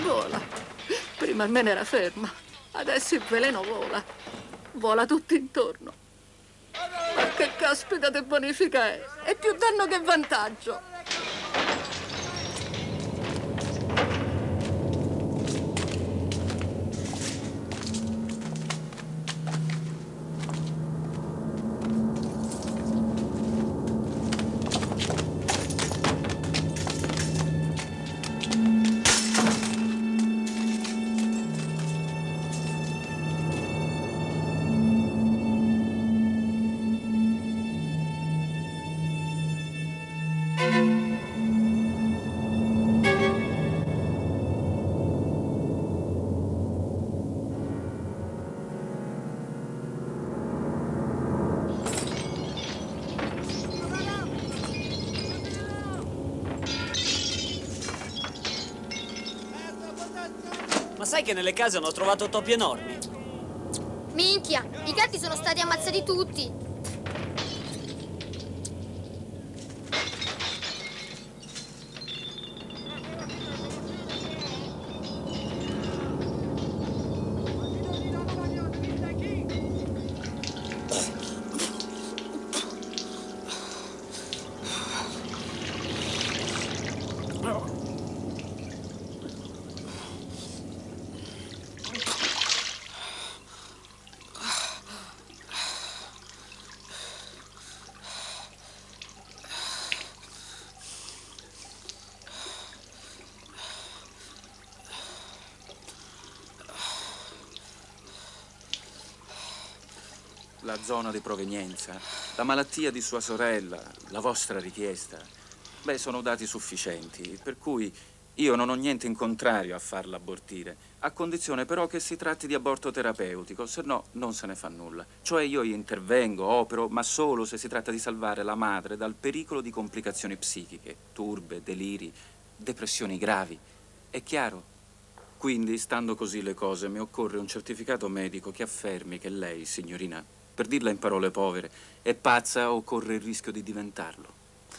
vola. Prima almeno era ferma, adesso il veleno vola. Vola tutto intorno. Ma che caspita di bonifica è? È più danno che vantaggio. Ma sai che nelle case hanno trovato topi enormi? Minchia, i gatti sono stati ammazzati tutti. La zona di provenienza, la malattia di sua sorella, la vostra richiesta. Beh, sono dati sufficienti, per cui io non ho niente in contrario a farla abortire, a condizione però che si tratti di aborto terapeutico, se no non se ne fa nulla. Cioè io intervengo, opero, ma solo se si tratta di salvare la madre dal pericolo di complicazioni psichiche, turbe, deliri, depressioni gravi. È chiaro? Quindi, stando così le cose, mi occorre un certificato medico che affermi che lei, signorina, per dirla in parole povere, è pazza o corre il rischio di diventarlo.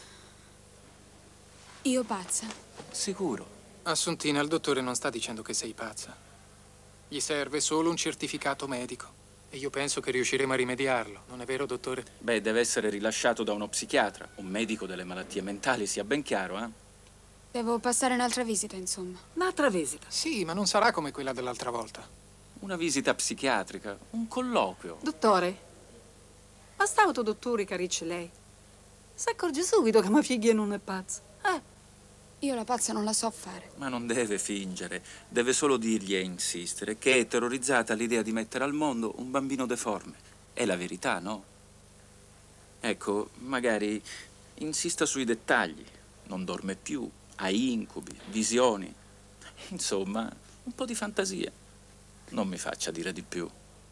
Io pazza? Sicuro. Assuntina, il dottore non sta dicendo che sei pazza. Gli serve solo un certificato medico. E io penso che riusciremo a rimediarlo. Non è vero, dottore? Beh, deve essere rilasciato da uno psichiatra, un medico delle malattie mentali, sia ben chiaro, eh? Devo passare un'altra visita, insomma. Un'altra visita? Sì, ma non sarà come quella dell'altra volta. Una visita psichiatrica, un colloquio. Dottore, basta autodottore caricce lei. Si accorge subito che mia figlia non è pazza. Eh? Io la pazza non la so fare. Ma non deve fingere, deve solo dirgli e insistere che è terrorizzata all'idea di mettere al mondo un bambino deforme. È la verità, no? Ecco, magari insista sui dettagli. Non dorme più, ha incubi, visioni. Insomma, un po' di fantasia. Non mi faccia dire di più.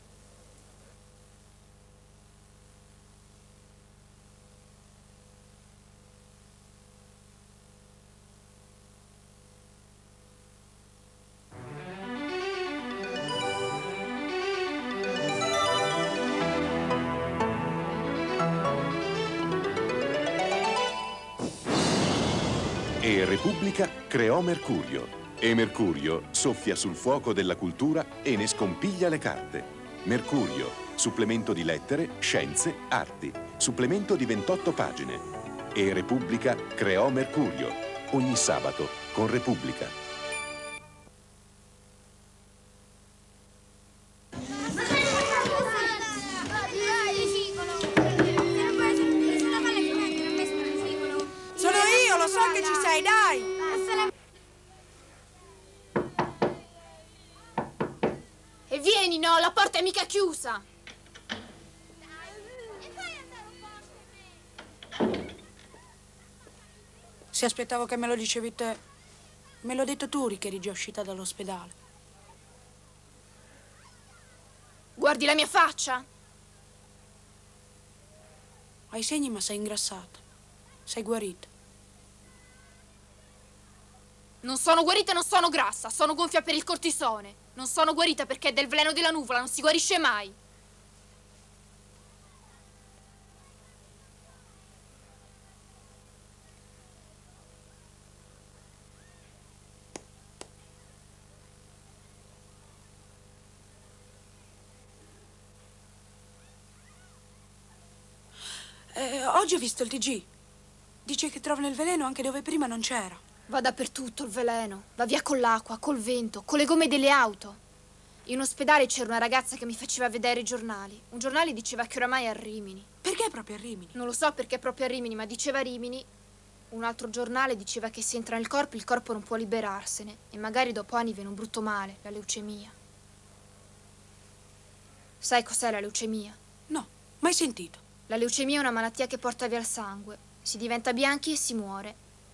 E Repubblica creò Mercurio. E Mercurio soffia sul fuoco della cultura e ne scompiglia le carte. Mercurio, supplemento di lettere, scienze, arti. Supplemento di ventotto pagine. E Repubblica creò Mercurio. Ogni sabato con Repubblica. Sono io, lo so che ci sei, dai! E vieni, no, la porta è mica chiusa. Se aspettavo che me lo dicevi te, me l'ho detto tu che eri già uscita dall'ospedale. Guardi la mia faccia. Hai segni ma sei ingrassata. Sei guarita. Non sono guarita e non sono grassa, sono gonfia per il cortisone. Non sono guarita perché è del veleno della nuvola, non si guarisce mai. Oggi ho visto il T G. Dice che trovano il veleno anche dove prima non c'era. Va dappertutto il veleno. Va via con l'acqua, col vento, con le gomme delle auto. In ospedale c'era una ragazza che mi faceva vedere i giornali. Un giornale diceva che oramai è a Rimini. Perché proprio a Rimini? Non lo so perché proprio a Rimini, ma diceva Rimini. Un altro giornale diceva che se entra nel corpo il corpo non può liberarsene e magari dopo anni viene un brutto male, la leucemia. Sai cos'è la leucemia? No, mai sentito. La leucemia è una malattia che porta via il sangue. Si diventa bianchi e si muore.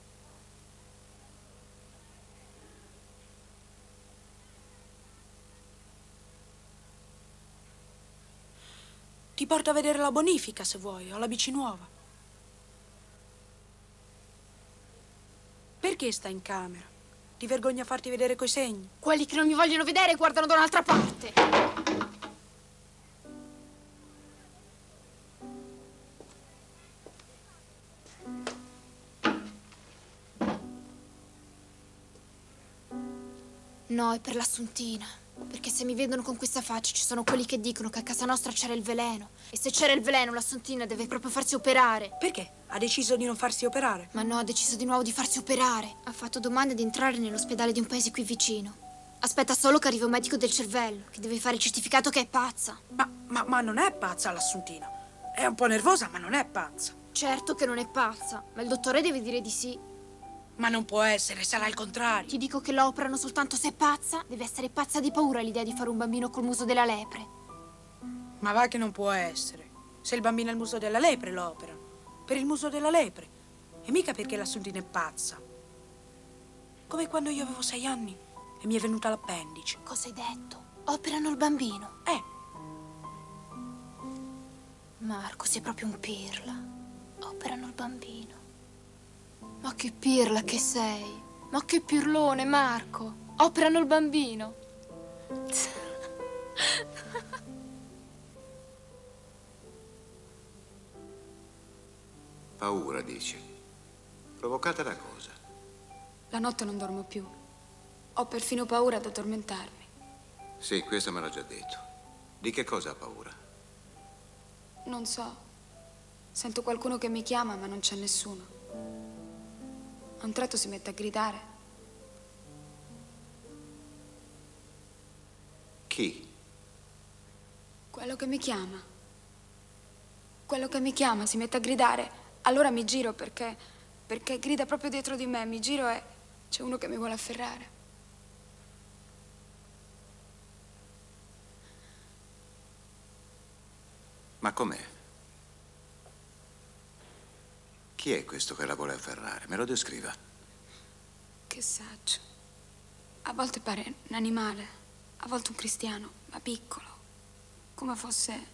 Ti porto a vedere la bonifica se vuoi, ho la bici nuova. Perché stai in camera? Ti vergogna a farti vedere coi segni? Quelli che non mi vogliono vedere guardano da un'altra parte. No, è per l'Assuntina. Perché se mi vedono con questa faccia ci sono quelli che dicono che a casa nostra c'era il veleno. E se c'era il veleno l'Assuntina deve proprio farsi operare. Perché? Ha deciso di non farsi operare? Ma no, ha deciso di nuovo di farsi operare. Ha fatto domanda di entrare nell'ospedale di un paese qui vicino. Aspetta solo che arrivi un medico del cervello, che deve fare il certificato che è pazza. Ma, ma, ma non è pazza l'Assuntina. È un po' nervosa, ma non è pazza. Certo che non è pazza, ma il dottore deve dire di sì. Ma non può essere, sarà il contrario. Ti dico che lo operano soltanto se è pazza. Deve essere pazza di paura l'idea di fare un bambino col muso della lepre. Ma va che non può essere. Se il bambino ha il muso della lepre lo operano. Per il muso della lepre. E mica perché l'Assuntina è pazza. Come quando io avevo sei anni e mi è venuta l'appendice. Cosa hai detto? Operano il bambino? Eh. Marco, sei proprio un pirla. Operano il bambino. Ma che pirla che sei! Ma che pirlone, Marco! Operano il bambino! Paura, dici? Provocata da cosa? La notte non dormo più. Ho perfino paura ad addormentarmi. Sì, questo me l'ha già detto. Di che cosa ha paura? Non so. Sento qualcuno che mi chiama, ma non c'è nessuno. A un tratto si mette a gridare. Chi? Quello che mi chiama. Quello che mi chiama si mette a gridare. Allora mi giro perché... perché grida proprio dietro di me. Mi giro e c'è uno che mi vuole afferrare. Ma com'è? Chi è questo che la vuole afferrare? Me lo descriva. Che saggio. A volte pare un animale, a volte un cristiano, ma piccolo. Come fosse...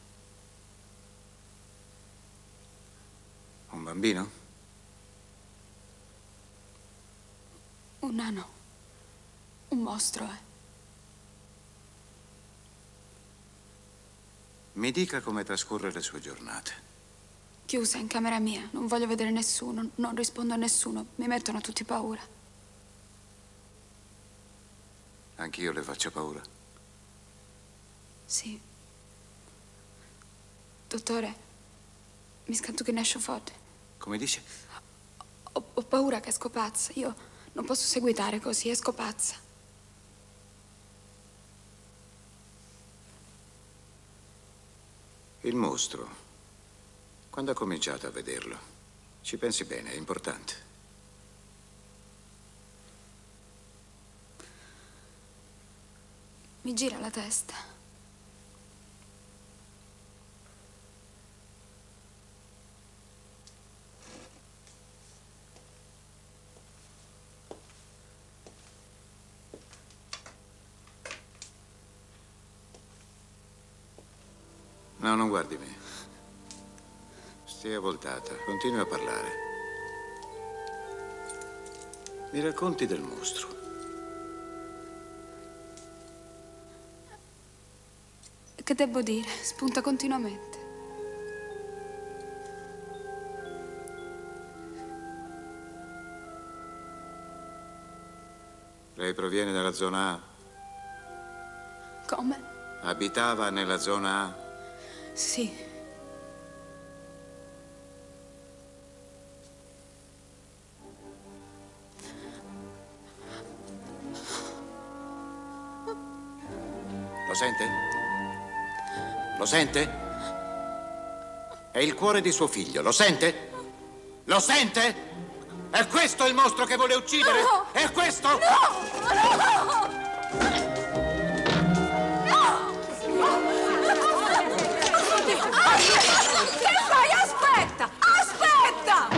Un bambino? Un nano. Un mostro, eh. Mi dica come trascorre le sue giornate. Chiusa in camera mia, non voglio vedere nessuno, non rispondo a nessuno, mi mettono tutti paura. Anch'io le faccio paura. Sì. Dottore, mi scanto che ne esce fuori. Come dice? Ho, ho paura che esco pazza. Io non posso seguitare così, esco pazza. Il mostro. Quando ha cominciato a vederlo? Ci pensi bene, è importante. Mi gira la testa. No, non guardi me. Stia voltata, continui a parlare. Mi racconti del mostro. Che devo dire? Spunta continuamente. Lei proviene dalla zona A? Come? Abitava nella zona A? Sì. Lo sente? Lo sente? È il cuore di suo figlio, lo sente? Lo sente? È questo il mostro che vuole uccidere? No! È questo? No! No! Che fai? Aspetta! Aspetta!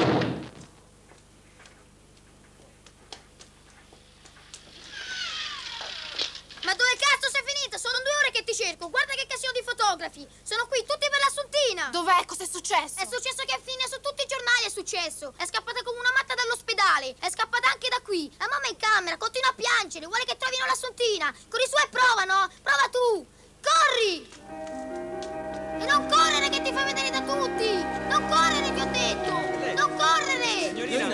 Ma dove cazzo sei finita? Sono due ore che ti cerco. Guarda che casino di fotografi. Sono qui tutti per l'Assuntina. Dov'è? Cos'è successo? È successo che a fine su tutti i giornali è successo. È scappata come una matta dall'ospedale. È scappata anche da qui. La mamma è in camera, continua a piangere. Vuole che trovino l'Assuntina. Corri su e prova, no? Prova tu. Corri! E non correre che ti fai vedere da tutti. Non correre, ti ho detto. Non correre.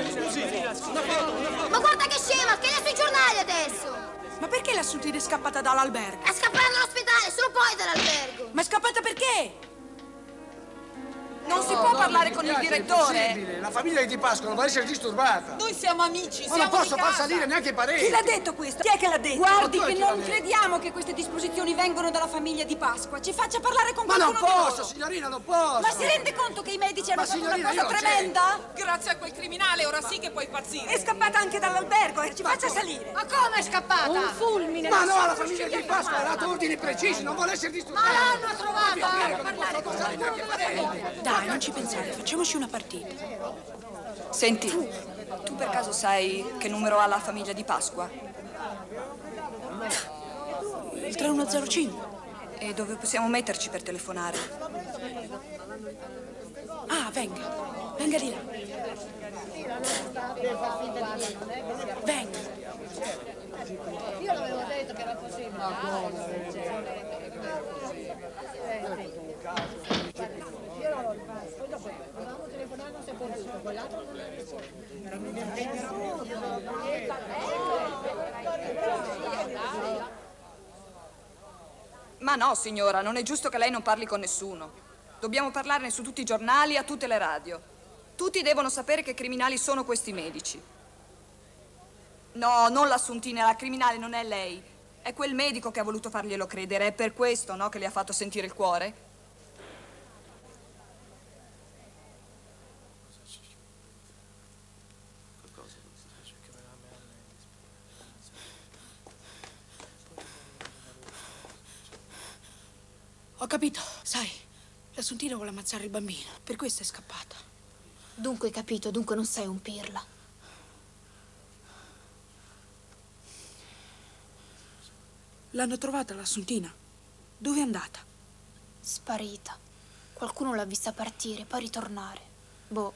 Ma guarda che scema, che è sui giornali adesso. Ma perché l'Assuntina è scappata dall'albergo? È scappata dall'ospedale, solo poi dall'albergo. Ma è scappata perché? Non si No, può no, parlare mi con il spiace, è direttore? impossibile. La famiglia di Di Pasqua non va a essere disturbata. Noi siamo amici, Ma siamo non posso di far casa. salire neanche i parenti. Chi l'ha detto questo? Chi è che l'ha detto? Guardi Guardi che che non non crediamo che queste disposizioni vengono dalla famiglia di Pasqua. Ci faccia parlare con Ma non qualcuno di posso, loro. signorina, non posso. Ma si rende conto che i medici hanno Ma fatto una signorina, cosa io non tremenda? Grazie a quel criminale, ora sì che puoi impazzire. È scappata anche dall'albergo e ci faccia salire. Ma come è scappata? Un fulmine. Ma no, non la siamo famiglia riusciti di a Pasqua ha fermarla. dato ordini precisi, non vuole essere disturbata. Ma l'hanno trovata! Dai, non ci pensare, facciamoci una partita. Senti, tu per caso sai che numero ha la famiglia di Pasqua? Il tre uno zero cinque. E dove possiamo metterci per telefonare? Ah, venga. Venga di là. Venga. Io l'avevo detto che era possibile. Ma no, signora, non è giusto che lei non parli con nessuno. Dobbiamo parlarne su tutti i giornali, a tutte le radio. Tutti devono sapere che criminali sono questi medici. No, non l'Assuntina, la criminale non è lei. È quel medico che ha voluto farglielo credere. È per questo, no, che le ha fatto sentire il cuore? Ho capito, sai, l'Assuntina vuole ammazzare il bambino, per questo è scappata. Dunque hai capito, dunque non sei un pirla. L'hanno trovata l'Assuntina? Dove è andata? Sparita. Qualcuno l'ha vista partire, poi ritornare. Boh.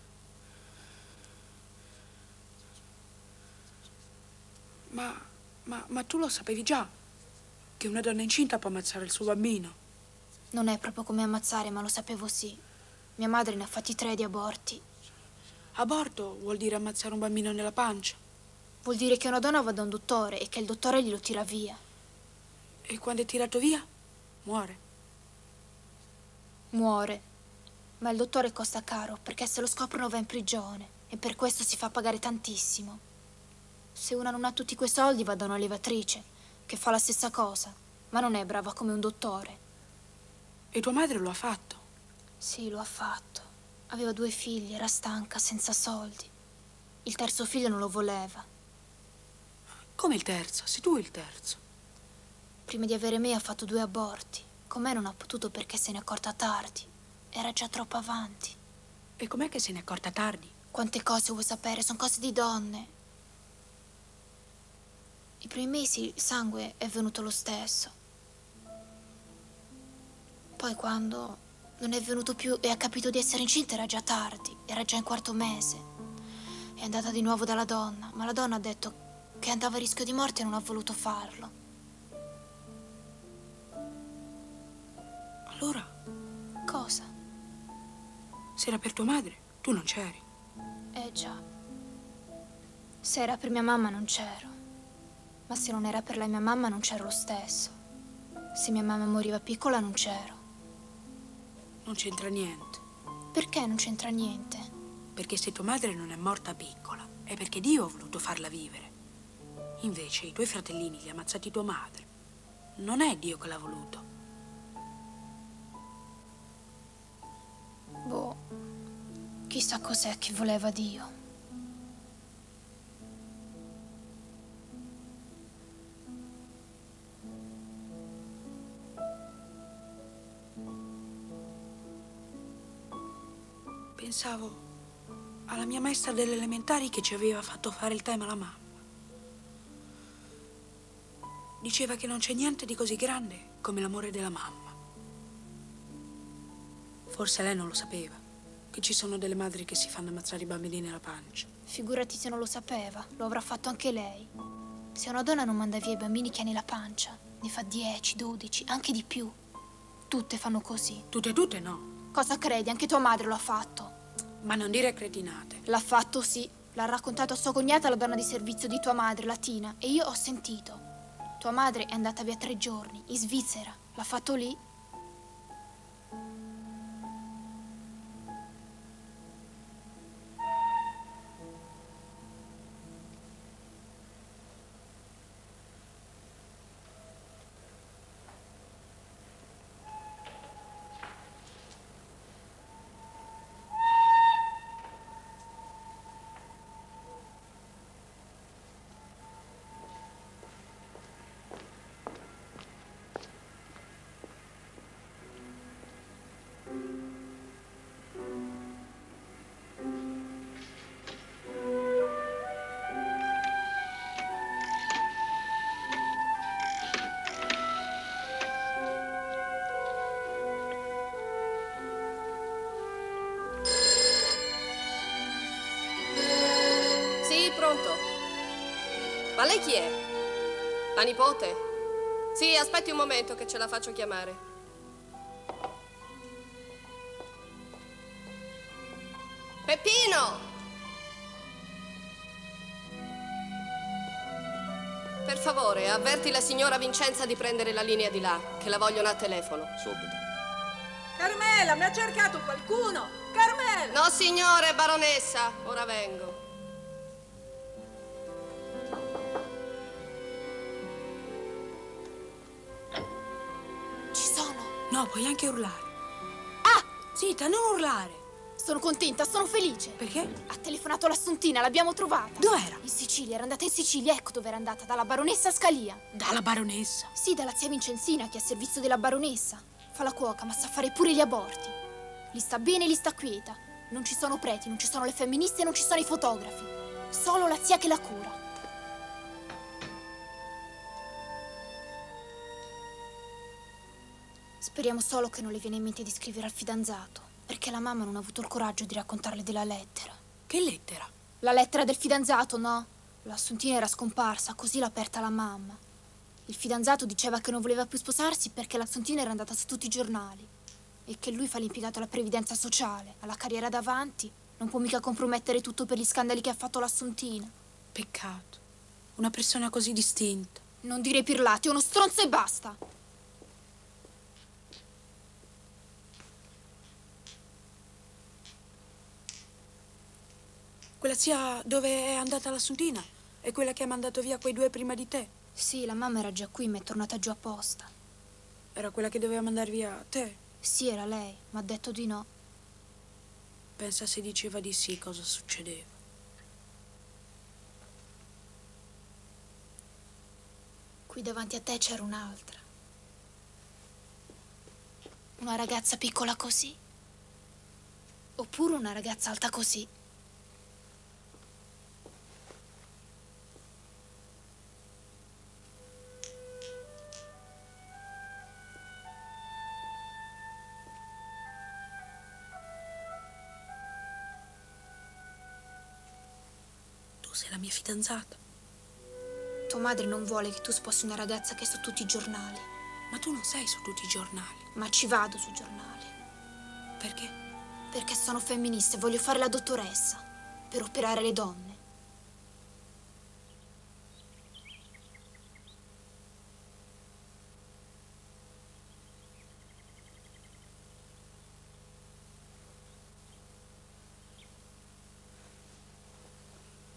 Ma, ma, ma tu lo sapevi già? Che una donna incinta può ammazzare il suo bambino? Non è proprio come ammazzare, ma lo sapevo sì. Mia madre ne ha fatti tre di aborti. Aborto vuol dire ammazzare un bambino nella pancia. Vuol dire che una donna va da un dottore e che il dottore glielo tira via. E quando è tirato via, muore. Muore. Ma il dottore costa caro, perché se lo scoprono va in prigione. E per questo si fa pagare tantissimo. Se una non ha tutti quei soldi va da una levatrice, che fa la stessa cosa, ma non è brava come un dottore. E tua madre lo ha fatto? Sì, lo ha fatto. Aveva due figli, era stanca, senza soldi. Il terzo figlio non lo voleva. Come il terzo? Sei tu il terzo. Prima di avere me ha fatto due aborti. Con me non ha potuto perché se ne è accorta tardi. Era già troppo avanti. E com'è che se ne è accorta tardi? Quante cose vuoi sapere? Sono cose di donne. I primi mesi il sangue è venuto lo stesso. Poi quando non è venuto più e ha capito di essere incinta era già tardi. Era già in quarto mese. È andata di nuovo dalla donna, ma la donna ha detto che andava a rischio di morte e non ha voluto farlo. Allora? Cosa? Se era per tua madre, tu non c'eri. Eh già. Se era per mia mamma non c'ero. Ma se non era per la mia mamma non c'ero lo stesso. Se mia mamma moriva piccola non c'ero. Non c'entra niente. Perché non c'entra niente? Perché se tua madre non è morta piccola, è perché Dio ha voluto farla vivere. Invece i tuoi fratellini li ha ammazzati tua madre. Non è Dio che l'ha voluto. Boh, chissà cos'è che voleva Dio. Pensavo alla mia maestra delle elementari che ci aveva fatto fare il tema alla mamma. Diceva che non c'è niente di così grande come l'amore della mamma. Forse lei non lo sapeva, che ci sono delle madri che si fanno ammazzare i bambini nella pancia. Figurati se non lo sapeva, lo avrà fatto anche lei. Se una donna non manda via i bambini che ha nella pancia, ne fa dieci, dodici, anche di più. Tutte fanno così. Tutte tutte no. Cosa credi? Anche tua madre lo ha fatto. Ma non dire cretinate. L'ha fatto, sì. L'ha raccontato a sua cognata, la donna di servizio di tua madre, la Tina, e io ho sentito. Tua madre è andata via tre giorni, in Svizzera. L'ha fatto lì. Ma lei chi è? La nipote? Sì, aspetti un momento che ce la faccio chiamare. Peppino! Per favore, avverti la signora Vincenza di prendere la linea di là, che la vogliono a telefono. Subito. Carmela, mi ha cercato qualcuno! Carmela! No, signore, baronessa, ora vengo. No, puoi anche urlare. Ah! Zita, non urlare. Sono contenta, sono felice. Perché? Ha telefonato l'Assuntina, l'abbiamo trovata. Dov'era? In Sicilia, era andata in Sicilia, ecco dove era andata, dalla baronessa Scalia. Dalla baronessa? Sì, dalla zia Vincenzina, che è a servizio della baronessa. Fa la cuoca, ma sa fare pure gli aborti. Li sta bene, li sta quieta. Non ci sono preti, non ci sono le femministe, non ci sono i fotografi. Solo la zia che la cura. Speriamo solo che non le viene in mente di scrivere al fidanzato, perché la mamma non ha avuto il coraggio di raccontarle della lettera. Che lettera? La lettera del fidanzato, no? L'Assuntina era scomparsa, così l'ha aperta la mamma. Il fidanzato diceva che non voleva più sposarsi perché l'Assuntina era andata su tutti i giornali e che lui fa l'impiegato alla previdenza sociale, alla carriera davanti, non può mica compromettere tutto per gli scandali che ha fatto l'Assuntina. Peccato. Una persona così distinta. Non dire pirlati, è uno stronzo e basta! Quella zia dove è andata l'Assuntina? È quella che ha mandato via quei due prima di te? Sì, la mamma era già qui, ma è tornata giù apposta. Era quella che doveva mandare via te? Sì, era lei, ma ha detto di no. Pensa se diceva di sì, cosa succedeva. Qui davanti a te c'era un'altra. Una ragazza piccola così. Oppure una ragazza alta così. Sei la mia fidanzata. Tua madre non vuole che tu sposi una ragazza che è su tutti i giornali. Ma tu non sei su tutti i giornali. Ma ci vado sui giornali. Perché? Perché sono femminista e voglio fare la dottoressa per operare le donne.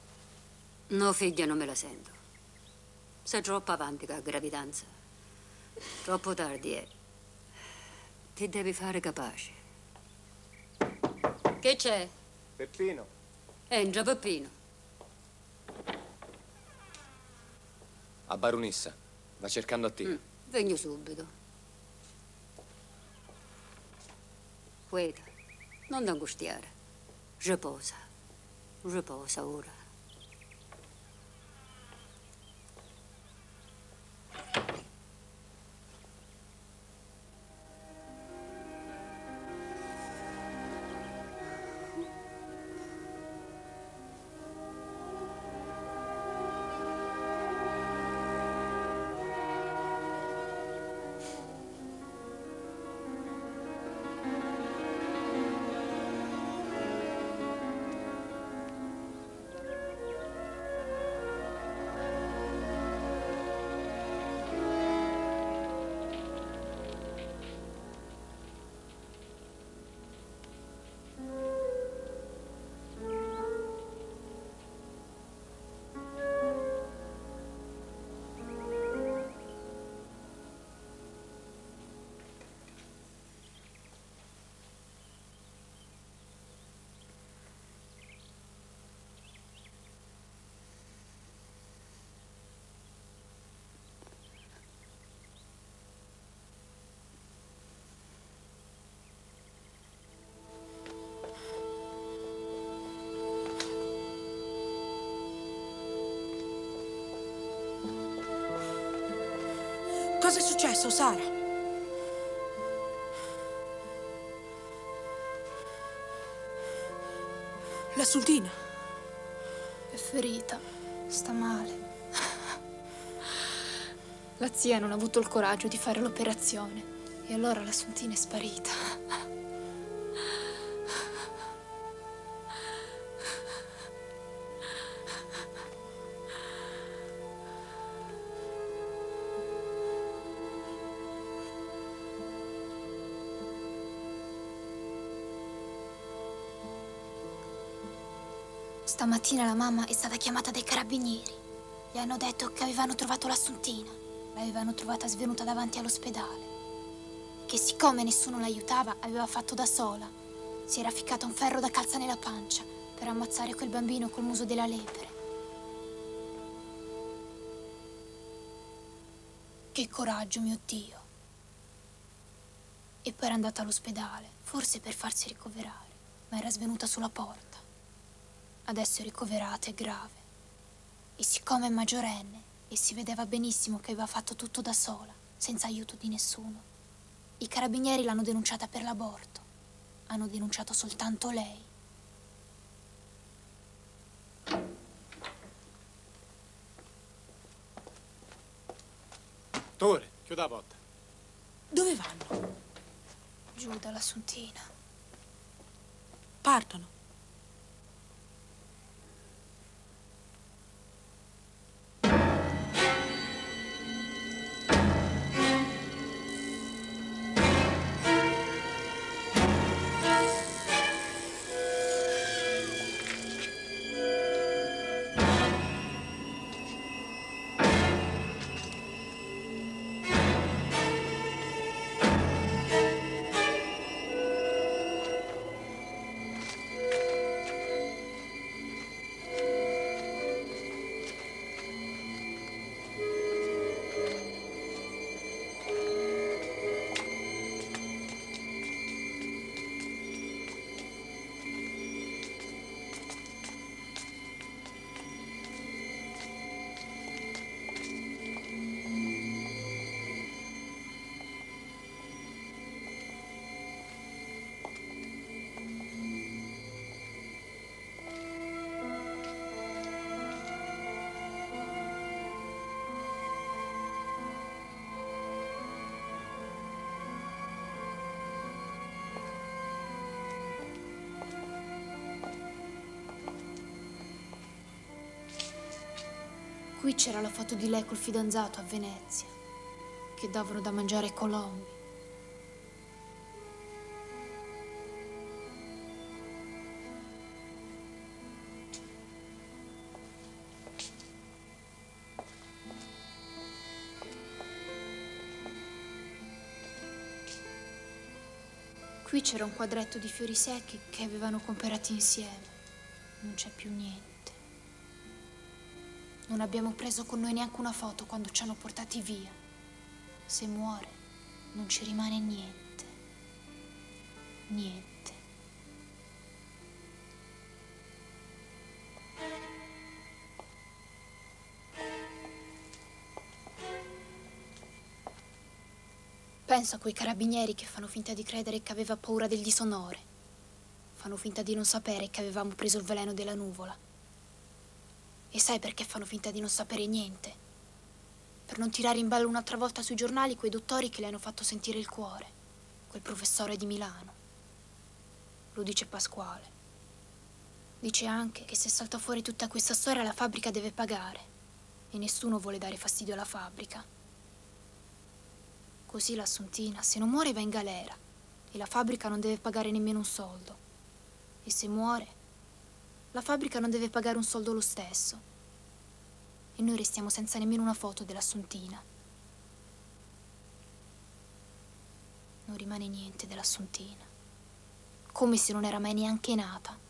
No, figlia, non me la sento. Sei troppo avanti con la gravidanza. Troppo tardi è. Ti devi fare capace. Che c'è? Peppino. Entra, Peppino. A baronessa. Va cercando a te. Mm, vengo subito. Queta, non ti angustiare. Riposa. Riposa ora. Cosa è successo, Sara? La sultina. È ferita. Sta male. La zia non ha avuto il coraggio di fare l'operazione. E allora la sultina è sparita. Stamattina la mamma è stata chiamata dai carabinieri. Gli hanno detto che avevano trovato l'Assuntina. L'avevano trovata svenuta davanti all'ospedale. Che siccome nessuno l'aiutava, aveva fatto da sola. Si era ficcata un ferro da calza nella pancia per ammazzare quel bambino col muso della lepre. Che coraggio, mio Dio. E poi era andata all'ospedale, forse per farsi ricoverare, ma era svenuta sulla porta. Adesso è ricoverata, è grave. E siccome è maggiorenne e si vedeva benissimo che aveva fatto tutto da sola, senza aiuto di nessuno, i carabinieri l'hanno denunciata per l'aborto. Hanno denunciato soltanto lei. Tore, chiuda la porta. Dove vanno? Giù dall'Assuntina. Partono. Qui c'era la foto di lei col fidanzato a Venezia, che davano da mangiare ai colombi. Qui c'era un quadretto di fiori secchi che avevano comperati insieme. Non c'è più niente. Non abbiamo preso con noi neanche una foto quando ci hanno portati via. Se muore, non ci rimane niente. Niente. Penso a quei carabinieri che fanno finta di credere che aveva paura del disonore. Fanno finta di non sapere che avevamo preso il veleno della nuvola. E sai perché fanno finta di non sapere niente? Per non tirare in ballo un'altra volta sui giornali quei dottori che le hanno fatto sentire il cuore. Quel professore di Milano. Lo dice Pasquale. Dice anche che se salta fuori tutta questa storia la fabbrica deve pagare. E nessuno vuole dare fastidio alla fabbrica. Così l'Assuntina, se non muore, va in galera e la fabbrica non deve pagare nemmeno un soldo. E se muore, la fabbrica non deve pagare un soldo lo stesso. E noi restiamo senza nemmeno una foto dell'Assuntina. Non rimane niente dell'Assuntina. Come se non era mai neanche nata.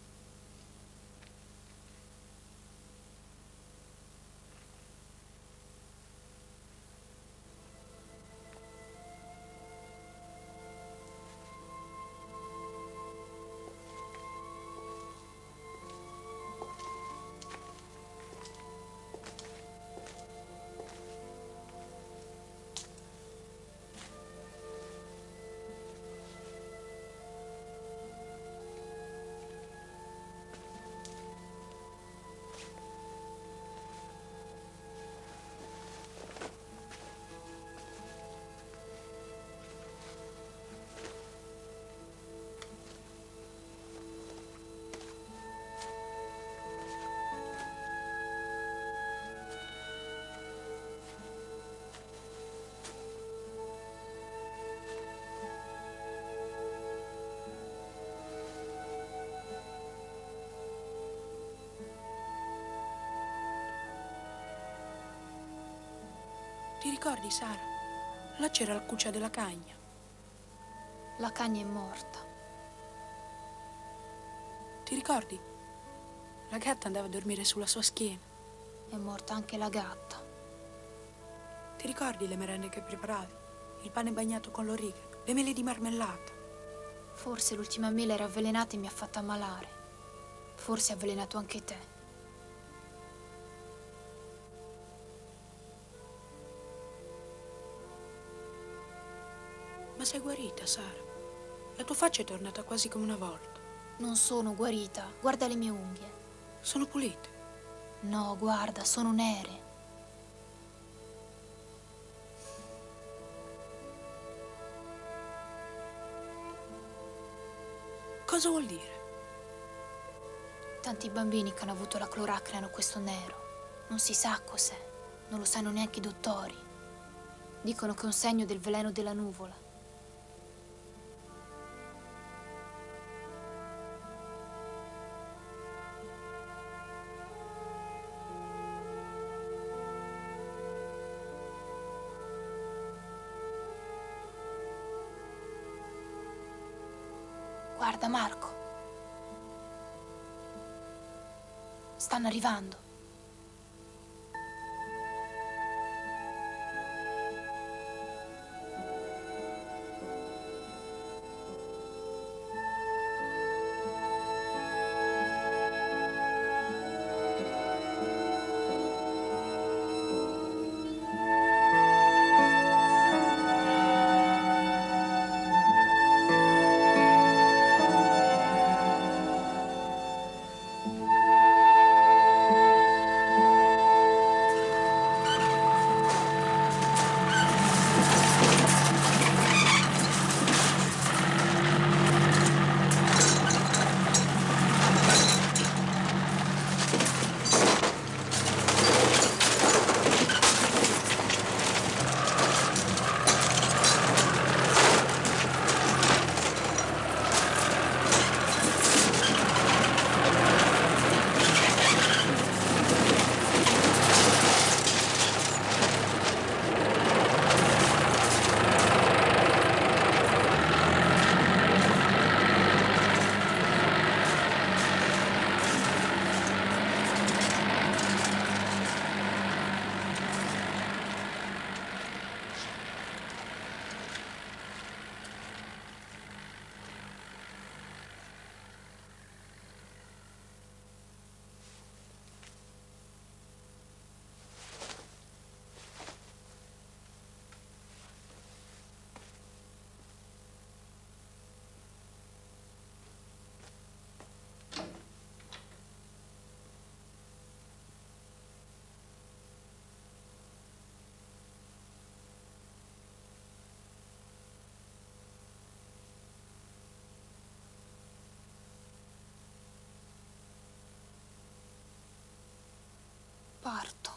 Ti ricordi, Sara? Là c'era la cuccia della cagna. La cagna è morta. Ti ricordi? La gatta andava a dormire sulla sua schiena. È morta anche la gatta. Ti ricordi le merende che preparavi? Il pane bagnato con l'origano, le mele di marmellata. Forse l'ultima mela era avvelenata e mi ha fatta ammalare. Forse ha avvelenato anche te. Ma sei guarita, Sara. La tua faccia è tornata quasi come una volta. Non sono guarita. Guarda le mie unghie. Sono pulite. No, guarda, sono nere. Cosa vuol dire? Tanti bambini che hanno avuto la cloracne hanno questo nero. Non si sa cos'è. Non lo sanno neanche i dottori. Dicono che è un segno del veleno della nuvola. Guarda, Marco. Stanno arrivando. Parto.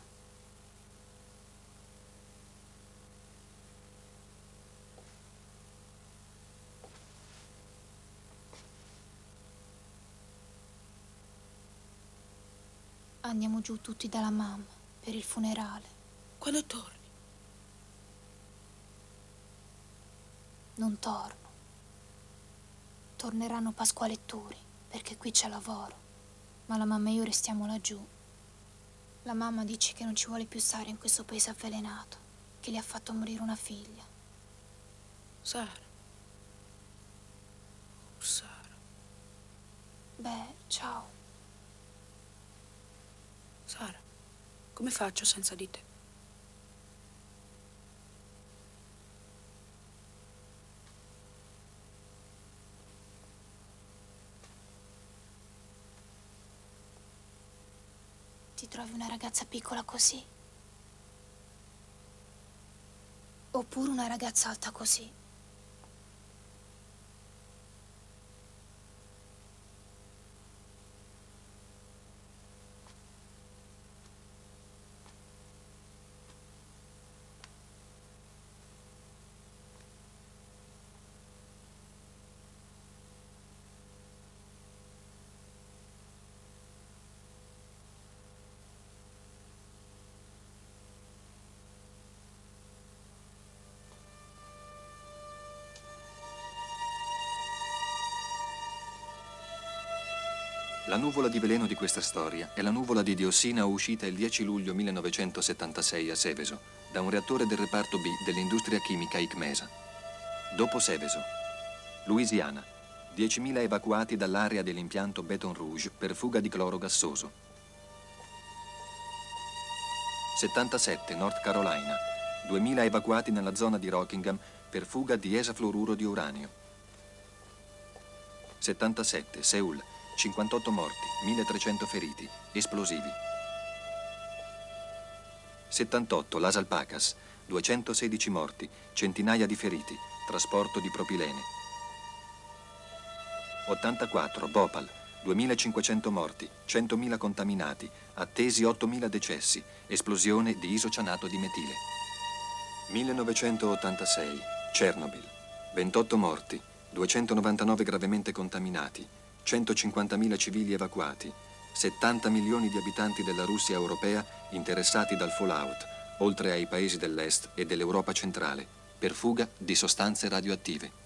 Andiamo giù tutti dalla mamma per il funerale. Quando torni? Non torno. Torneranno Pasquale e Turi, perché qui c'è lavoro. Ma la mamma e io restiamo laggiù. La mamma dice che non ci vuole più stare in questo paese avvelenato, che le ha fatto morire una figlia. Sara. Oh, Sara. Beh, ciao. Sara, come faccio senza di te? Ti trovi una ragazza piccola così? Oppure una ragazza alta così? La nuvola di veleno di questa storia è la nuvola di diossina uscita il dieci luglio millenovecentosettantasei a Seveso da un reattore del reparto B dell'industria chimica ICMESA. Dopo Seveso, Louisiana, diecimila evacuati dall'area dell'impianto Baton Rouge per fuga di cloro gassoso. settantasette, North Carolina, duemila evacuati nella zona di Rockingham per fuga di esafluoruro di uranio. settantasette, Seul, cinquantotto morti, milletrecento feriti, esplosivi. settantotto, Las Alpacas, duecentosedici morti, centinaia di feriti, trasporto di propilene. ottantaquattro, Bhopal, duemilacinquecento morti, centomila contaminati, attesi ottomila decessi, esplosione di isocianato di metile. millenovecentottantasei, Chernobyl, ventotto morti, duecentonovantanove gravemente contaminati, centocinquantamila civili evacuati, settanta milioni di abitanti della Russia europea interessati dal fallout, oltre ai paesi dell'est e dell'Europa centrale, per fuga di sostanze radioattive.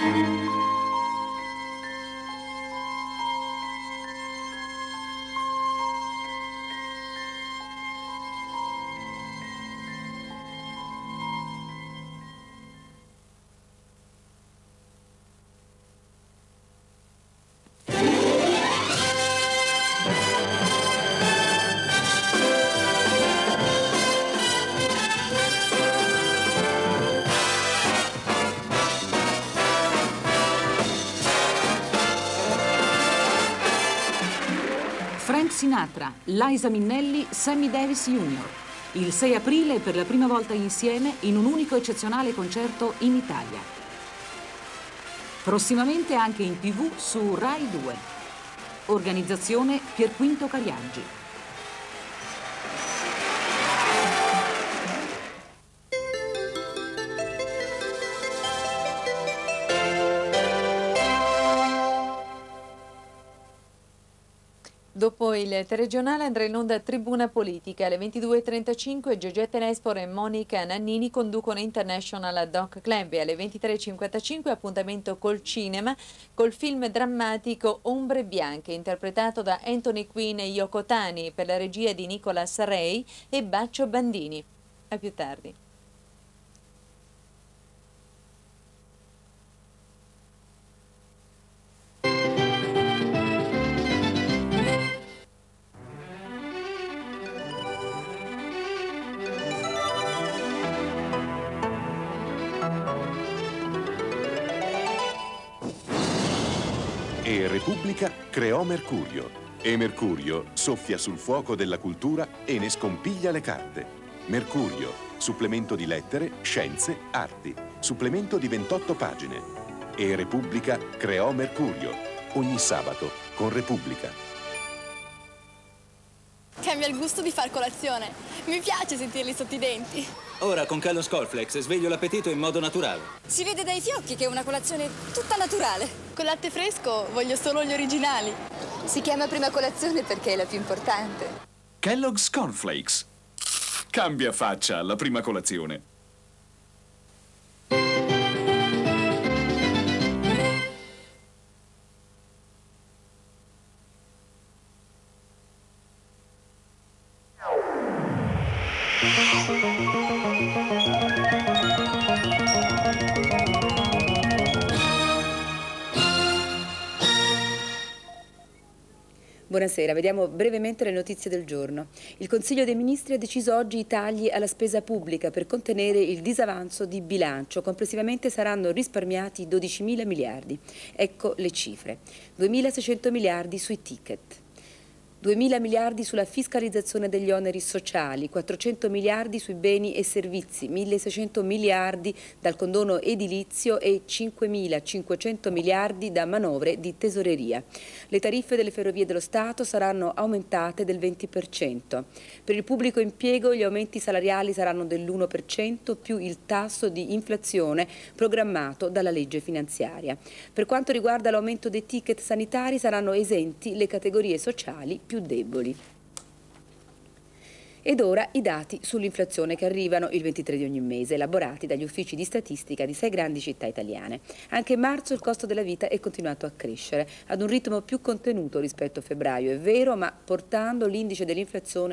Frank Sinatra, Liza Minnelli, Sammy Davis junior Il sei aprile per la prima volta insieme in un unico eccezionale concerto in Italia. Prossimamente anche in tivù su Rai due. Organizzazione Pierquinto Cariaggi. Dopo il telegiornale andrà in onda Tribuna Politica. Alle ventidue e trentacinque Giorgetta Nespor e Monica Nannini conducono International Doc Club e alle ventitré e cinquantacinque appuntamento col cinema col film drammatico Ombre Bianche interpretato da Anthony Quinn e Yoko Tani per la regia di Nicolas Ray e Baccio Bandini. A più tardi. E Repubblica creò Mercurio. E Mercurio soffia sul fuoco della cultura e ne scompiglia le carte. Mercurio, supplemento di lettere, scienze, arti. Supplemento di ventotto pagine. E Repubblica creò Mercurio. Ogni sabato con Repubblica. Cambia il gusto di far colazione. Mi piace sentirli sotto i denti. Ora con Kellogg's Cornflakes sveglio l'appetito in modo naturale. Si vede dai fiocchi che è una colazione tutta naturale. Con latte fresco voglio solo gli originali. Si chiama prima colazione perché è la più importante. Kellogg's Cornflakes. Cambia faccia alla prima colazione. Buonasera, vediamo brevemente le notizie del giorno. Il Consiglio dei Ministri ha deciso oggi i tagli alla spesa pubblica per contenere il disavanzo di bilancio. Complessivamente saranno risparmiati dodicimila miliardi. Ecco le cifre. duemilaseicento miliardi sui ticket. duemila miliardi sulla fiscalizzazione degli oneri sociali, quattrocento miliardi sui beni e servizi, milleseicento miliardi dal condono edilizio e cinquemilacinquecento miliardi da manovre di tesoreria. Le tariffe delle ferrovie dello Stato saranno aumentate del venti per cento. Per il pubblico impiego gli aumenti salariali saranno dell'uno per cento più il tasso di inflazione programmato dalla legge finanziaria. Per quanto riguarda l'aumento dei ticket sanitari saranno esenti le categorie sociali più deboli. Ed ora i dati sull'inflazione che arrivano il ventitré di ogni mese, elaborati dagli uffici di statistica di sei grandi città italiane. Anche in marzo il costo della vita è continuato a crescere, ad un ritmo più contenuto rispetto a febbraio, è vero, ma portando l'indice dell'inflazione